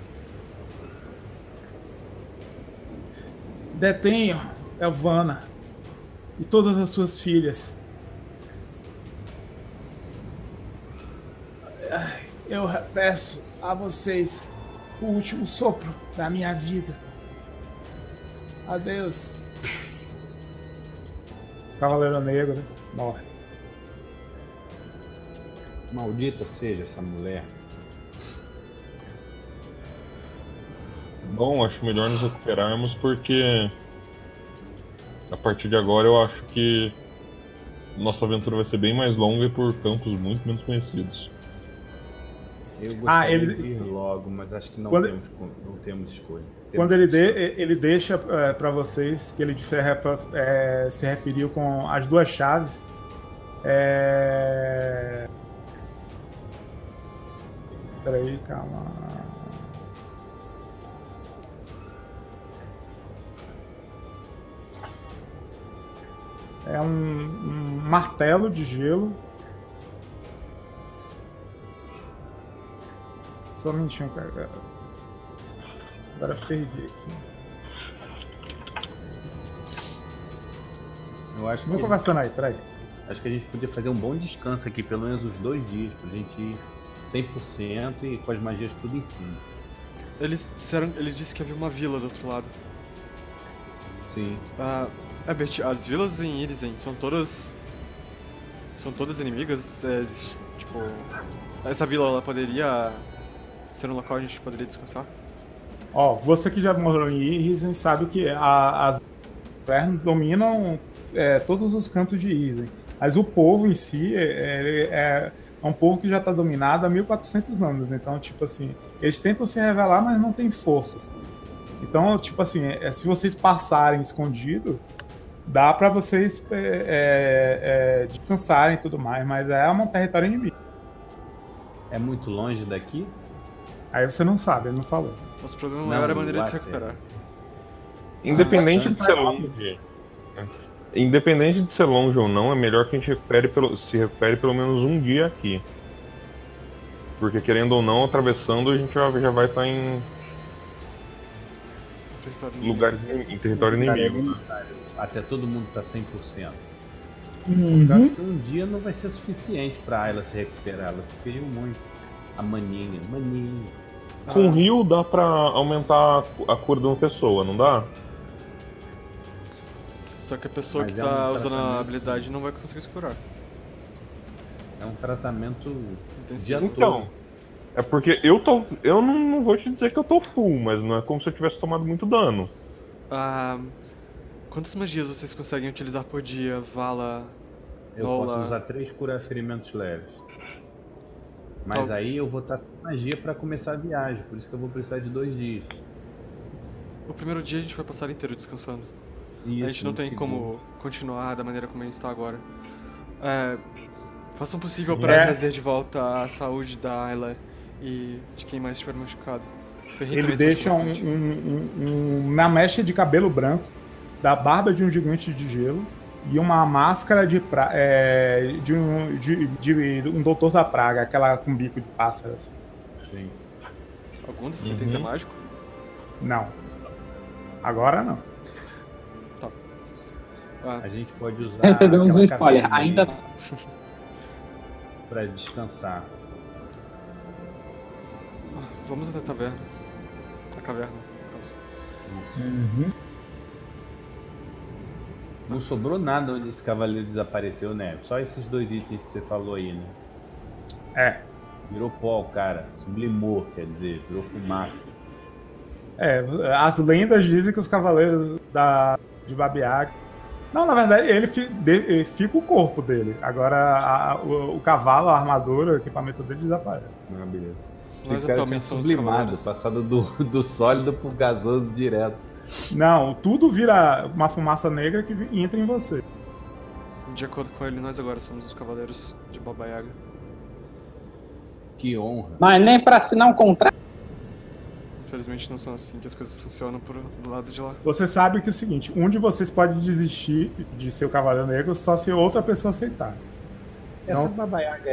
Detenho Elvana e todas as suas filhas. Eu peço a vocês o último sopro da minha vida. Adeus. Cavaleiro Negro morre. Maldita seja essa mulher. Bom, acho melhor nos recuperarmos porque a partir de agora eu acho que nossa aventura vai ser bem mais longa e por campos muito menos conhecidos. Eu gostaria de ir logo, mas acho que não temos escolha. Quando ele deixa para vocês que ele se referiu com as duas chaves. Peraí, calma. É um martelo de gelo. Só um minutinho, cara. Agora perdi aqui. Eu acho Vou conversando aí, peraí. Acho que a gente podia fazer um bom descanso aqui, pelo menos uns 2 dias, pra gente ir 100% e com as magias tudo em cima. Ele disse que havia uma vila do outro lado. Sim. Bert, as vilas em Irizen são todas inimigas? Tipo, essa vila ela poderia ser um local onde a gente poderia descansar? Ó, você que já morou em Irizen sabe que as invernos dominam todos os cantos de Irizen. Mas o povo em si é um povo que já está dominado há 1400 anos. Então, tipo assim, eles tentam se revelar, mas não tem forças. Então, tipo assim, se vocês passarem escondido, dá para vocês descansarem e tudo mais, mas é um território inimigo. É muito longe daqui? Aí você não sabe, ele não falou. Nosso problema Não, maior é a maneira de se Waster. recuperar. Independente de Sim. ser longe. Independente de ser longe ou não, é melhor que a gente se recupere pelo menos um dia aqui. Porque querendo ou não, atravessando, a gente já vai estar em lugares em território inimigo. Até todo mundo tá 100%. Eu Uhum. acho que um dia não vai ser suficiente pra ela se recuperar. Ela se feriu muito. A maninha. Com o rio dá pra aumentar a cura de uma pessoa, não dá? Só que a pessoa Mas que é tá um usando a tratamento. habilidade não vai conseguir se curar. É um tratamento Intensivo. dia Então, todo. é porque eu não vou te dizer que eu tô full, mas não é como se eu tivesse tomado muito dano. Ah, quantas magias vocês conseguem utilizar por dia, Vala? Eu Nola. posso usar 3 curar-ferimentos leves. Mas Tá. aí eu vou estar sem magia pra começar a viagem. Por isso que eu vou precisar de 2 dias. O primeiro dia a gente vai passar inteiro descansando. E A gente não no tem segundo- como continuar da maneira como a gente tá agora. Façam o possível É. para trazer de volta a saúde da Ayla e de quem mais estiver machucado. Ferri Ele também se deixa machucou bastante. uma mecha de cabelo branco, da barba de um gigante de gelo e uma máscara de um doutor da praga, aquela com bico de pássaro. Assim. Sim. Algum desses itens é Uhum. mágico? Não. Agora não. A gente pode usar. Recebemos um aquela spoiler. caverna Ainda ali pra descansar. Vamos até a taverna. A caverna, no caso. Uhum. Não sobrou nada onde esse cavaleiro desapareceu, né? Só esses 2 itens que você falou aí, né? É. Virou pó, o cara. Sublimou, quer dizer, virou fumaça. As lendas dizem que os cavaleiros de Baba Yaga. Não, na verdade, ele fica o corpo dele. Agora, o cavalo, a armadura, o equipamento dele desaparece. Ah, beleza. Nós Esse cara tinha atualmente somos sublimado, cavaleiros. passado do sólido pro gasoso direto. Não, tudo vira uma fumaça negra que entra em você. De acordo com ele, nós agora somos os cavaleiros de Baba Yaga. Que honra. Mas nem pra assinar um contrato. Infelizmente não são assim que as coisas funcionam do lado de lá. Você sabe que é o seguinte, um de vocês pode desistir de ser o Cavaleiro Negro só se outra pessoa aceitar. Essa Não. Baba Yaga,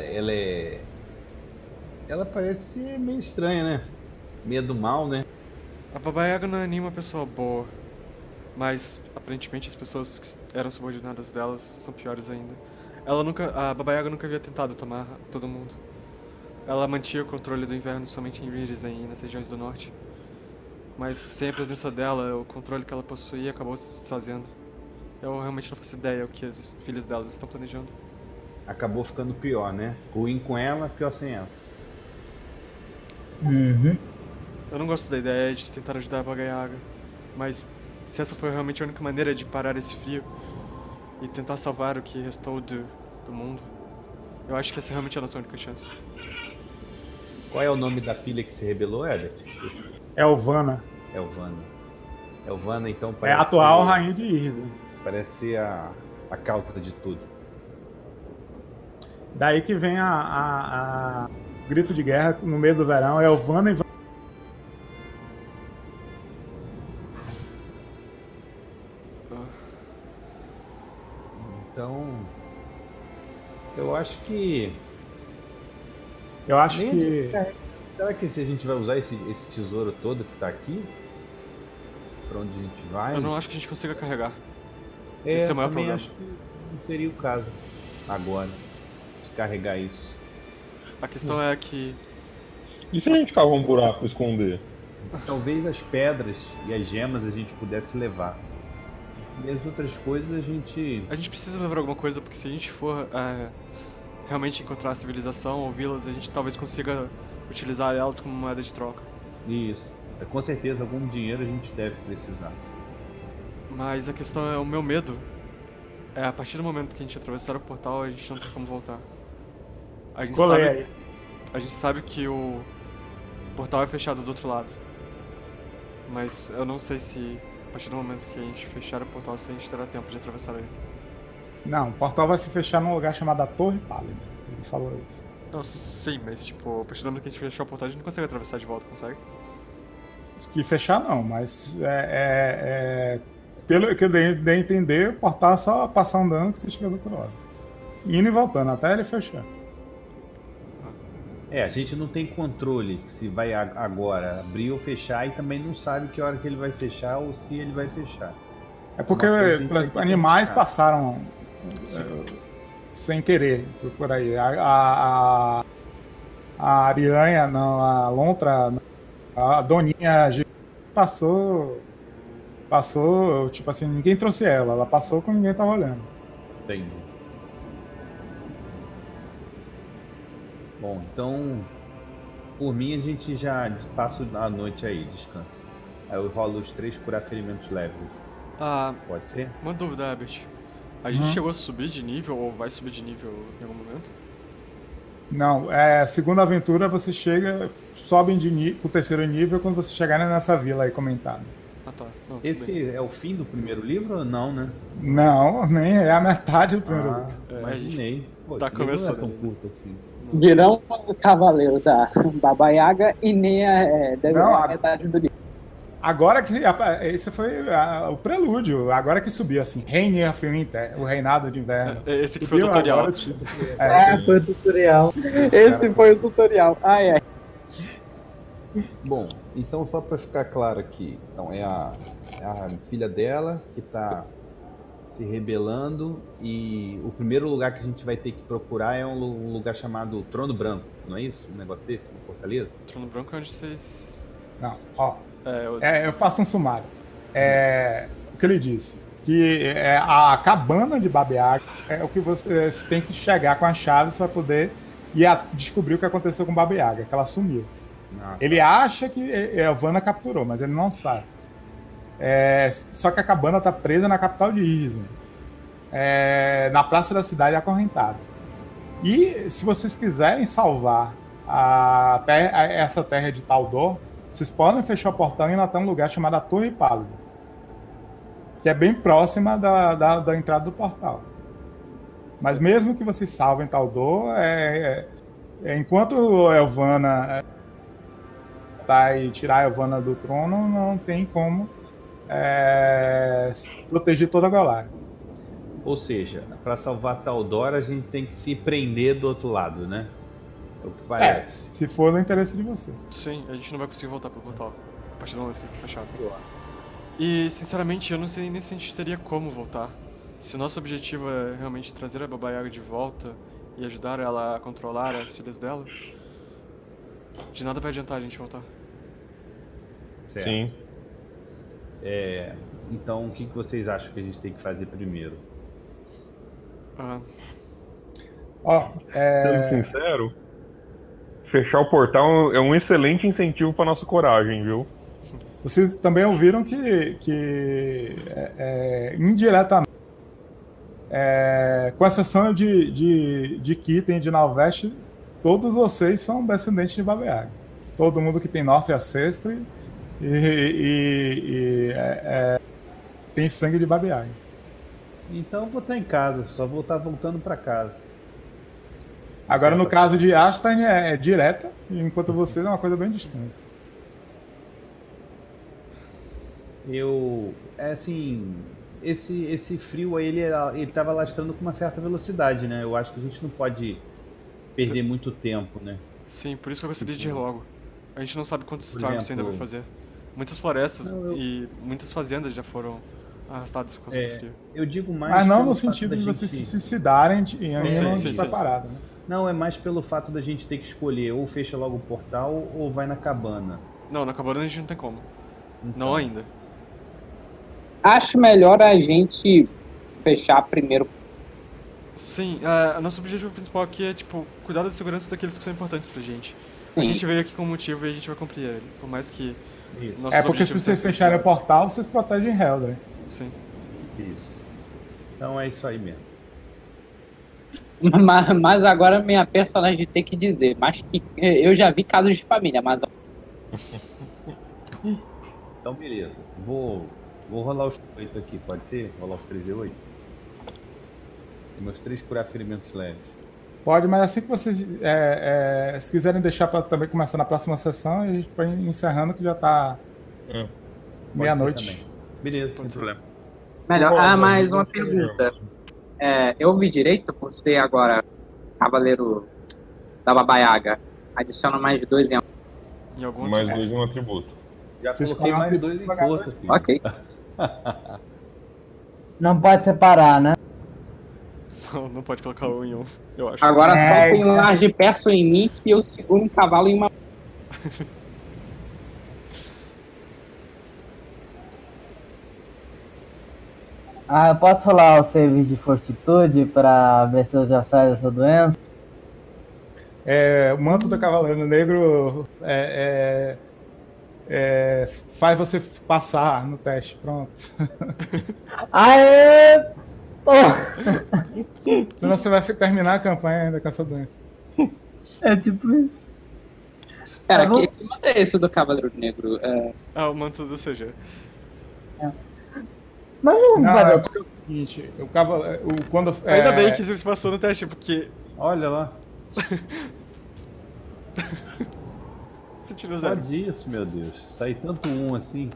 ela parece ser meio estranha, né? Meio do mal, né? A Baba Yaga não é nenhuma pessoa boa, mas aparentemente as pessoas que eram subordinadas delas são piores ainda. A Baba Yaga nunca havia tentado tomar todo mundo. Ela mantinha o controle do inverno somente em Virizen e nas regiões do norte. Mas sem a presença dela, o controle que ela possuía acabou se desfazendo. Eu realmente não faço ideia o que as filhas delas estão planejando. Acabou ficando pior, né? Ruim com ela, pior sem ela. Uhum. Eu não gosto da ideia de tentar ajudar a Baba Yaga, mas se essa foi realmente a única maneira de parar esse frio e tentar salvar o que restou do mundo, eu acho que essa é realmente a nossa única chance. Qual é o nome da filha que se rebelou, Herbert? É Elvana. Elvana. Elvana, então, É parece a atual ser, rainha de Irza. parece ser a causa de tudo. Daí que vem a grito de guerra no meio do verão. Elvana e Então, eu acho que... eu acho Nem que Será que se a gente vai usar esse tesouro todo que tá aqui? Pra onde a gente vai? Eu não acho que a gente consiga carregar. esse é o maior também problema. acho que não seria o caso agora de carregar isso. A questão é que E se a gente cavar um buraco pra esconder? Talvez as pedras e as gemas a gente pudesse levar. E as outras coisas a gente... a gente precisa levar alguma coisa, porque se a gente for realmente encontrar a civilização ou vilas, a gente talvez consiga utilizar elas como moeda de troca. Isso. Com certeza algum dinheiro a gente deve precisar. Mas a questão é, o meu medo é a partir do momento que a gente atravessar o portal, a gente não tem como voltar. A gente colei sabe, aí. a gente sabe que o portal é fechado do outro lado. Mas eu não sei se a partir do momento que a gente fechar o portal, se a gente terá tempo de atravessar ele. Não, o portal vai se fechar num lugar chamado a Torre Pálida. Ele falou isso. Não, sim, mas tipo, a partir do momento que a gente fechar o portal, a gente não consegue atravessar de volta, consegue? Que fechar não, mas pelo que eu dei a entender, o portal é só passar andando que você chega do outro lado. Indo e voltando, até ele fechar. A gente não tem controle se vai agora abrir ou fechar e também não sabe que hora que ele vai fechar ou se ele vai fechar. É porque animais passaram sem querer por aí. A Arianha, não, a Lontra, a Doninha passou, tipo assim, ninguém trouxe ela passou quando ninguém tava olhando. Entendi. Bom, então, por mim a gente já passa a noite aí, descansa. Aí eu rolo os 3 curar ferimentos leves aqui. Pode ser? Uma dúvida, Herbert. A gente chegou a subir de nível ou vai subir de nível em algum momento? Não, segunda aventura você sobe pro 3º nível quando você chegar nessa vila aí comentada. Ah, tá. Não, Esse é o fim do primeiro livro ou não, né? Não, nem é a metade do primeiro livro. Imaginei. Pô, tá começando. Não é tão curto assim. Viramos o cavaleiro da Baba Yaga e nem deve Não, a metade do livro. Agora que. Esse foi o prelúdio. Agora que subiu assim. Reign of Winter, o reinado de inverno. Esse que foi o tutorial. Foi o tutorial. Esse foi o tutorial. Bom, então só para ficar claro aqui. Então é a filha dela que tá se rebelando e o primeiro lugar que a gente vai ter que procurar é um lugar chamado Trono Branco, não é isso? Um negócio desse, uma fortaleza? Trono Branco é onde vocês... Não, ó. Eu faço um sumário. O que ele disse? Que a cabana de Baba Yaga é o que você tem que chegar com as chaves para poder descobrir o que aconteceu com Baba Yaga, que ela sumiu. Ele acha que a Vanna capturou, mas ele não sabe. Só que a cabana está presa na capital de Irizen, na praça da cidade acorrentada. E se vocês quiserem salvar essa terra de Taldor, vocês podem fechar o portão e ir até um lugar chamado Torre Pálida, que é bem próxima da entrada do portal. Mas mesmo que vocês salvem Taldor, enquanto a Elvana e tirar a Elvana do trono, não tem como proteger toda a Galária. Ou seja, para salvar Taldor, a gente tem que se prender do outro lado, né? É o que parece. Se for no interesse de você. Sim, a gente não vai conseguir voltar pro portal a partir do momento que ele for fechado. E, sinceramente, eu não sei nem se a gente teria como voltar. Se o nosso objetivo é realmente trazer a Baba Yaga de volta e ajudar ela a controlar as filhas dela, de nada vai adiantar a gente voltar. Certo. Sim. Então, o que vocês acham que a gente tem que fazer primeiro? Sendo sincero, fechar o portal é um excelente incentivo para nossa coragem, viu? Vocês também ouviram que indiretamente, com exceção de Kitten e de Nalveste, todos vocês são descendentes de Baba Yaga. Todo mundo que tem Norte Ancestry tem sangue de Baba Yaga. Então eu vou estar em casa, só vou estar voltando para casa. Agora no caso de Ashtain é direta, enquanto vocês é uma coisa bem distante. Esse frio aí, ele tava lastrando com uma certa velocidade, né? Eu acho que a gente não pode perder muito tempo, né? Sim, por isso que eu gostaria de ir logo. A gente não sabe quantos estragos você ainda vai fazer. Muitas florestas e muitas fazendas já foram arrastadas por causa do frio. Eu digo mais... Mas não no sentido de vocês se suicidarem e não despreparado, né? Não, é mais pelo fato da gente ter que escolher ou fecha logo o portal ou vai na cabana. Não, na cabana a gente não tem como. Então. Não ainda. Acho melhor a gente fechar primeiro. Sim, nosso objetivo principal aqui é, cuidar da segurança daqueles que são importantes pra gente. A gente veio aqui com um motivo e a gente vai cumprir ele, por mais que... porque se vocês fecharem o portal, vocês protegem Helder. Sim. Isso. Então é isso aí mesmo. Mas agora minha personagem tem que dizer, mas que eu já vi casos de família, mas... Então beleza, vou rolar os 8 aqui, pode ser? Rolar os 3 e 8? Tem meus 3 curar ferimentos leves. Pode, mas assim que vocês se quiserem deixar para também começar na próxima sessão, a gente pode ir encerrando que já tá meia-noite. Beleza, sem problema. Melhor. Mais uma pergunta. Eu vi direito por ser agora Cavaleiro da Baba Yaga. Adiciona mais 2 em algum mais 2 em um atributo. Já coloquei mais 2 em força, filho. Ok. Não pode separar, né? Não pode colocar um em um, eu acho. Agora só tem um ar de perso em mim que eu seguro um cavalo em uma. Eu posso rolar o save de fortitude pra ver se eu já saio dessa doença? O manto do Cavaleiro Negro faz você passar no teste, pronto. Aê! Pô! Senão você vai terminar a campanha ainda com essa doença. É tipo isso. Pera, que manto é esse do Cavaleiro Negro? O manto do CG. Mas não vai dar. É o seguinte, o Cavaleiro... Quando, Ainda bem que você passou no teste, porque... Olha lá. Você tirou Só 0. disso, meu Deus. Saí tanto assim.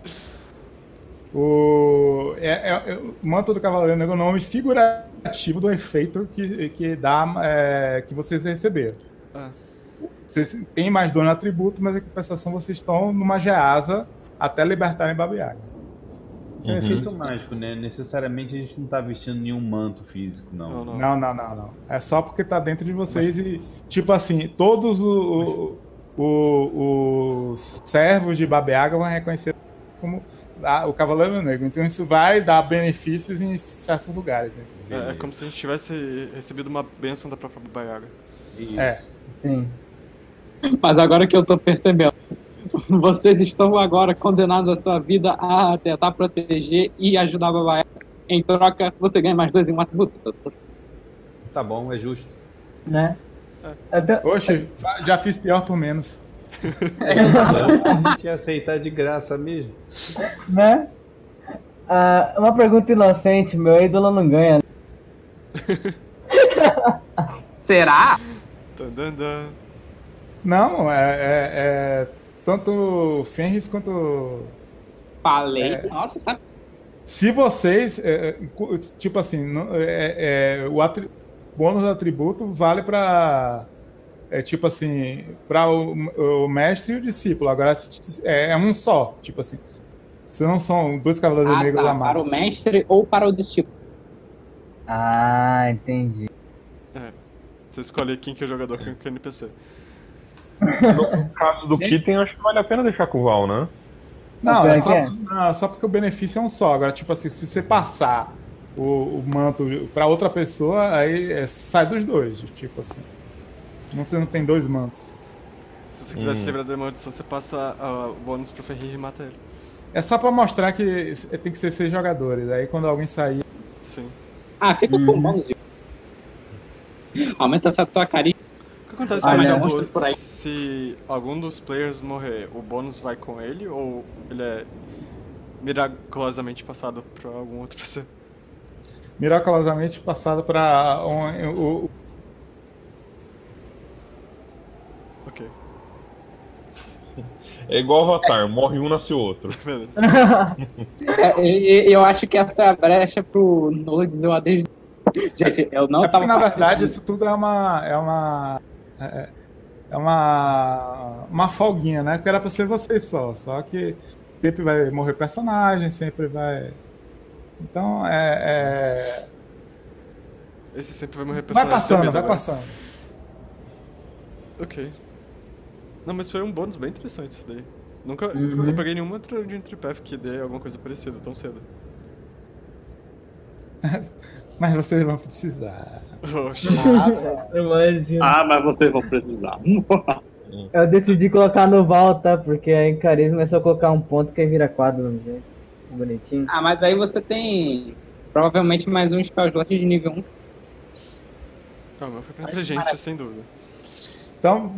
O manto do Cavaleiro Negro é o nome figurativo do efeito que vocês receberam. Vocês têm mais 2 no atributo, mas em compensação vocês estão numa geasa até libertarem Baba Yaga. Isso é um efeito mágico, né? Necessariamente a gente não tá vestindo nenhum manto físico, não. Não. É só porque tá dentro de vocês e, tipo assim, todos os servos de Baba Yaga vão reconhecer como o Cavaleiro Negro. Então isso vai dar benefícios em certos lugares. Né? É como se a gente tivesse recebido uma bênção da própria Baba Yaga. Isso. Sim. Mas agora que eu tô percebendo, vocês estão agora condenados a sua vida a tentar proteger e ajudar a Baba Yaga. Em troca, você ganha mais 2 em um atributo. Tá bom, é justo. Né? Oxe, já fiz pior por menos. A gente ia aceitar de graça mesmo. Né? Uma pergunta inocente, meu ídolo não ganha. Será? Não, tanto Fenris quanto... Falei. Nossa, sabe? Se vocês, tipo assim, o bônus do atributo vale para, tipo assim, para o mestre e o discípulo. Agora é um só, tipo assim. Se não são 2 Cavaleiros Negros amados. Para o mestre ou para o discípulo? Entendi. Você escolhe quem que é o jogador, quem que é o NPC. No caso do Kitten, acho que vale a pena deixar com o Val, né? Não, só porque o benefício é um só. Agora, tipo assim, se você passar o manto para outra pessoa, aí sai dos 2, tipo assim. Você não tem 2 mantos. Se você quiser se livrar da maldição, você passa o bônus pro Fenrir e mata ele. É só pra mostrar que tem que ser 6 jogadores. Aí quando alguém sair... Sim. Fica com bônus. Aumenta essa tua carinha. O que acontece, por exemplo, se algum dos players morrer, o bônus vai com ele ou ele é miraculosamente passado pra algum outro PC? Miraculosamente passado pra Ok. É igual Avatar, morre um, nasce outro. Beleza. Eu acho que essa é a brecha pro Nola dizer o adeus. Gente, eu não tava... Na verdade, isso tudo é uma folguinha, né? Porque era pra ser vocês só que sempre vai morrer personagem, sempre vai... Então, Esse sempre vai morrer personagem. Vai passando. Ok. Não, mas foi um bônus bem interessante isso daí. Nunca não peguei nenhuma outra de Path que dê alguma coisa parecida tão cedo. Mas vocês vão precisar. Oxi. Imagina. Mas vocês vão precisar. Eu decidi colocar no Val, tá? Porque aí em carisma é só colocar um ponto que aí vira quadro no jeito. Bonitinho. Mas aí você tem provavelmente mais um spell slot de nível 1. Não, mas foi pra inteligência, sem dúvida. Então,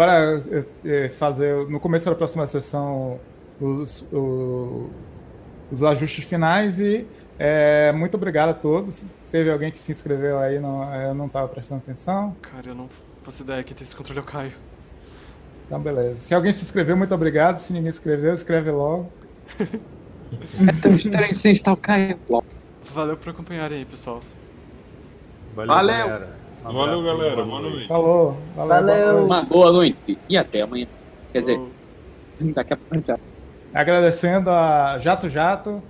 bora fazer no começo da próxima sessão os ajustes finais e muito obrigado a todos. Teve alguém que se inscreveu aí, eu não estava prestando atenção. Cara, eu não faço ideia que tem esse controle, eu caio. Então, beleza. Se alguém se inscreveu, muito obrigado. Se ninguém se inscreveu, escreve logo. É tão estranho sem estar o Caio. Valeu por acompanharem aí, pessoal. Valeu. Galera. Valeu, galera. Boa noite. Falou. Valeu. Uma boa noite e até amanhã. Quer dizer, daqui a pouco. Agradecendo a Jato Jato,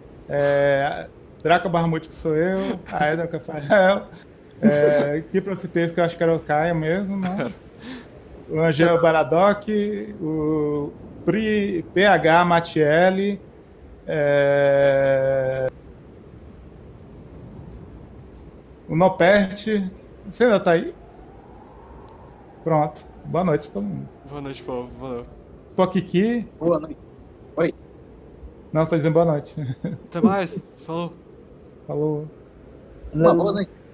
Draco Barmute, que sou eu, a Edra Rafael, Kiprofitesco, que eu acho que era o Caio mesmo, né? O Angelo Baradoc, o PH Matielli, o Nopert. Você ainda tá aí? Pronto. Boa noite, todo mundo. Boa noite, povo. Valeu. Pokiki. Boa noite. Não, tô dizendo boa noite. Até mais. Falou. Falou. Uma boa noite.